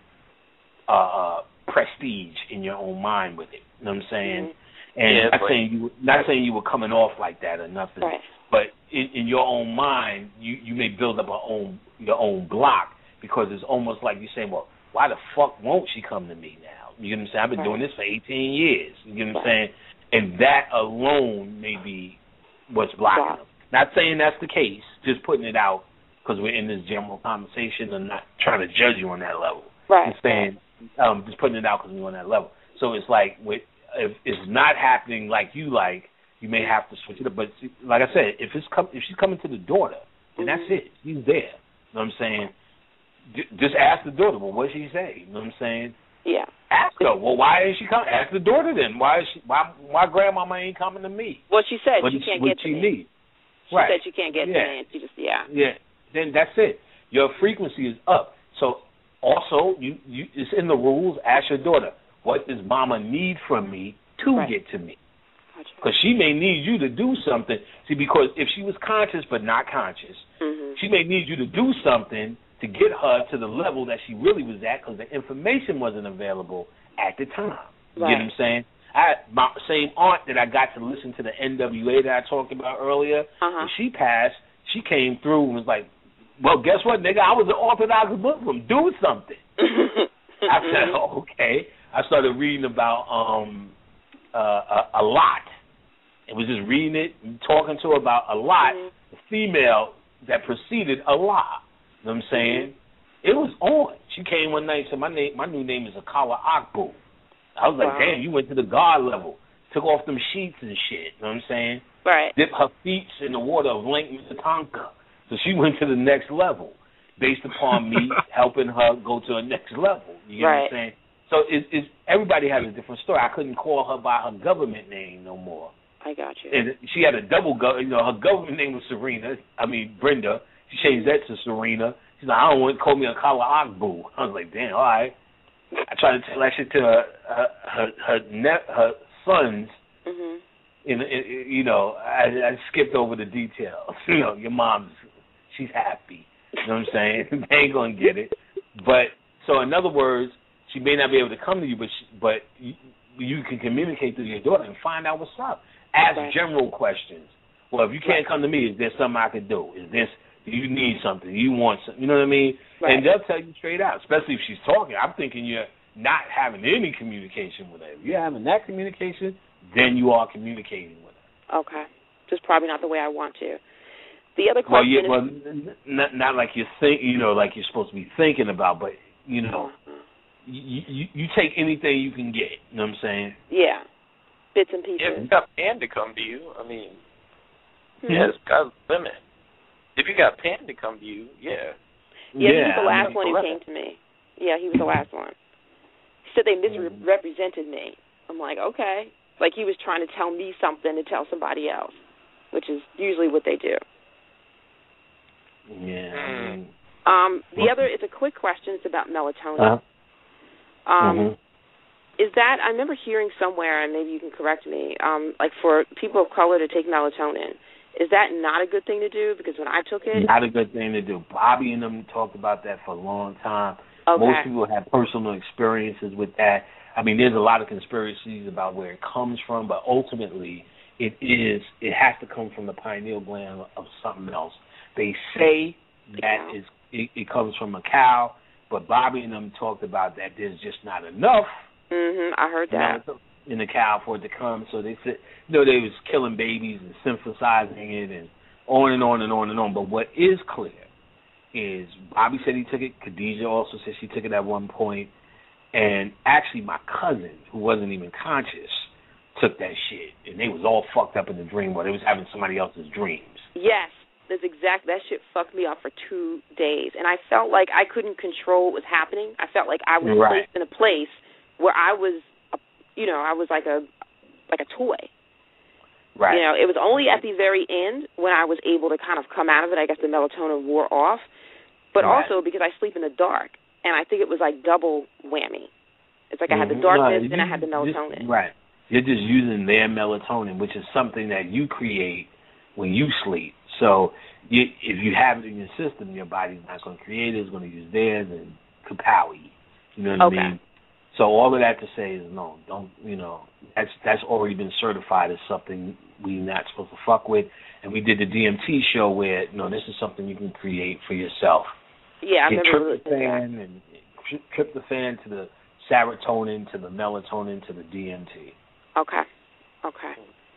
uh, prestige in your own mind with it. You know what I'm saying? Mm-hmm. And yeah, not but, saying you not saying you were coming off like that or nothing, right. but in, in your own mind, you, you may build up a own your own block because it's almost like you're saying, well, why the fuck won't she come to me now? You get what I'm saying? I've been right. doing this for eighteen years. You get what I'm right. saying? And that alone may be what's blocking wow. them. Not saying that's the case, just putting it out because we're in this general conversation and not trying to judge you on that level. Right. Just saying, um, just putting it out because we're on that level. So it's like, with, if it's not happening like you like, you may have to switch it up. But see, like I said, if it's com- if she's coming to the daughter, then mm-hmm. that's it. She's there. You know what I'm saying? J- just ask the daughter, well, what did she say? You know what I'm saying? Yeah. Ask her. Well, why is she coming? Ask the daughter then. Why is she? Why? Why grandmama ain't coming to me? Well, she said what she is, can't what get to she me. Need? She right. said she can't get yeah. to me, and she just yeah. Yeah. Then that's it. Your frequency is up. So also, you, you it's in the rules. Ask your daughter, what does mama need from me to right. get to me? Because she may need you to do something. See, because if she was conscious but not conscious, mm-hmm. she may need you to do something to get her to the level that she really was at because the information wasn't available at the time. You right. get what I'm saying? I, my same aunt that I got to listen to the N W A that I talked about earlier, uh-huh. when she passed, she came through and was like, well, guess what, nigga? I was an Orthodox Muslim. Do something. I said, oh, okay. I started reading about um, uh, a, a lot. It was just reading it and talking to her about a lot, mm-hmm. the female that preceded Allah. You know what I'm saying? Mm-hmm. It was on. She came one night and said, my name, my new name is Akala Akbu. I was like, wow. damn, you went to the God level. Took off them sheets and shit. You know what I'm saying? Right. Dipped her feet in the water of Lake Minnetonka. So she went to the next level based upon me helping her go to the next level. You get right. what I'm saying? So it, it, everybody has a different story. I couldn't call her by her government name no more. I got you. And she had a double, go- you know, her government name was Serena. I mean, Brenda. She changed that to Serena. She's like, I don't want to call me a Kala Agbu. I was like, damn, all right. I tried to tell that shit to her, her, her, her, ne- her sons. Mm-hmm. In, in, you know, I, I skipped over the details. You know, your mom's, she's happy. You know what I'm saying? They ain't going to get it. But, so in other words, she may not be able to come to you, but she, but you, you can communicate to your daughter and find out what's up. Ask right. general questions. Well, if you can't right. come to me, is there something I can do? Is this, do you need something? Do you want something? You know what I mean? Right. And they'll tell you straight out, especially if she's talking. I'm thinking you're not having any communication with her. If you're having that communication, then you are communicating with her. Okay. Just probably not the way I want to. The other well, question yeah, is... Well, not, not like you think, you know, like you're supposed to be thinking about, but, you know, mm-hmm. you, you, you take anything you can get. You know what I'm saying? Yeah. Bits and pieces. If you got Pan to come to you, I mean, hmm. yeah, it's got a limit. If you got Pan to come to you, yeah. Yeah, yeah he was the last I mean, one who came to me. Yeah, he was the last one. He said they misrepresented me. I'm like, okay. Like he was trying to tell me something to tell somebody else, which is usually what they do. Yeah. I mean, um, the other, it's a quick question. It's about melatonin. Uh-huh. Um, mm-hmm. Is that, I remember hearing somewhere, and maybe you can correct me, um, like for people of color to take melatonin, is that not a good thing to do? Because when I took it... Not a good thing to do. Bobby and them talked about that for a long time. Okay. Most people have personal experiences with that. I mean, there's a lot of conspiracies about where it comes from, but ultimately it is, it has to come from the pineal gland of something else. They say that is, it, it comes from a cow, but Bobby and them talked about that there's just not enough. Mhm, I heard that. In the cow for it to come, so they said, you know, they was killing babies and synthesizing it and on and on and on and on. But what is clear is Bobby said he took it. Khadijah also said she took it at one point, and actually my cousin, who wasn't even conscious, took that shit, and they was all fucked up in the dream, or they was having somebody else's dreams. Yes, that's exact. That shit fucked me up for two days, and I felt like I couldn't control what was happening. I felt like I was right. placed in a place where I was, a, you know, I was like a like a toy. Right. You know, it was only at the very end when I was able to kind of come out of it. I guess the melatonin wore off, but right. also because I sleep in the dark, and I think it was like double whammy. It's like mm-hmm. I had the darkness, no, then you, I had the melatonin. Just, right. You're just using their melatonin, which is something that you create when you sleep. So you, if you have it in your system, your body's not going to create it. It's going to use theirs and kapowie. You know what okay. I mean? So all of that to say is no, don't, you know, that's that's already been certified as something we're not supposed to fuck with. And we did the D M T show where, you know, this is something you can create for yourself. Yeah, I Get remember tryptophan and tryptophan to the serotonin to the melatonin to the D M T. Okay. Okay.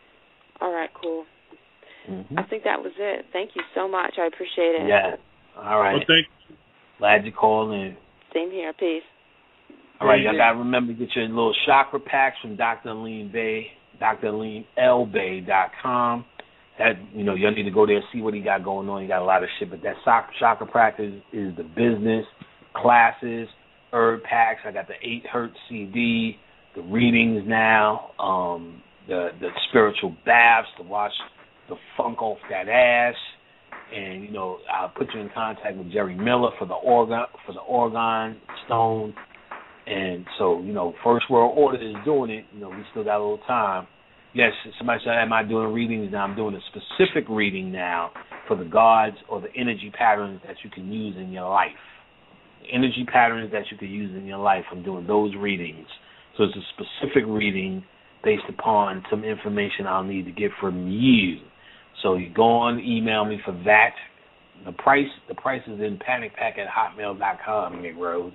All right, cool. Mm-hmm. I think that was it. Thank you so much. I appreciate it. Yeah. All right. Well, thank you. Glad you called in. Same here. Peace. All right, y'all got to remember to get your little chakra packs from Doctor Aline Bay, D R Aline L Bay dot com. That, you know, y'all need to go there and see what he got going on. He got a lot of shit, but that chakra pack is, is the business, classes, herb packs. I got the eight hertz C D, the readings now, um, the the spiritual baths to wash the funk off that ass. And, you know, I'll put you in contact with Jerry Miller for the organ, for the organ stone. And so, you know, First World Order is doing it. You know, we still got a little time. Yes, somebody said, am I doing readings now? I'm doing a specific reading now for the gods or the energy patterns that you can use in your life. The energy patterns that you can use in your life, I'm doing those readings. So it's a specific reading based upon some information I'll need to get from you. So you go on, email me for that. The price, the price is in panic pack at hotmail dot com, Nick Rhodes.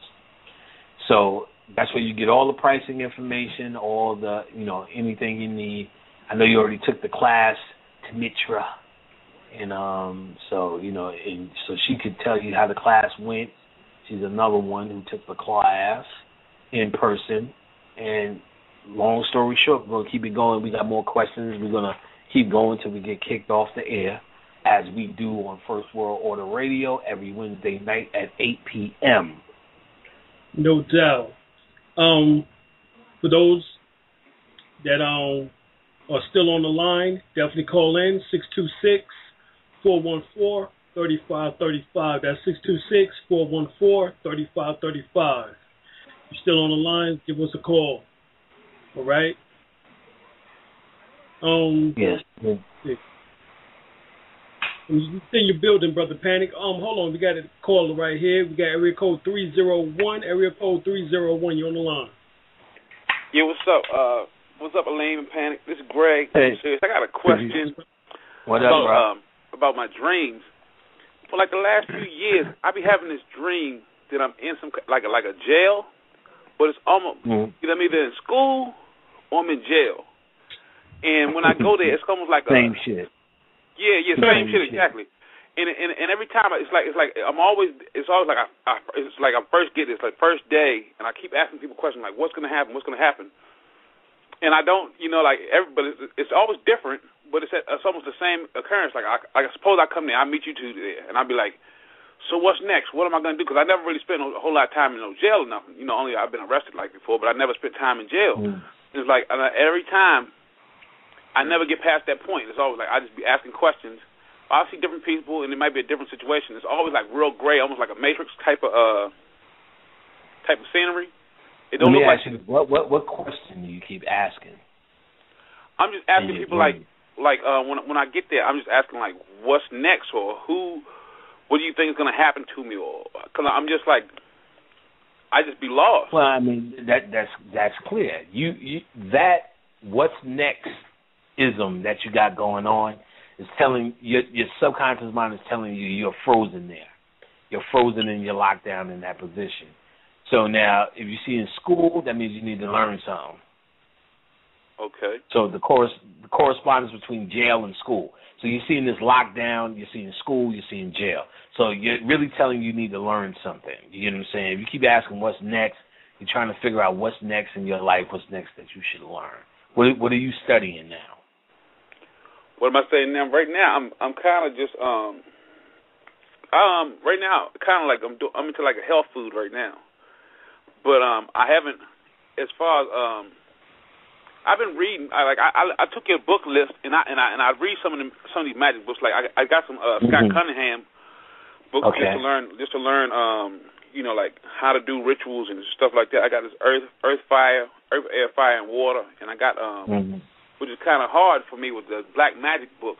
So that's where you get all the pricing information, all the, you know, anything you need. I know you already took the class to Mitra, and um, so, you know, and so she could tell you how the class went. She's another one who took the class in person. And long story short, we're going to keep it going. We got more questions. We're going to keep going until we get kicked off the air, as we do on First World Order Radio every Wednesday night at eight p.m. No doubt. Um, for those that um are still on the line, definitely call in six two six, four one four, three five three five. That's six two six, four one four, three five three five. If you're still on the line, give us a call. All right? Um, yes. yes. You in your building, Brother Panic. Um, hold on, we got a caller right here. We got area code three zero one. Area code three zero one. You're on the line. Yeah, what's up? Uh, what's up, Elaine and Panic? This is Greg. Hey. I got a question what about up, bro? um about my dreams. For like the last few years, I be having this dream that I'm in some like a, like a jail, but it's almost mm-hmm. you know I'm either in school or I'm in jail. And when I go there, it's almost like same a shit. Yeah, yeah, same, same shit, shit exactly. And, and and every time it's like it's like I'm always it's always like I, I it's like I first get this like first day, and I keep asking people questions like what's gonna happen, what's gonna happen, and I don't you know like everybody it's, it's always different, but it's it's almost the same occurrence. Like I, I suppose I come there, I meet you two there, and I'll be like, so what's next? What am I gonna do? Because I never really spent a whole lot of time in no jail or nothing. You know, only I've been arrested like before, but I never spent time in jail. Mm. It's like and I, every time. I never get past that point. It's always like I just be asking questions. I see different people, and it might be a different situation. It's always like real gray, almost like a Matrix type of uh type of scenery. It don't Let me look ask like you, what what what question do you keep asking? I'm just asking people like like uh, when when I get there, I'm just asking like what's next or who, what do you think is going to happen to me, or because I'm just like I just be lost. Well, I mean that that's that's clear. You you that what's next. Ism that you got going on is telling your your subconscious mind is telling you you're frozen there. You're frozen and you're locked down in that position. So now, if you see in school, that means you need to learn something. Okay. So the course the correspondence between jail and school. So you're seeing this lockdown, you're seeing school, you're seeing jail. So you're really telling you need to learn something. You get what I'm saying? If you keep asking what's next, you're trying to figure out what's next in your life, what's next that you should learn. What what are you studying now? What am I saying now? Right now, I'm I'm kind of just um um right now kind of like I'm do, I'm into like a health food right now, but um I haven't as far as um I've been reading. I like I I, I took your book list and I and I and I read some of them some of these magic books. Like I I got some uh, Scott mm-hmm. Cunningham books okay. just to learn just to learn um you know like how to do rituals and stuff like that. I got this earth earth fire earth air fire and water, and I got um. Mm-hmm. which is kind of hard for me with the Black Magic book.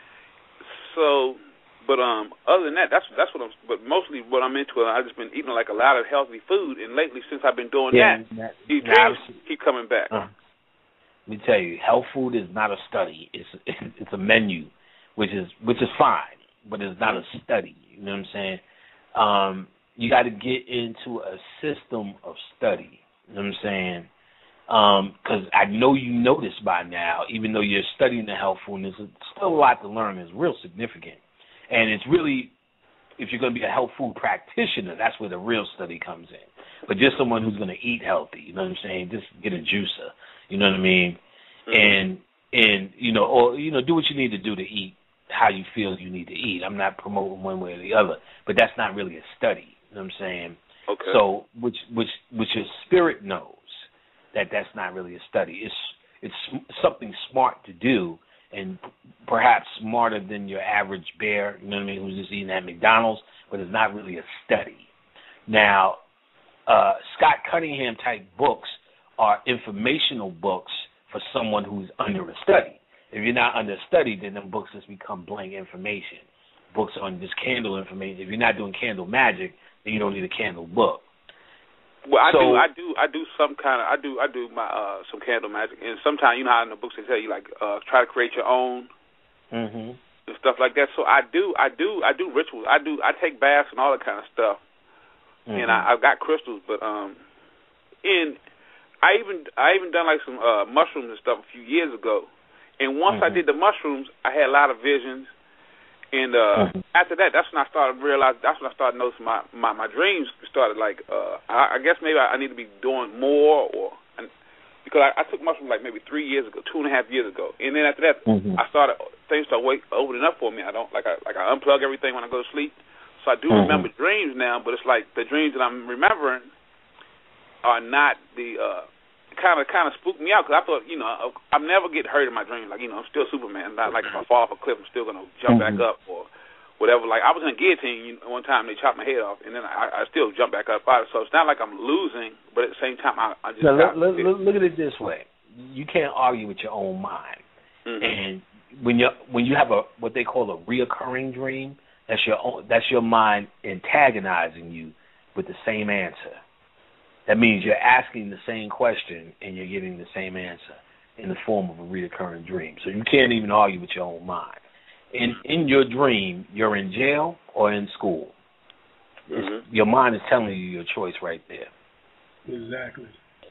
So, but um, other than that, that's that's what I'm. But mostly what I'm into, I've just been eating like a lot of healthy food, and lately since I've been doing yeah, that, that these dreams keep coming back. Uh, let me tell you, health food is not a study. It's it's a menu, which is which is fine, but it's not a study. You know what I'm saying? Um, you got to get into a system of study. You know what I'm saying? Because um, I know you know this by now, even though you're studying the health food, and there's still a lot to learn. It's real significant. And it's really, if you're going to be a health food practitioner, that's where the real study comes in. But just someone who's going to eat healthy, you know what I'm saying, just get a juicer, you know what I mean? Mm-hmm. And, and you know, or, you know, do what you need to do to eat how you feel you need to eat. I'm not promoting one way or the other, but that's not really a study, you know what I'm saying? Okay. So, which, which, which your spirit knows. That that's not really a study. It's it's something smart to do, and perhaps smarter than your average bear, you know what I mean, who's just eating at McDonald's, but it's not really a study. Now, uh, Scott Cunningham type books are informational books for someone who's under a study. If you're not under a study, then them books just become blank information. Books on just candle information. If you're not doing candle magic, then you don't need a candle book. Well, I so, do, I do, I do some kind of, I do, I do my uh, some candle magic, and sometimes you know how in the books they tell you like uh, try to create your own mm-hmm. and stuff like that. So I do, I do, I do rituals. I do, I take baths and all that kind of stuff, mm-hmm. and I, I've got crystals. But um, and I even, I even done like some uh, mushrooms and stuff a few years ago. And once mm-hmm. I did the mushrooms, I had a lot of visions. And uh, mm-hmm. after that, that's when I started realizing. That's when I started noticing my, my, my dreams started like. Uh, I, I guess maybe I, I need to be doing more, or and, because I, I took mushrooms like maybe three years ago, two and a half years ago, and then after that, mm-hmm. I started things started wake, opening up for me. I don't like I like I unplug everything when I go to sleep, so I do mm-hmm. remember dreams now. But it's like the dreams that I'm remembering are not the uh, kind of kind of spooked me out because I thought, you know, I never get hurt in my dreams. Like, you know, I'm still Superman. Not like if I fall off a cliff, I'm still gonna jump mm-hmm. back up or whatever. Like I was in a guillotine you know, one time, they chopped my head off, and then I, I still jump back up. So it's not like I'm losing, but at the same time, I, I just now, got look, look, look at it this way: you can't argue with your own mind, mm-hmm. and when you when you have a what they call a reoccurring dream, that's your own, that's your mind antagonizing you with the same answer. That means you're asking the same question and you're getting the same answer in the form of a reoccurring dream. So you can't even argue with your own mind. In in your dream, you're in jail or in school. Mm-hmm. Your mind is telling you your choice right there. Exactly.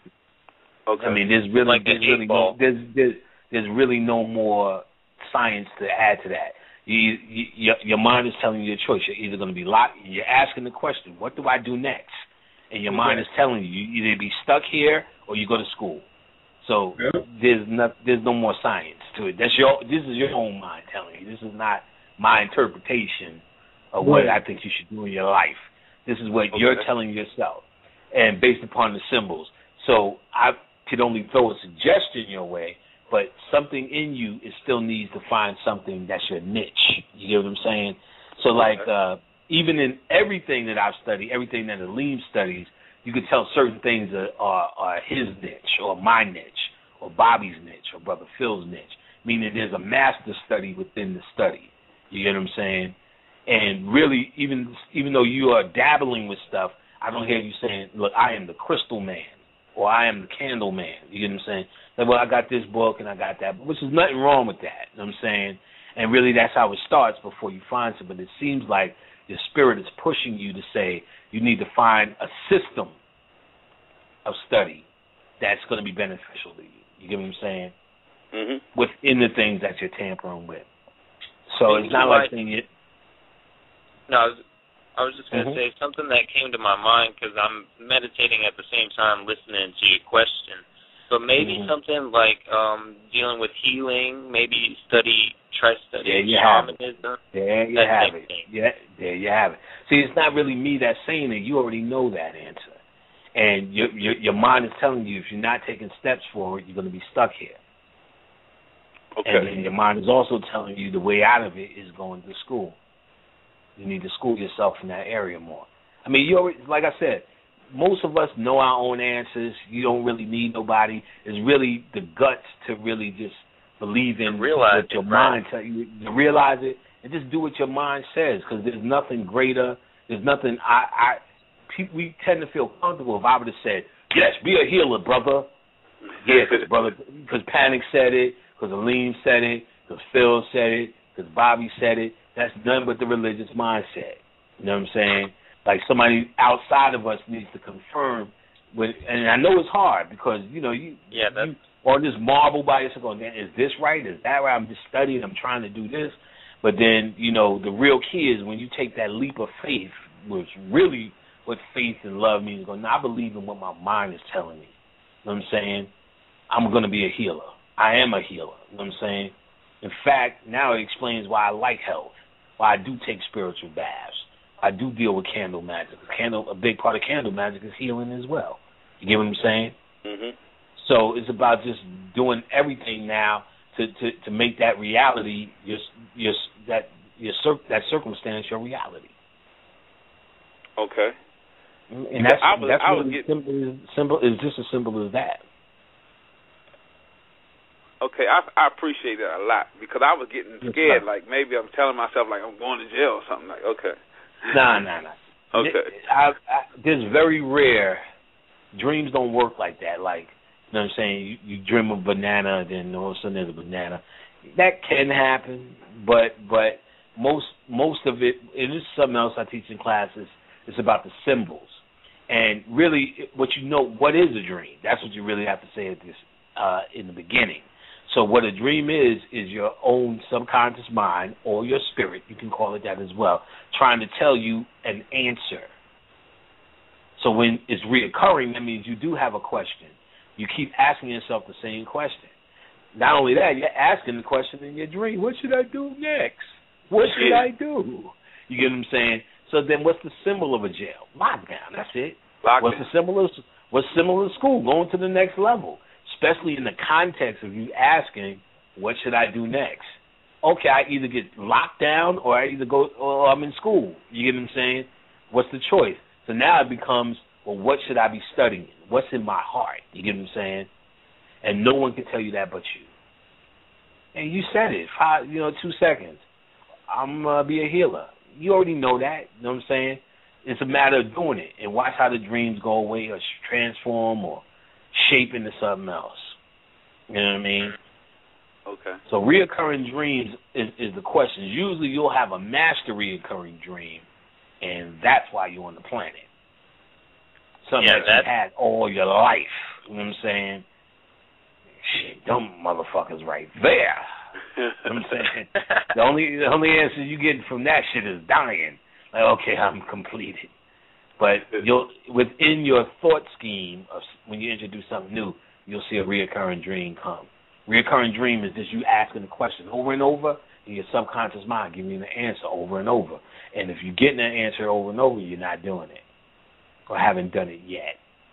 Okay. I mean, there's really like there's really no, there's, there's there's really no more science to add to that. You, you, your, your mind is telling you your choice. You're either going to be locked. You're asking the question, "What do I do next?" And your mind is telling you, you either be stuck here or you go to school. So yep. there's no there's no more science to it. That's your this is your own mind telling you. This is not my interpretation of what right. I think you should do in your life. This is what okay. you're telling yourself, and based upon the symbols. So I could only throw a suggestion your way, but something in you is still needs to find something that's your niche. You get what I'm saying? So okay. like. uh Even in everything that I've studied, everything that Aleem studies, you can tell certain things are, are, are his niche or my niche or Bobby's niche or Brother Phil's niche, meaning there's a master study within the study. You get what I'm saying? And really, even even though you are dabbling with stuff, I don't hear you saying, look, I am the crystal man or I am the candle man. You get what I'm saying? Like, well, I got this book and I got that, which is nothing wrong with that. You know what I'm saying? And really that's how it starts before you find something. But it seems like your spirit is pushing you to say you need to find a system of study that's going to be beneficial to you. You get what I'm saying? Mm-hmm. Within the things that you're tampering with. So it's not like saying it. No, I was, I was just going to mm-hmm. say something that came to my mind because I'm meditating at the same time listening to your question. But maybe mm-hmm. something like um, dealing with healing, maybe study, try study there you shamanism. Have it. There you have it. Yeah, there you have it. See, it's not really me that's saying it. You already know that answer. And your, your, your mind is telling you if you're not taking steps forward, you're going to be stuck here. Okay. And then your mind is also telling you the way out of it is going to school. You need to school yourself in that area more. I mean, you already, like I said, most of us know our own answers. You don't really need nobody. It's really the guts to really just believe in realize what your it, mind right. tells you, to realize it, and just do what your mind says. Because there's nothing greater. There's nothing. I, I, people, we tend to feel comfortable if I would have said, "Yes, be a healer, brother." Yeah, because brother, because Panic said it, because Aleem said it, because Phil said it, because Bobby said it. That's nothing but the religious mindset. You know what I'm saying? Like somebody outside of us needs to confirm, with, and I know it's hard because you know you, yeah, that's, you or just marvel by yourself. Going, is this right? Is that right? I'm just studying. I'm trying to do this, but then you know the real key is when you take that leap of faith, which really what faith and love means. Going, I believe in what my mind is telling me. You know what I'm saying? I'm going to be a healer. I am a healer. You know what I'm saying? In fact, now it explains why I like health, why I do take spiritual baths. I do deal with candle magic. Candle, a big part of candle magic is healing as well. You get what I'm saying? Mm-hmm. So it's about just doing everything now to, to, to make that reality, your, your, that your that circumstance, your reality. Okay. And that's I was, that's I really was simple, simple. It's just as simple as that. Okay, I, I appreciate that a lot because I was getting scared. Like maybe I'm telling myself like I'm going to jail or something. Like okay. Nah, nah, nah. Okay. I, I, there's very rare. Dreams don't work like that. Like, you know what I'm saying? You, you dream of a banana, then all of a sudden there's a banana. That can happen, but but most most of it, and this is something else I teach in classes, it's about the symbols. And really, what you know, what is a dream? That's what you really have to say at this uh, in the beginning. So what a dream is, is your own subconscious mind or your spirit, you can call it that as well, trying to tell you an answer. So when it's reoccurring, that means you do have a question. You keep asking yourself the same question. Not only that, you're asking the question in your dream, what should I do next? What should I do? You get what I'm saying? So then what's the symbol of a jail? Lockdown, that's it. Lockdown. What's the symbol of What's similar to school? Going to the next level, especially in the context of you asking, what should I do next? Okay, I either get locked down or I either go, or I'm in school. You get what I'm saying? What's the choice? So now it becomes, well, what should I be studying? What's in my heart? You get what I'm saying? And no one can tell you that but you. And you said it, five, you know, two seconds. I'm going to be a healer. You already know that. You know what I'm saying? It's a matter of doing it and watch how the dreams go away or transform or shape into something else. You know what I mean? Okay. So reoccurring dreams is, is the question. Usually you'll have a master reoccurring dream, and that's why you're on the planet. Something yeah, that that's... you had all your life. You know what I'm saying? Shit, them motherfuckers right there. You know what I'm saying? The only the only answer you get from that shit is dying. Like, okay, I'm completed. But you'll within your thought scheme of when you introduce something new, you'll see a reoccurring dream come. Reoccurring dream is just you asking the question over and over, and your subconscious mind giving you the answer over and over. And if you're getting that answer over and over, you're not doing it or haven't done it yet.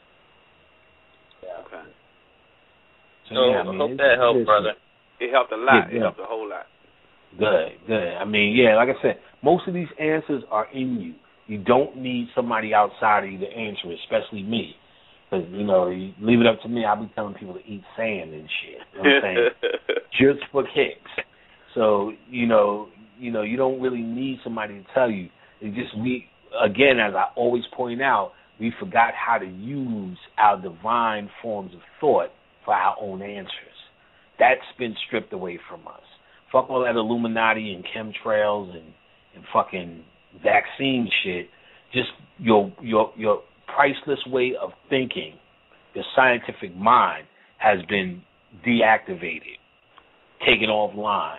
Yeah. Okay. So, so yeah, I mean, hope that helped, brother. It helped a lot. Yeah, it helped a whole lot. Good, good. I mean, yeah, like I said, most of these answers are in you. You don't need somebody outside of you to answer it, especially me. Because, you know, you leave it up to me, I'll be telling people to eat sand and shit. You know what I'm saying? Just for kicks. So, you know, you know, you don't really need somebody to tell you. It just, we, again, as I always point out, we forgot how to use our divine forms of thought for our own answers. That's been stripped away from us. Fuck all that Illuminati and chemtrails and, and fucking vaccine shit. Just your your your priceless way of thinking, your scientific mind has been deactivated, taken offline.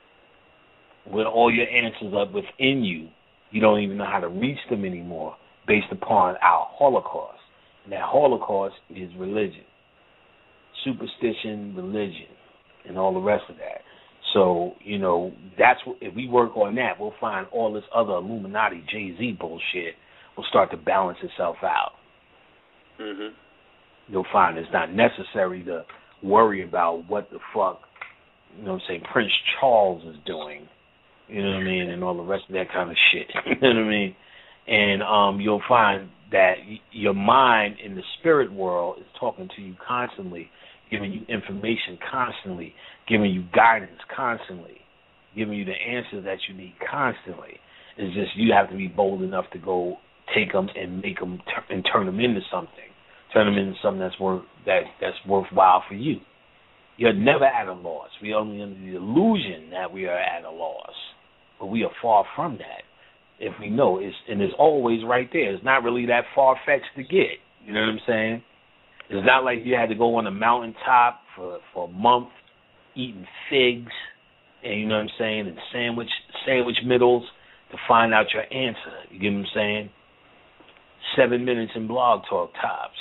With all your answers up within you, you don't even know how to reach them anymore based upon our Holocaust. And that Holocaust is religion, superstition, religion, and all the rest of that. So, you know, that's what, if we work on that, we'll find all this other Illuminati, Jay-Z bullshit will start to balance itself out. Mm-hmm. You'll find it's not necessary to worry about what the fuck, you know what I'm saying, Prince Charles is doing, you know what I mean, and all the rest of that kind of shit, you know what I mean? And um, you'll find that y- your mind in the spirit world is talking to you constantly, giving you information constantly, giving you guidance constantly, giving you the answers that you need constantly. It's just you have to be bold enough to go take them and make them t- and turn them into something, turn them into something that's worth that that's worthwhile for you. You're never at a loss. We are only under the illusion that we are at a loss, but we are far from that. If we know it's and it's always right there. It's not really that far fetched to get. You know what I'm saying? It's not like you had to go on a mountaintop for, for a month eating figs and, you know what I'm saying, and sandwich sandwich middles to find out your answer. You get what I'm saying? Seven minutes in Blog Talk tops.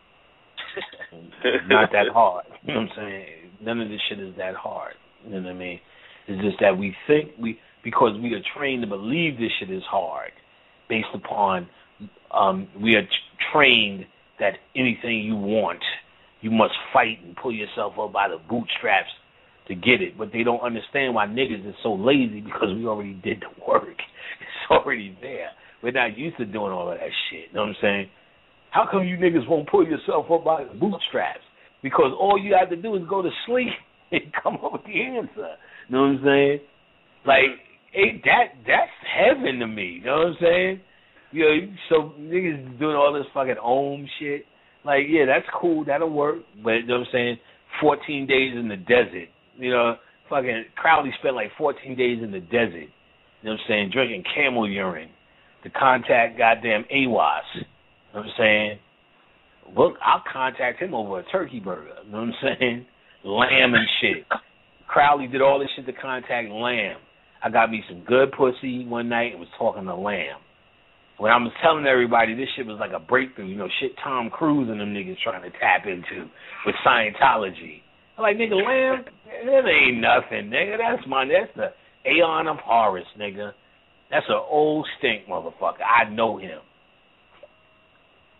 Not that hard. You know what I'm saying? None of this shit is that hard. You know what I mean? It's just that we think we, because we are trained to believe this shit is hard based upon, um, we are t- trained that anything you want, you must fight and pull yourself up by the bootstraps to get it. But they don't understand why niggas is so lazy because we already did the work. It's already there. We're not used to doing all of that shit. You know what I'm saying? How come you niggas won't pull yourself up by the bootstraps? Because all you have to do is go to sleep and come up with the answer. You know what I'm saying? Like, hey, that that's heaven to me. You know what I'm saying? You know, so niggas doing all this fucking Om shit. Like, yeah, that's cool. That'll work. But, you know what I'm saying? fourteen days in the desert. You know, fucking Crowley spent like fourteen days in the desert. You know what I'm saying? Drinking camel urine to contact goddamn A W A S. You know what I'm saying? Look, I'll contact him over a turkey burger. You know what I'm saying? Lamb and shit. Crowley did all this shit to contact lamb. I got me some good pussy one night and was talking to lamb. When I was telling everybody this shit was like a breakthrough, you know, shit Tom Cruise and them niggas trying to tap into with Scientology. I'm like, nigga, lamb, that ain't nothing, nigga. That's my, that's the Aeon of Horus, nigga. That's an old stink motherfucker. I know him.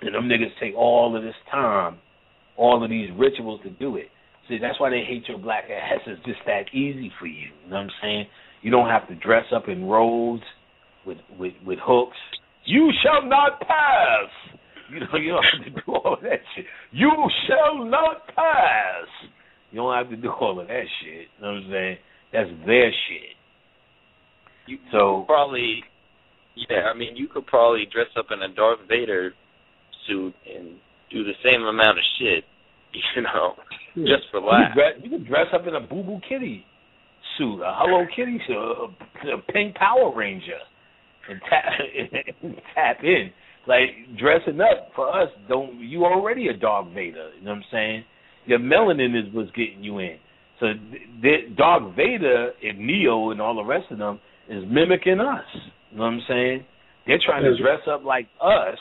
And them niggas take all of this time, all of these rituals to do it. See, that's why they hate your black ass. It's just that easy for you. You know what I'm saying? You don't have to dress up in robes with, with, with hooks. You shall not pass. You know, you don't have to do all of that shit. You shall not pass. You don't have to do all of that shit. You know what I'm saying? That's their shit. You so probably, yeah, I mean, you could probably dress up in a Darth Vader suit and do the same amount of shit, you know, yeah. just for laughs. You could dress up in a Boo Boo Kitty suit, a Hello Kitty suit, a, a Pink Power Ranger, and tap, and tap in. Like, dressing up for us, don't you already a Darth Vader, you know what I'm saying? Your melanin is what's getting you in. So the, Darth Vader and Neo and all the rest of them is mimicking us, you know what I'm saying? They're trying to dress up like us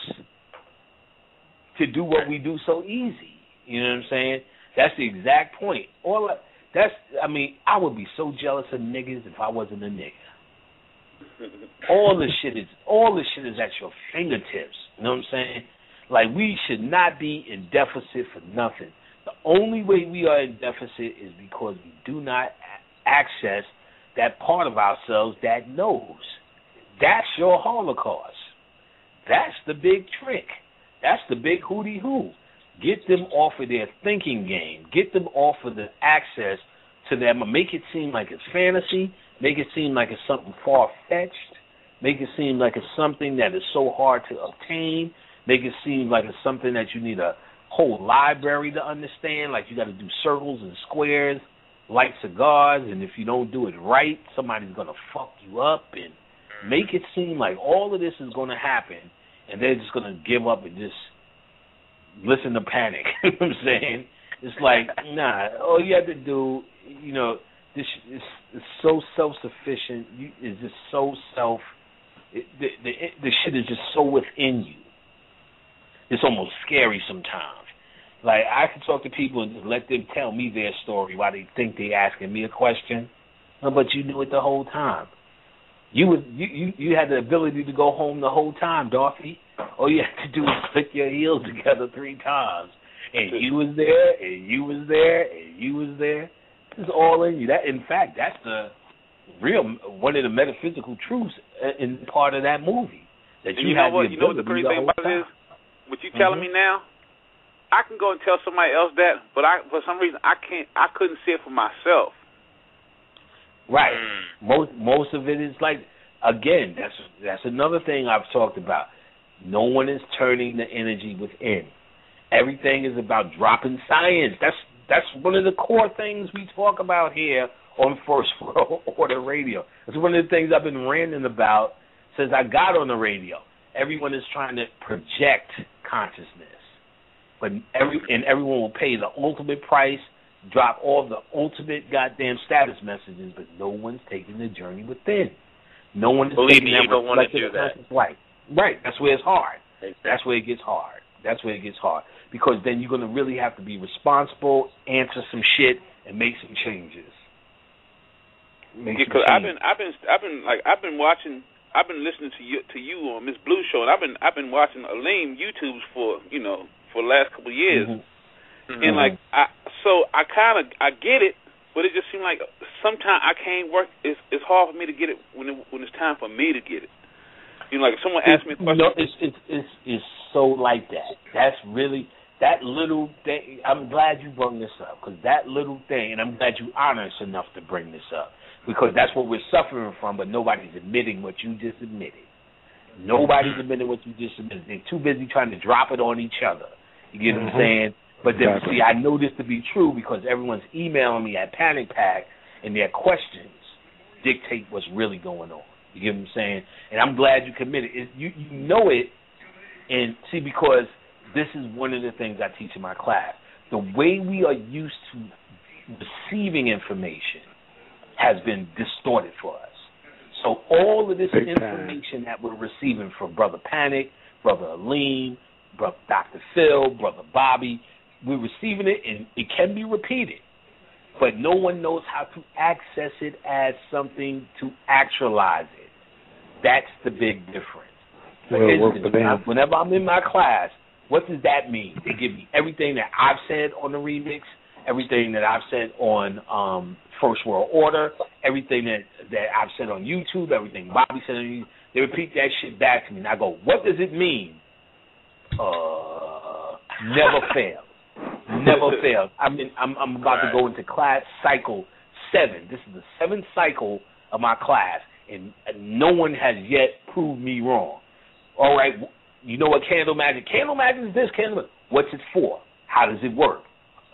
to do what we do so easy, you know what I'm saying? That's the exact point. All that's, I mean, I would be so jealous of niggas if I wasn't a nigga. All this shit is all this shit is at your fingertips. You know what I'm saying? Like, we should not be in deficit for nothing. The only way we are in deficit is because we do not access that part of ourselves that knows. That's your Holocaust. That's the big trick. That's the big hootie hoo. Get them off of their thinking game. Get them off of the access to them. Make it seem like it's fantasy. Make it seem like it's something far-fetched. Make it seem like it's something that is so hard to obtain. Make it seem like it's something that you need a whole library to understand. Like, you got to do circles and squares, light cigars, and if you don't do it right, somebody's going to fuck you up. And make it seem like all of this is going to happen, and they're just going to give up and just listen to Panic. You know what I'm saying? It's like, nah, all you have to do, you know, this is, is so self-sufficient. You, it's just so self, it, the, the, the shit is just so within you. It's almost scary sometimes. Like, I can talk to people and just let them tell me their story while they think they're asking me a question. No, but you knew it the whole time. You would you, you, you had the ability to go home the whole time, Dorothy. All you had to do was click your heels together three times. And you was there, and you was there, and you was there. It's all in you. That, in fact, that's the real, one of the metaphysical truths in part of that movie. That you, you know what? You know what the crazy thing about it is? What you telling mm-hmm. me now? I can go and tell somebody else that, but I, for some reason, I can't. I couldn't see it for myself. Right. Most most of it is like, again, that's that's another thing I've talked about. No one is turning the energy within. Everything is about dropping science. That's that's one of the core things we talk about here on First World Order Radio. It's one of the things I've been ranting about since I got on the radio. Everyone is trying to project consciousness, but every and everyone will pay the ultimate price, drop all the ultimate goddamn status messages, but no one's taking the journey within. No one is Believe taking me, that you don't want to do that. Light. Right. That's where it's hard. Exactly. That's where it gets hard. That's where it gets hard because then you're going to really have to be responsible, answer some shit, and make some changes. Make because some changes. I've been, I've been, I've been like, I've been watching. I've been listening to you to you on Miss Blue Show, and I've been I've been watching Aleem YouTubes for you know for the last couple of years, mm-hmm. and like I so I kind of I get it, but it just seems like sometimes I can't work. It's it's hard for me to get it when it, when it's time for me to get it. You know, like if someone asks me a question. You know, it's it's it's it's so like that. That's really that little thing. I'm glad you brought this up because that little thing, and I'm glad you honor us enough to bring this up. Because that's what we're suffering from, but nobody's admitting what you just admitted. Nobody's admitting what you just admitted. They're too busy trying to drop it on each other. You get mm-hmm. what I'm saying? But then, exactly. see, I know this to be true because everyone's emailing me at Panic Pack, and their questions dictate what's really going on. You get what I'm saying? And I'm glad you committed. It, you, you know it, and see, because this is one of the things I teach in my class. The way we are used to receiving information has been distorted for us. So all of this Big information time. that we're receiving from Brother Panic, Brother Aleem, Brother Doctor Phil, Brother Bobby, we're receiving it and it can be repeated. But no one knows how to access it as something to actualize it. That's the big difference. For well, instance, when I, whenever I'm in my class, What does that mean? They give me everything that I've said on the remix, everything that I've said on um, First World Order, everything that, that I've said on YouTube, everything Bobby said on YouTube. They repeat that shit back to me, and I go, what does it mean? Uh, never fails. Never fails. I mean, I'm, I'm about right. to go into class cycle seven. This is the seventh cycle of my class, and, and no one has yet proved me wrong. All right, you know what candle magic? Candle magic is this, candle magic. What's it for? How does it work?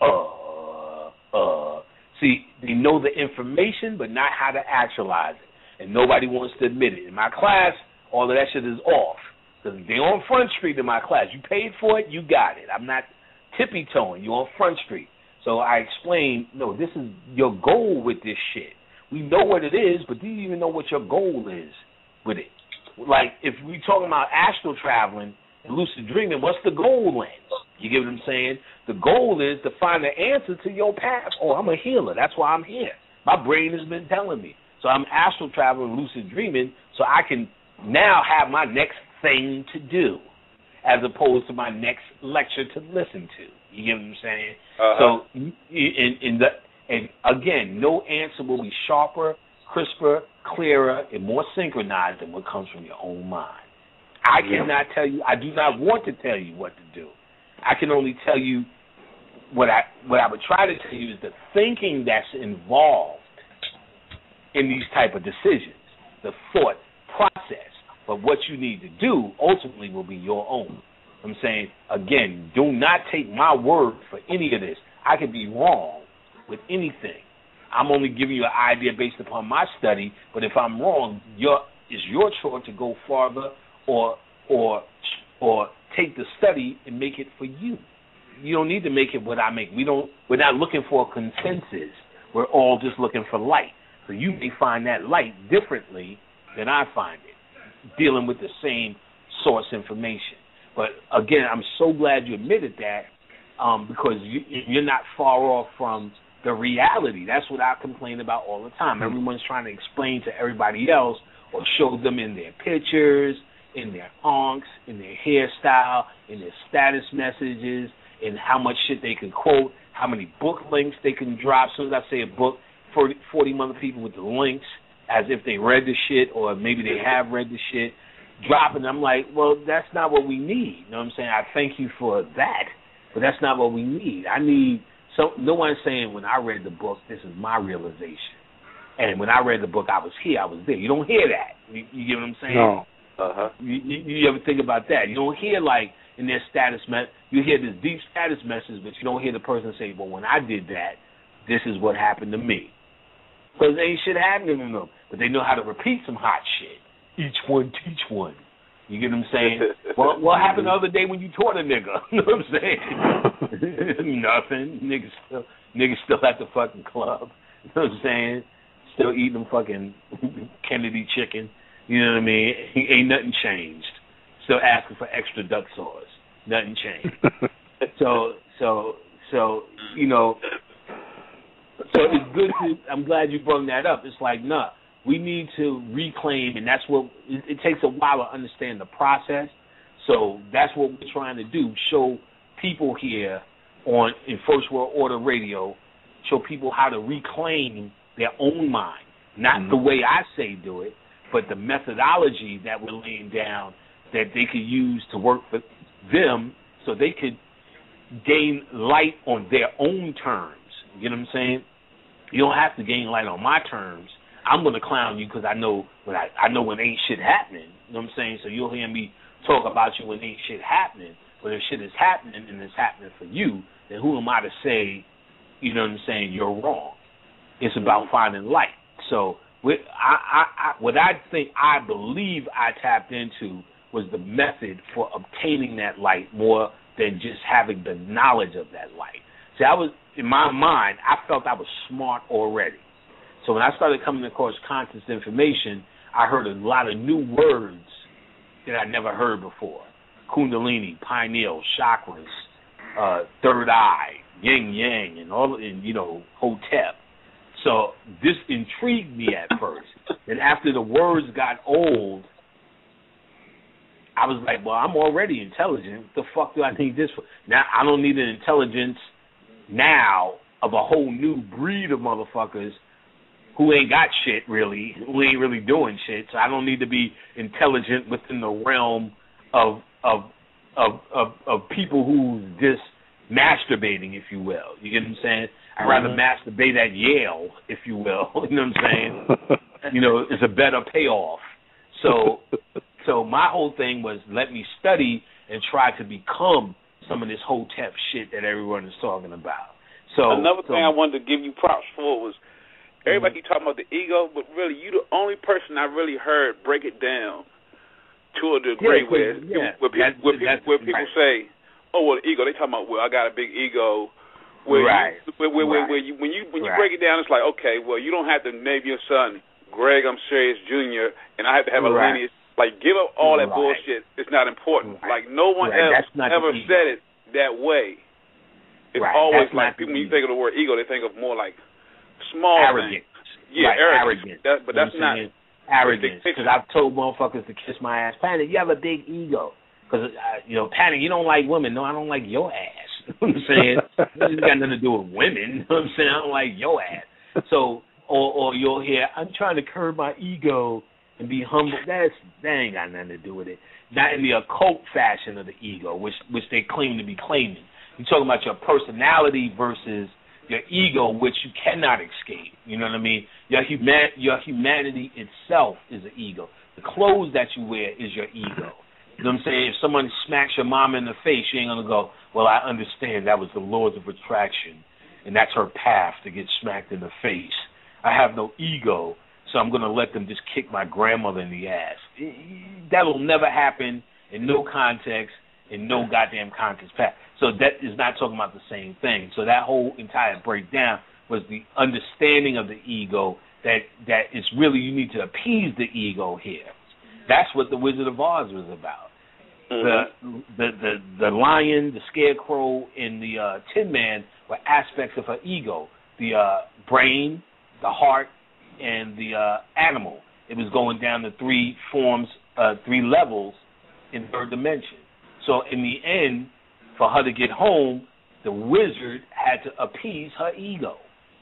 Uh, uh. See, they know the information, but not how to actualize it, and nobody wants to admit it. In my class, all of that shit is off. Because they're on Front Street in my class. You paid for it, you got it. I'm not tippy-toeing. You're on Front Street. So I explained, no, this is your goal with this shit. We know what it is, but do you even know what your goal is with it? Like, if we talking about astral traveling and lucid dreaming, what's the goal lens? You get what I'm saying? The goal is to find the answer to your path. Oh, I'm a healer. That's why I'm here. My brain has been telling me. So I'm astral traveling, lucid dreaming, so I can now have my next thing to do, as opposed to my next lecture to listen to. You get what I'm saying? Uh-huh. So, in, in the and again, no answer will be sharper, crisper, clearer, and more synchronized than what comes from your own mind. I yeah. cannot tell you. I do not want to tell you what to do. I can only tell you what I what I would try to tell you is the thinking that's involved in these type of decisions, the thought process. But what you need to do ultimately will be your own. I'm saying, again, do not take my word for any of this. I could be wrong with anything. I'm only giving you an idea based upon my study, but if I'm wrong, your, it's your choice to go farther or or or take the study and make it for you. You don't need to make it what I make. We don't. We're not looking for a consensus. We're all just looking for light. So you may find that light differently than I find it, dealing with the same source information. But again, I'm so glad you admitted that, um, because you, you're not far off from the reality. That's what I complain about all the time. Everyone's trying to explain to everybody else or show them in their pictures, in their honks, in their hairstyle, in their status messages, in how much shit they can quote, how many book links they can drop. As soon as I say a book, forty, forty other people with the links, as if they read the shit or maybe they have read the shit, dropping. I'm like, well, that's not what we need. You know what I'm saying? I thank you for that, but that's not what we need. I need, so no one's saying when I read the book, this is my realization. And when I read the book, I was here, I was there. You don't hear that. You, you get what I'm saying? No. Uh-huh. You, you, you ever think about that? You don't hear, like, in their status, me- you hear this deep status message, but you don't hear the person say, well, when I did that, this is what happened to me. Because ain't shit happening to them. But they know how to repeat some hot shit. Each one teach one. You get what I'm saying? Well, what happened the other day when you taught a nigga? You know what I'm saying? Nothing. Niggas still, niggas still at the fucking club. You know what I'm saying? Still eating them fucking Kennedy chicken. You know what I mean? Ain't nothing changed. Still asking for extra duck sauce. Nothing changed. so, so, so, you know, so it's good to, I'm glad you brought that up. It's like, nah, we need to reclaim, and that's what, it, it takes a while to understand the process. So that's what we're trying to do, show people here on in First World Order Radio, show people how to reclaim their own mind. Not mm-hmm. the way I say do it, but the methodology that we're laying down that they could use to work for them so they could gain light on their own terms. You know what I'm saying? You don't have to gain light on my terms. I'm going to clown you because I know when I, I know when ain't shit happening. You know what I'm saying? So you'll hear me talk about you when ain't shit happening. But if shit is happening and it's happening for you, then who am I to say, you know what I'm saying, you're wrong? It's about finding light. So with, I, I, I, what I think I believe I tapped into was the method for obtaining that light more than just having the knowledge of that light. See, I was, in my mind, I felt I was smart already. So when I started coming across conscious information, I heard a lot of new words that I never heard before. Kundalini, pineal, chakras, uh, third eye, yin yang, and all, and you know, Hotep. So this intrigued me at first. And after the words got old, I was like, well, I'm already intelligent. What the fuck do I need this for? Now I don't need an intelligence now of a whole new breed of motherfuckers who ain't got shit really, who ain't really doing shit. So I don't need to be intelligent within the realm of of of of, of people who's just masturbating, if you will. You get what I'm saying? I'd rather mm-hmm. masturbate at Yale, if you will. You know what I'm saying? You know, it's a better payoff. So, so my whole thing was let me study and try to become some of this Hotep shit that everyone is talking about. So another so, thing I wanted to give you props for was everybody mm-hmm. talking about the ego, but really you the only person I really heard break it down to a degree yeah, where, yeah, where, people, where people, where people right. say, oh, well, the ego, they talking about, well, I got a big ego. Where right. You, where, where, right. where you, when you when you right. break it down, it's like, okay, well, you don't have to name your son Greg, I'm serious, Junior, and I have to have a right. lineage. Like, give up all that right. bullshit. It's not important. Right. Like, no one right. else ever said it that way. It's right. always That's like, people, when you think of the word ego, they think of more like small arrogance. things. Yeah, right. arrogance. arrogance. That, but that's not arrogance. Because I've told motherfuckers to kiss my ass. Panic, you have a big ego. Because, uh, you know, Panic, you don't like women. No, I don't like your ass. You know what I'm saying? It got nothing to do with women. You know what I'm saying? I don't like your ass. So, or, or you'll hear, I'm trying to curb my ego and be humble. That's, that ain't got nothing to do with it. Not in the occult fashion of the ego, which which they claim to be claiming. You're talking about your personality versus your ego, which you cannot escape. You know what I mean? Your human, your humanity itself is an ego. The clothes that you wear is your ego. You know what I'm saying? If someone smacks your mama in the face, you ain't going to go, well, I understand that was the laws of attraction, and that's her path to get smacked in the face. I have no ego, so I'm going to let them just kick my grandmother in the ass. That'll never happen in no context, in no goddamn context path. So that is not talking about the same thing. So that whole entire breakdown was the understanding of the ego, that, that it's really you need to appease the ego here. That's what the Wizard of Oz was about. Mm-hmm. The, the the the lion, the scarecrow, and the uh, Tin Man were aspects of her ego. The uh, brain, the heart, and the uh, animal. It was going down to three forms, uh, three levels in third dimension. So in the end, for her to get home, the wizard had to appease her ego.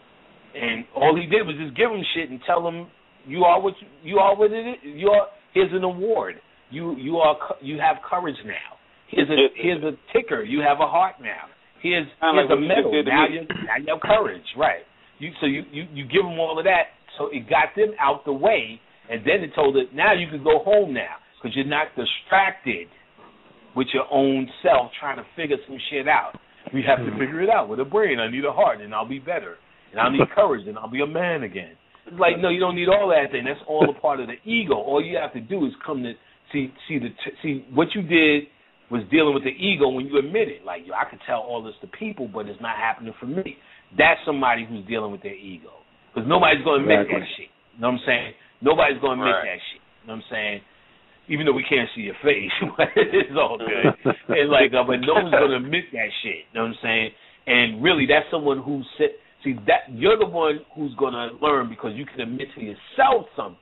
And all he did was just give him shit and tell him, you are what you, you are what it is. You are, here's an award. You you are you have courage now. Here's a here's a ticker. You have a heart now. Here's here's a medal. Now you now you have courage, right? You so you, you you give them all of that. So it got them out the way, and then it told it now you can go home now because you're not distracted with your own self trying to figure some shit out. We have to figure it out with a brain. I need a heart, and I'll be better. And I'll need courage, and I'll be a man again. It's like, no, you don't need all that thing. That's all a part of the ego. All you have to do is come to see see the see what you did was dealing with the ego when you admit it. Like, yo, I could tell all this to people, but it's not happening for me. That's somebody who's dealing with their ego. Because nobody's going to admit exactly. that shit. You know what I'm saying? Nobody's going to admit right. that shit. You know what I'm saying? Even though we can't see your face, it's all good. And like, uh, but no one's going to admit that shit. You know what I'm saying? And really, that's someone who sit. See, that you're the one who's going to learn because you can admit to yourself something.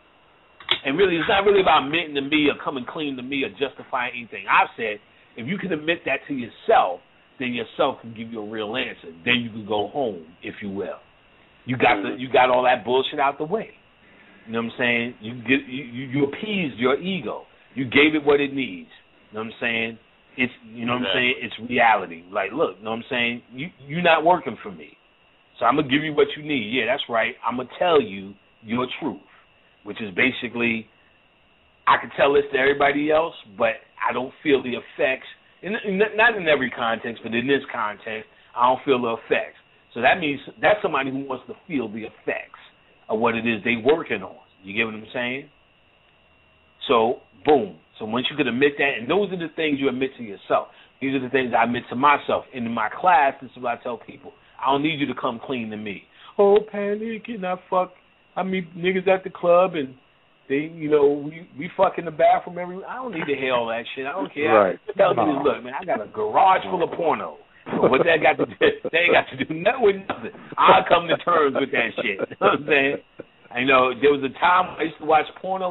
And really, it's not really about admitting to me or coming clean to me or justifying anything I've said. If you can admit that to yourself, then yourself can give you a real answer. Then you can go home, if you will. You got the, you got all that bullshit out the way. You know what I'm saying? You get you, you appeased your ego. You gave it what it needs. You know what I'm saying? It's you know what I'm saying? It's reality. Like, look, you know what I'm saying? You you're not working for me. So I'm gonna give you what you need. Yeah, that's right. I'm gonna tell you your truth, which is basically I can tell this to everybody else, but I don't feel the effects. In, not in every context, but in this context, I don't feel the effects. So that means that's somebody who wants to feel the effects of what it is they working on. You get what I'm saying? So, boom. So once you can admit that, and those are the things you admit to yourself. These are the things I admit to myself. And in my class, this is what I tell people. I don't need you to come clean to me. Oh, Panic, and I fuck. I meet niggas at the club, and they, you know, we we fuck in the bathroom every. I don't need to hear all that shit. I don't care. Right. Tell me this, look, man, I got a garage full of porno. So what that got to do? They ain't got to do nothing with nothing. I'll come to terms with that shit. You know what I'm saying? I know there was a time I used to watch porno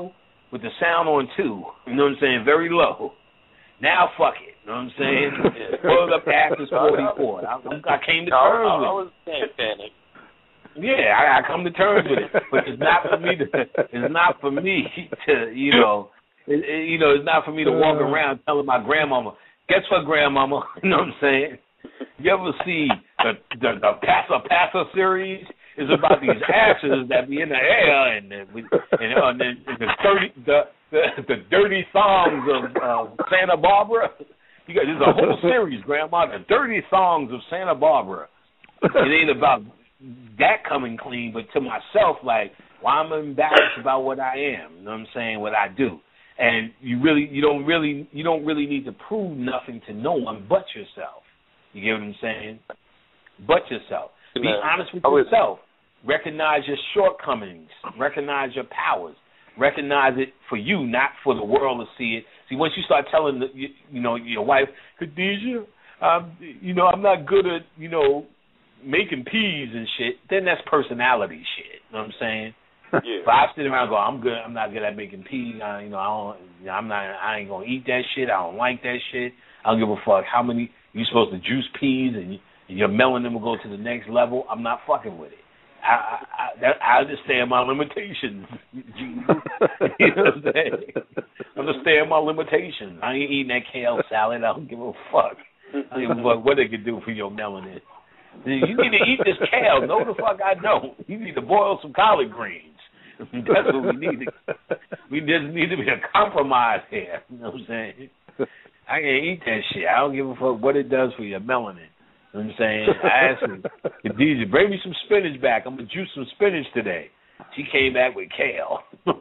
with the sound on two. You know what I'm saying? Very low. Now fuck it. You know what I'm saying? Pulled up past this forty-four. I, I came to terms I, I, with it. I was saying panic. Yeah, I, I come to terms with it, but it's not for me to. It's not for me to, you know, it, it, you know, it's not for me to walk around telling my grandmama, "Guess what, grandmama?" You know what I'm saying? You ever see the the, the Paso Paso series? It's about these ashes that be in the air and and, and, uh, and, and the dirty the, the the dirty songs of uh, Santa Barbara. You got there's a whole series, Grandma, the dirty songs of Santa Barbara. It ain't about that coming clean, but to myself, like, why well, I'm embarrassed about what I am. You know what I'm saying? What I do, and you really, you don't really, you don't really need to prove nothing to no one but yourself. You get what I'm saying? But yourself. Be Man, honest with was, yourself. Recognize your shortcomings. Recognize your powers. Recognize it for you, not for the world to see it. See, once you start telling the, you, you know, your wife, Khadijah, um, you know, I'm not good at, you know, making peas and shit, then that's personality shit. You know what I'm saying? Yeah. If I sit around and go, I'm good, I'm not good at making peas. I, you know, I don't, I'm not, I ain't gonna eat that shit. I don't like that shit. I don't give a fuck how many you supposed to juice peas and, you, and your melanin will go to the next level. I'm not fucking with it. I I, I, that, I understand my limitations. You know what I'm saying? I understand my limitations. I ain't eating that kale salad. I don't give a fuck. I don't give a fuck what they can do for your melanin. You need to eat this kale. No, the fuck I don't. You need to boil some collard greens. That's what we need. To, we just need to be a compromise here. You know what I'm saying? I can't eat that shit. I don't give a fuck what it does for your melanin. You know what I'm saying? I asked her, Khadijah, bring me some spinach back. I'm going to juice some spinach today. She came back with kale.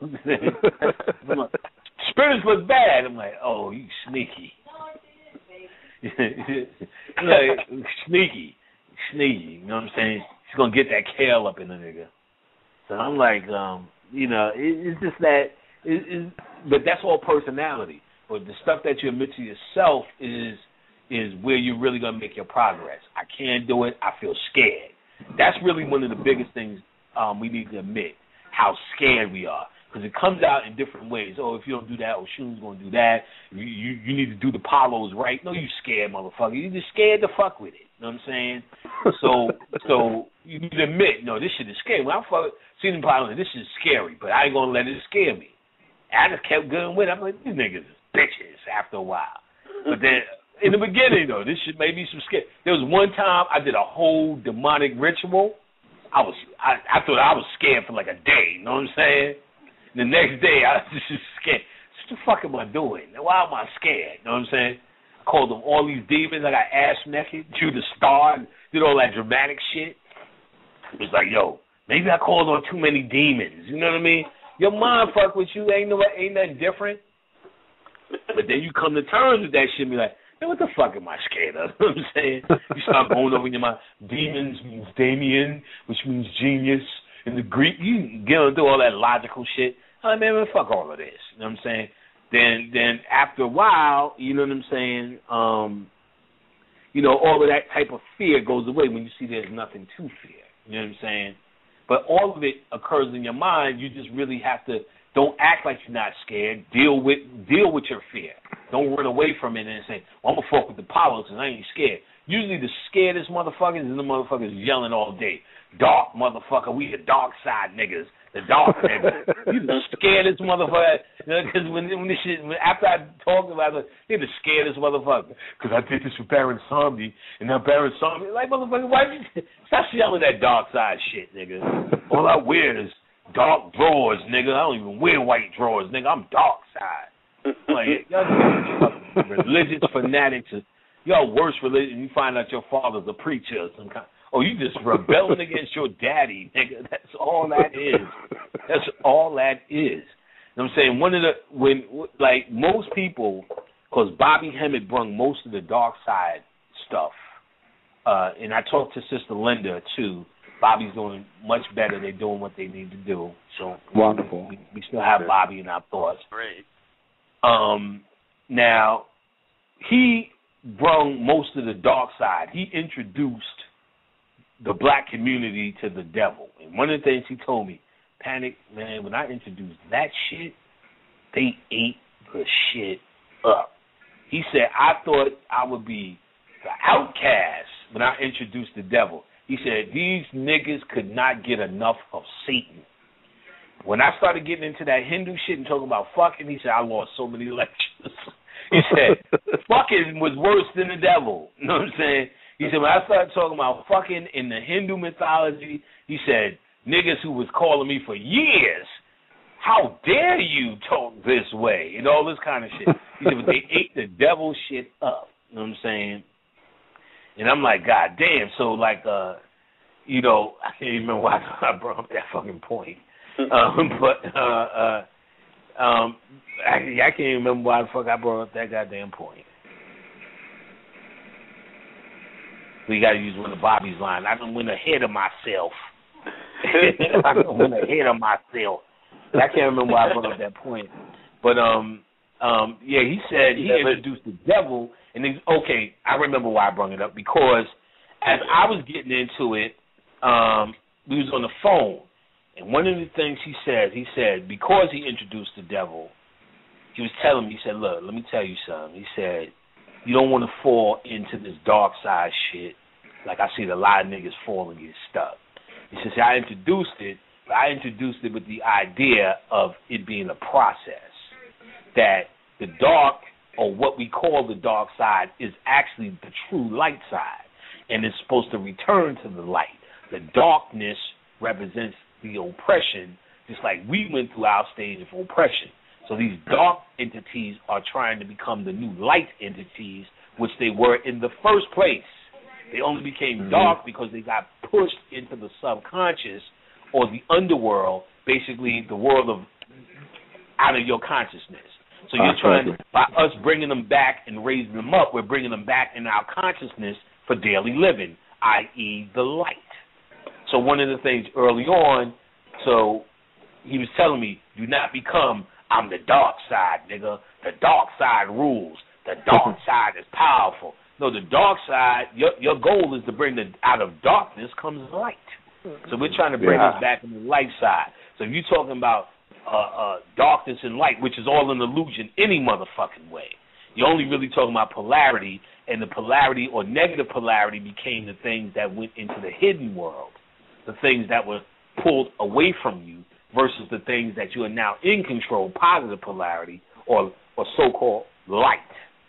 Spinach was bad. I'm like, oh, you sneaky. Like, sneaky. Sneaky. You know what I'm saying? She's going to get that kale up in the nigga. So I'm like, um, you know, it, it's just that, it, it, but that's all personality. But the stuff that you admit to yourself is is where you're really going to make your progress. I can't do it. I feel scared. That's really one of the biggest things um, we need to admit, how scared we are. Because it comes out in different ways. Oh, if you don't do that, Oshun's going to do that. You, you you need to do the Palos right. No, you scared, motherfucker. You just scared to fuck with it. You know what I'm saying? So so you need to admit, no, this shit is scary. When I fuck, seen the Palos, this shit is scary, but I ain't going to let it scare me. I just kept going with it. I'm like, these niggas is bitches after a while. But then, in the beginning, though, this shit made me some scared. There was one time I did a whole demonic ritual. I was, I, I thought I was scared for like a day. You know what I'm saying? The next day, I was just scared. What the fuck am I doing? Why am I scared? You know what I'm saying? I called them all these demons. I got ass naked, drew the star, and did all that dramatic shit. It was like, yo, maybe I called on too many demons. You know what I mean? Your mind fuck with you. Ain't no, ain't nothing different. But then you come to terms with that shit and be like, man, what the fuck am I scared of? You know what I'm saying? You start going over in your mind. Demons means Damien, which means genius. In the Greek, you get into all that logical shit. I'm like, man, man, fuck all of this. You know what I'm saying? Then then after a while, you know what I'm saying, um, you know, all of that type of fear goes away when you see there's nothing to fear. You know what I'm saying? But all of it occurs in your mind. You just really have to, don't act like you're not scared. Deal with deal with your fear. Don't run away from it and say, well, I'm going to fuck with the Apollos because I ain't scared. Usually the scaredest motherfuckers is the motherfuckers yelling all day. Dark motherfucker, we the dark side niggas. The dark niggas. You the scaredest motherfucker. Because when, when this shit, when, after I talked about it, they're the scaredest motherfucker. Because I did this with Baron Samedi, and now Baron Samedi, like, motherfucker, why you, stop yelling that dark side shit, nigga. All I wear is dark drawers, nigga. I don't even wear white drawers, nigga. I'm dark side. Like, y'all fucking religious fanatics. Y'all worse religion. You find out your father's a preacher or some kind. Oh, you just rebelling against your daddy, nigga. That's all that is. That's all that is. You know what I'm saying? One of the, when, like, most people, because Bobby Hemmett brung most of the dark side stuff, uh, and I talked to Sister Linda, too. Bobby's doing much better. They're doing what they need to do. So wonderful. We, we still have Bobby in our thoughts. Great. Um, now, he brung most of the dark side. He introduced the black community to the devil. And one of the things he told me, Panic, man, when I introduced that shit, they ate the shit up. He said, I thought I would be the outcast when I introduced the devil. He said, these niggas could not get enough of Satan. When I started getting into that Hindu shit and talking about fucking, he said, I lost so many lectures. He said, fucking was worse than the devil. You know what I'm saying? He said, when I started talking about fucking in the Hindu mythology, he said, niggas who was calling me for years, how dare you talk this way? And all this kind of shit. He said, but they ate the devil shit up. You know what I'm saying? And I'm like, God damn. So, like, uh, you know, I can't even remember why I brought up that fucking point. Um, but, uh, uh, um, I, I can't even remember why the fuck I brought up that goddamn point. We got to use one of Bobby's lines. I done went ahead of myself. I done went ahead of myself. I can't remember why I brought up that point. But, um, um, yeah, he said he introduced the devil. And then, okay, I remember why I brought it up. Because as I was getting into it, um, we was on the phone. And one of the things he said, he said, because he introduced the devil, he was telling me, he said, look, let me tell you something. He said, you don't want to fall into this dark side shit like I see a lot of niggas falling and get stuck. He says, I introduced it, but I introduced it with the idea of it being a process, that the dark, or what we call the dark side, is actually the true light side, and it's supposed to return to the light. The darkness represents the oppression, just like we went through our stage of oppression. So these dark entities are trying to become the new light entities, which they were in the first place. They only became mm-hmm. dark because they got pushed into the subconscious or the underworld, basically the world of out of your consciousness. So you're uh, trying to, by us bringing them back and raising them up, we're bringing them back in our consciousness for daily living, that is the light. So one of the things early on, so he was telling me, do not become, I'm the dark side, nigga. The dark side rules. The dark side is powerful. No, the dark side, your your goal is to bring the, out of darkness comes light. So we're trying to bring yeah. us back in the light side. So if you're talking about uh, uh, darkness and light, which is all an illusion any motherfucking way, you're only really talking about polarity, and the polarity or negative polarity became the things that went into the hidden world, the things that were pulled away from you versus the things that you are now in control, positive polarity or or so-called light.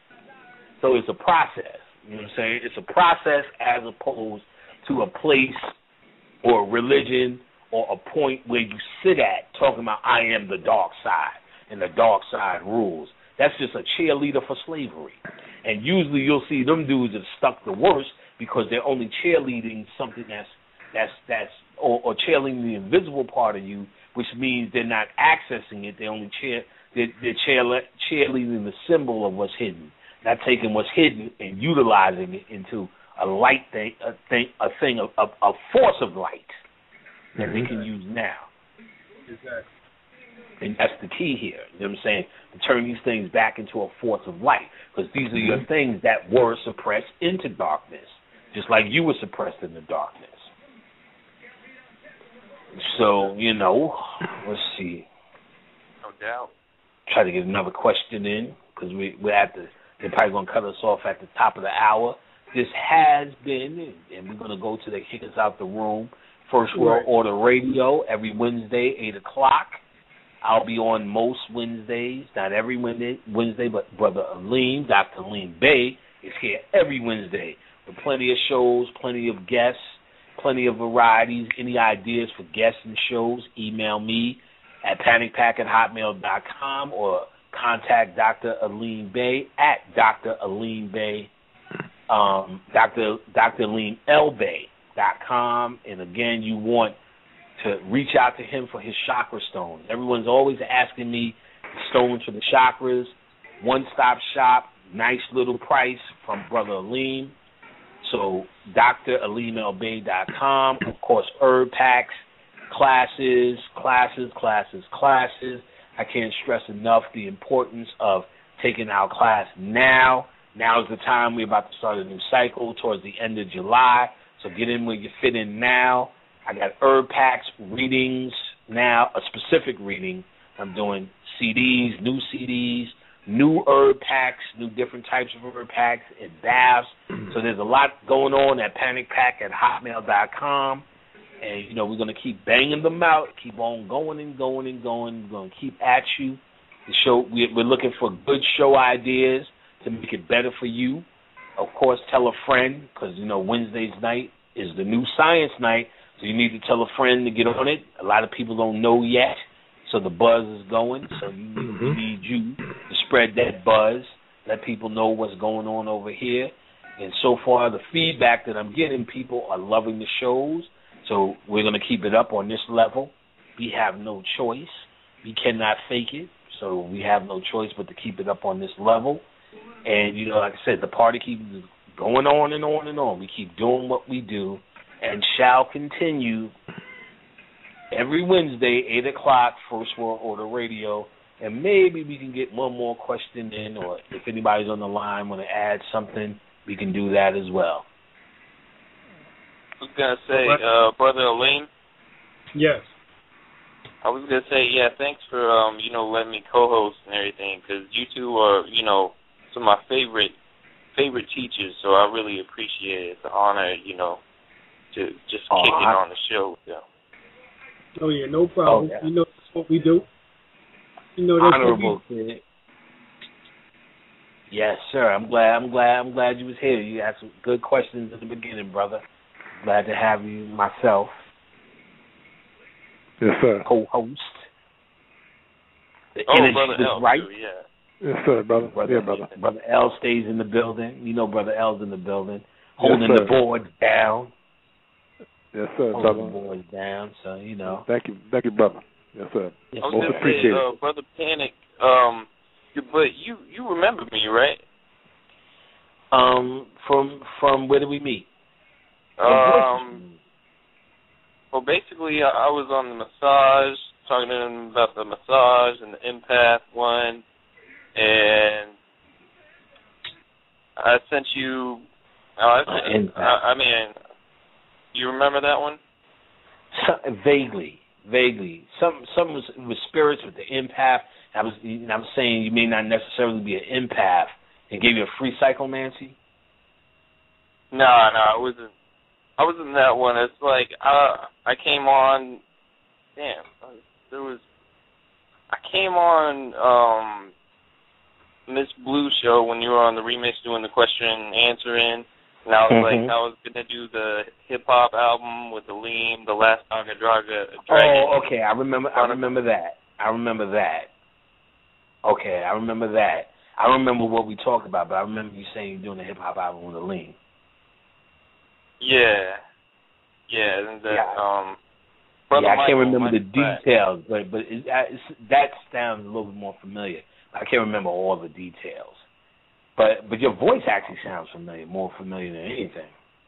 So it's a process. You know what I'm saying? It's a process as opposed to a place or a religion or a point where you sit at talking about I am the dark side and the dark side rules. That's just a cheerleader for slavery. And usually you'll see them dudes that stuck the worst because they're only cheerleading something that's that's that's or, or cheerleading the invisible part of you, which means they're not accessing it. They only cheer they're, they're cheer, cheerleading the symbol of what's hidden, not taking what's hidden and utilizing it into a light thing, a thing, a thing, a, a force of light that mm-hmm. they can use now. Exactly. And that's the key here. You know what I'm saying? To turn these things back into a force of light, because these are your things that were suppressed into darkness, just like you were suppressed in the darkness. So, you know, let's see. No doubt. Try to get another question in, because we, we're at the, they're probably going to cut us off at the top of the hour. This has been, and we're going to go to the kick us out the room, First World Order Radio, every Wednesday, eight o'clock. I'll be on most Wednesdays, not every Wednesday, Wednesday, but Brother Aleem, Doctor Aleem Bey, is here every Wednesday with plenty of shows, plenty of guests, plenty of varieties. Any ideas for guests and shows, email me at panic pack at hotmail dot com or contact Doctor Aleem Bey at Doctor Aleem Bey, um, Doctor Doctor Aleem L Bey dot com. And again, you want to reach out to him for his chakra stones. Everyone's always asking me stones for the chakras. One-stop shop, nice little price from Brother Aleem. So Doctor Aleem L Bey dot com. Of course, herb packs, classes, classes, classes, classes. I can't stress enough the importance of taking our class now. Now is the time. We're about to start a new cycle towards the end of July. So get in where you fit in now. I got herb packs, readings now, a specific reading I'm doing C Ds, new C Ds, new herb packs, new different types of herb packs, and baths. So there's a lot going on at panic pack at hotmail dot com. And, you know, we're going to keep banging them out, keep on going and going and going. We're going to keep at you. The show, we're looking for good show ideas to make it better for you. Of course, tell a friend, because, you know, Wednesday's night is the new science night, so you need to tell a friend to get on it. A lot of people don't know yet, so the buzz is going. So you need, mm-hmm. we need you to spread that buzz, let people know what's going on over here. And so far, the feedback that I'm getting, people are loving the shows. So we're going to keep it up on this level. We have no choice. We cannot fake it. So we have no choice but to keep it up on this level. And, you know, like I said, the party keeps going on and on and on. We keep doing what we do and shall continue every Wednesday, eight o'clock, First World Order Radio. And maybe we can get one more question in, or if anybody's on the line want to add something, we can do that as well. I was going to say, uh, Brother Aleem? Yes. I was going to say, yeah, thanks for, um, you know, letting me co-host and everything, because you two are, you know, some of my favorite favorite teachers, so I really appreciate it. It's an honor, you know, to just oh, kick I... it on the show with them. Oh, yeah, no problem. Oh, yeah. You know that's what we do. You know that's Honorable, what we do. Kid. Yes, sir. I'm glad. I'm glad. I'm glad you was here. You had some good questions at the beginning, brother. Glad to have you, myself. Yes, sir. Co-host. The oh, energy brother is L, right. Too, yeah. Yes, sir, brother. brother. Yeah, brother. Brother L stays in the building. You know, brother L's in the building, holding yes, the boards down. Yes, sir, holding brother. the boards down. So you know. Thank you, thank you, brother. Yes, sir. I was Most gonna appreciated. say, uh, Brother Panic. Um, you, but you you remember me, right? Um, from from where did we meet? Um. Well, basically, I was on the massage, talking to him about the massage and the empath one, and I sent you. Uh, I, sent, uh, I mean, you remember that one? So, vaguely, vaguely. Some some was with spirits with the empath. I was, I was saying you may not necessarily be an empath. It gave you a free psychomancy. No, no, I wasn't. I was in that one. It's like uh, I came on. Damn, there was. I came on um, Miss Blue show when you were on the remix doing the question and answering, and I was mm-hmm. like, I was gonna do the hip hop album with the Lean, the Last Naga Draga. Oh, okay. I remember. I remember that. I remember that. Okay, I remember that. I don't remember what we talked about, but I remember you saying you're doing a hip hop album with the Lean. Yeah, yeah, and the, yeah. um, yeah, I Michael, can't remember Michael the details, but but it, it's, that sounds a little bit more familiar. I can't remember all the details, but but your voice actually sounds familiar, more familiar than anything.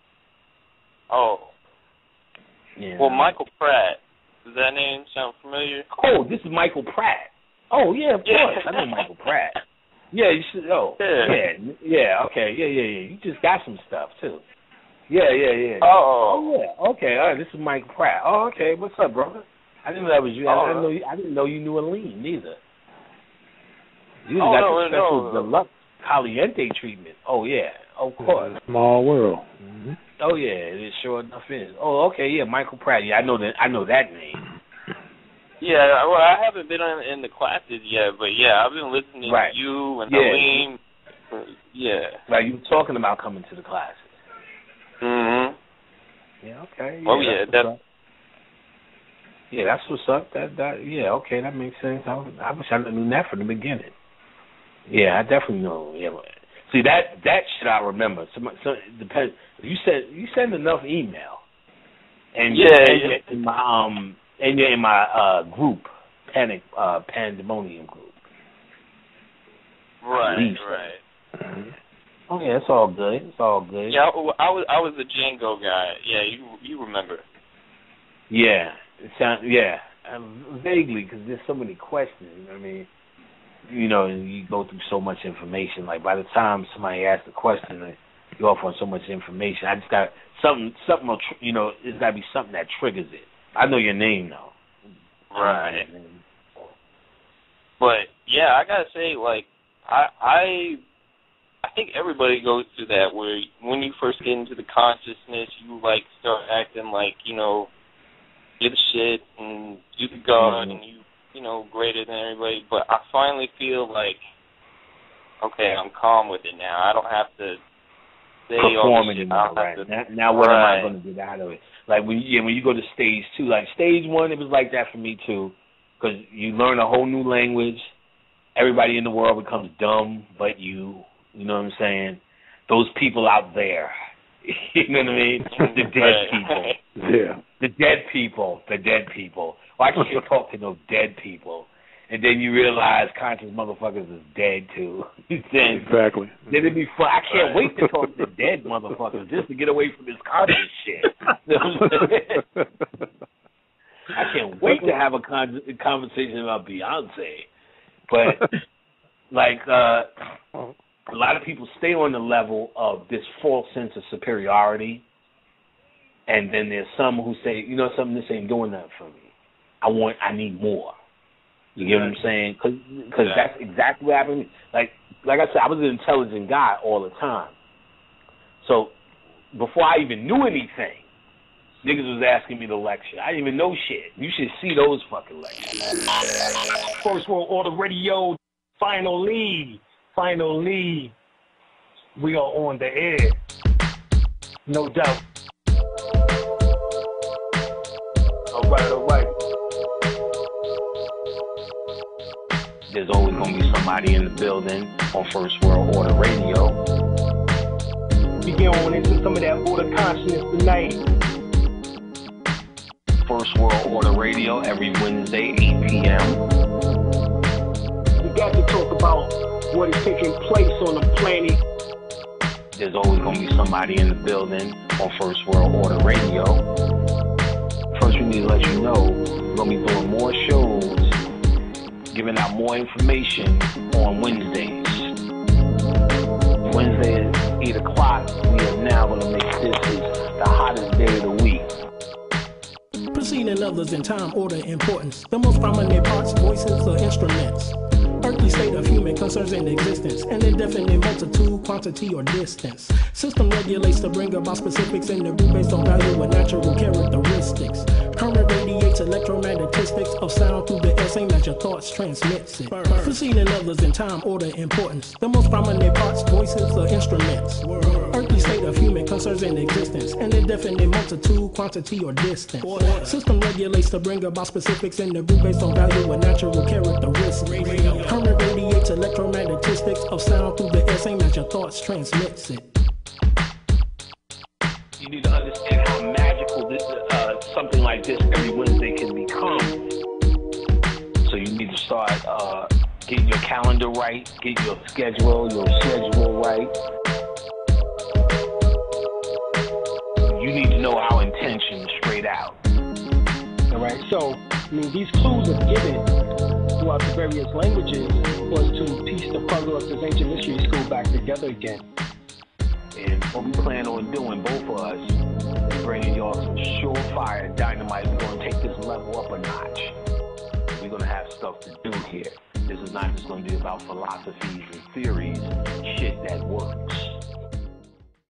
Oh, yeah. Well, Michael Pratt, does that name sound familiar? Oh, this is Michael Pratt. Oh yeah, of course, I know Michael Pratt. Yeah, you should. Oh, yeah, yeah, yeah. Okay, yeah, yeah, yeah. You just got some stuff too. Yeah, yeah, yeah. Oh, oh yeah. Okay, all right. This is Mike Pratt. Oh, okay. What's up, brother? I didn't know that was you. I, oh, I didn't know. You, I didn't know you knew Aleem neither. You oh, got no, the special no. deluxe caliente treatment. Oh yeah, of course. Small world. Mm-hmm. Oh yeah, it sure enough is. Oh, okay, yeah, Michael Pratt. Yeah, I know that. I know that name. Yeah, well, I haven't been on, in the classes yet, but yeah, I've been listening right. to you and yeah. Aleem. Yeah. Like you were talking about coming to the classes. Mhm. Yeah. Okay. Yeah, oh yeah, that's that. Yeah, that's what's up. That that yeah. Okay, that makes sense. I, I wish I knew that from the beginning. Yeah, I definitely know. Yeah. See that that shit I remember. Some, some depends. You said you send enough email, and yeah, and yeah. you're in my um and you're in my uh group, panic uh pandemonium group. Right. Right. Mm-hmm. Oh yeah, it's all good. It's all good. Yeah, I, I was I was the Django guy. Yeah, you you remember? Yeah, it sound yeah, um, vaguely because there's so many questions. I mean, you know, you go through so much information. Like by the time somebody asks a question, you offer on so much information. I just got something. Something will tr- you know, it's got to be something that triggers it. I know your name though. Right. but yeah, I gotta say, like, I I I think everybody goes through that where when you first get into the consciousness, you like start acting like, you know, you're the shit and you the god mm-hmm. and you you know greater than everybody. But I finally feel like, okay, I'm calm with it now. I don't have to say all this shit. Now, right. to, now, now what right. am I going to get out of it? Like when you, yeah, when you go to stage two, like stage one, it was like that for me too, because you learn a whole new language. Everybody in the world becomes dumb, but you, you know what I'm saying? Those people out there, you know what I mean? The dead people. Yeah. The dead people. The dead people. Well, I can't talk to no dead people. And then you realize conscious motherfuckers is dead too. then, exactly. Then it'd be fun. I can't wait to talk to dead motherfuckers just to get away from this conscious shit. I can't wait to have a con- conversation about Beyonce. But, like, uh, a lot of people stay on the level of this false sense of superiority. And then there's some who say, you know something, this ain't doing that for me. I want, I need more. You get what I'm saying? Because yeah. that's exactly what happened to me. Like, like I said, I was an intelligent guy all the time. So before I even knew anything, niggas was asking me to lecture. I didn't even know shit. You should see those fucking lectures. First World Order Radio, finally, finally, we are on the air. No doubt. All right, all right. There's always going to be somebody in the building on First World Order Radio. We get on into some of that order consciousness tonight. First World Order Radio every Wednesday, eight p.m. We got to talk about what is taking place on the planet. There's always going to be somebody in the building on First World Order Radio. First, we need to let you know we're going to be doing more shows, giving out more information on Wednesdays. Wednesday at eight o'clock, we are now going to make this the hottest day of the week. Preceding others in time, order, importance. The most prominent parts, voices, or instruments. Earthly state of human concerns in existence. An indefinite multitude, quantity, or distance. System regulates to bring about specifics in the group based on value and natural characteristics. Current radiates electromagnetistics of sound through the air, same as your thoughts transmits it. Preceding others in time, order, importance. The most prominent parts, voices, or instruments. Earthly state of human concerns in existence. An indefinite multitude, quantity, or distance. System regulates to bring about specifics in the group based on value and natural characteristics. Current radiates electromagnetistics of sound through the air, same as your thoughts transmits it. You need to understand how magical this, uh, something like this every Wednesday can become. So you need to start uh, getting your calendar right, get your schedule, your schedule right. You need to know our intention straight out. All right, so I mean, these clues are given throughout the various languages was to piece the puzzle of this ancient mystery school back together again. And what we plan on doing, both of us, is bringing y'all some surefire dynamite. We're going to take this level up a notch. We're going to have stuff to do here. This is not just going to be about philosophies and theories, shit that works.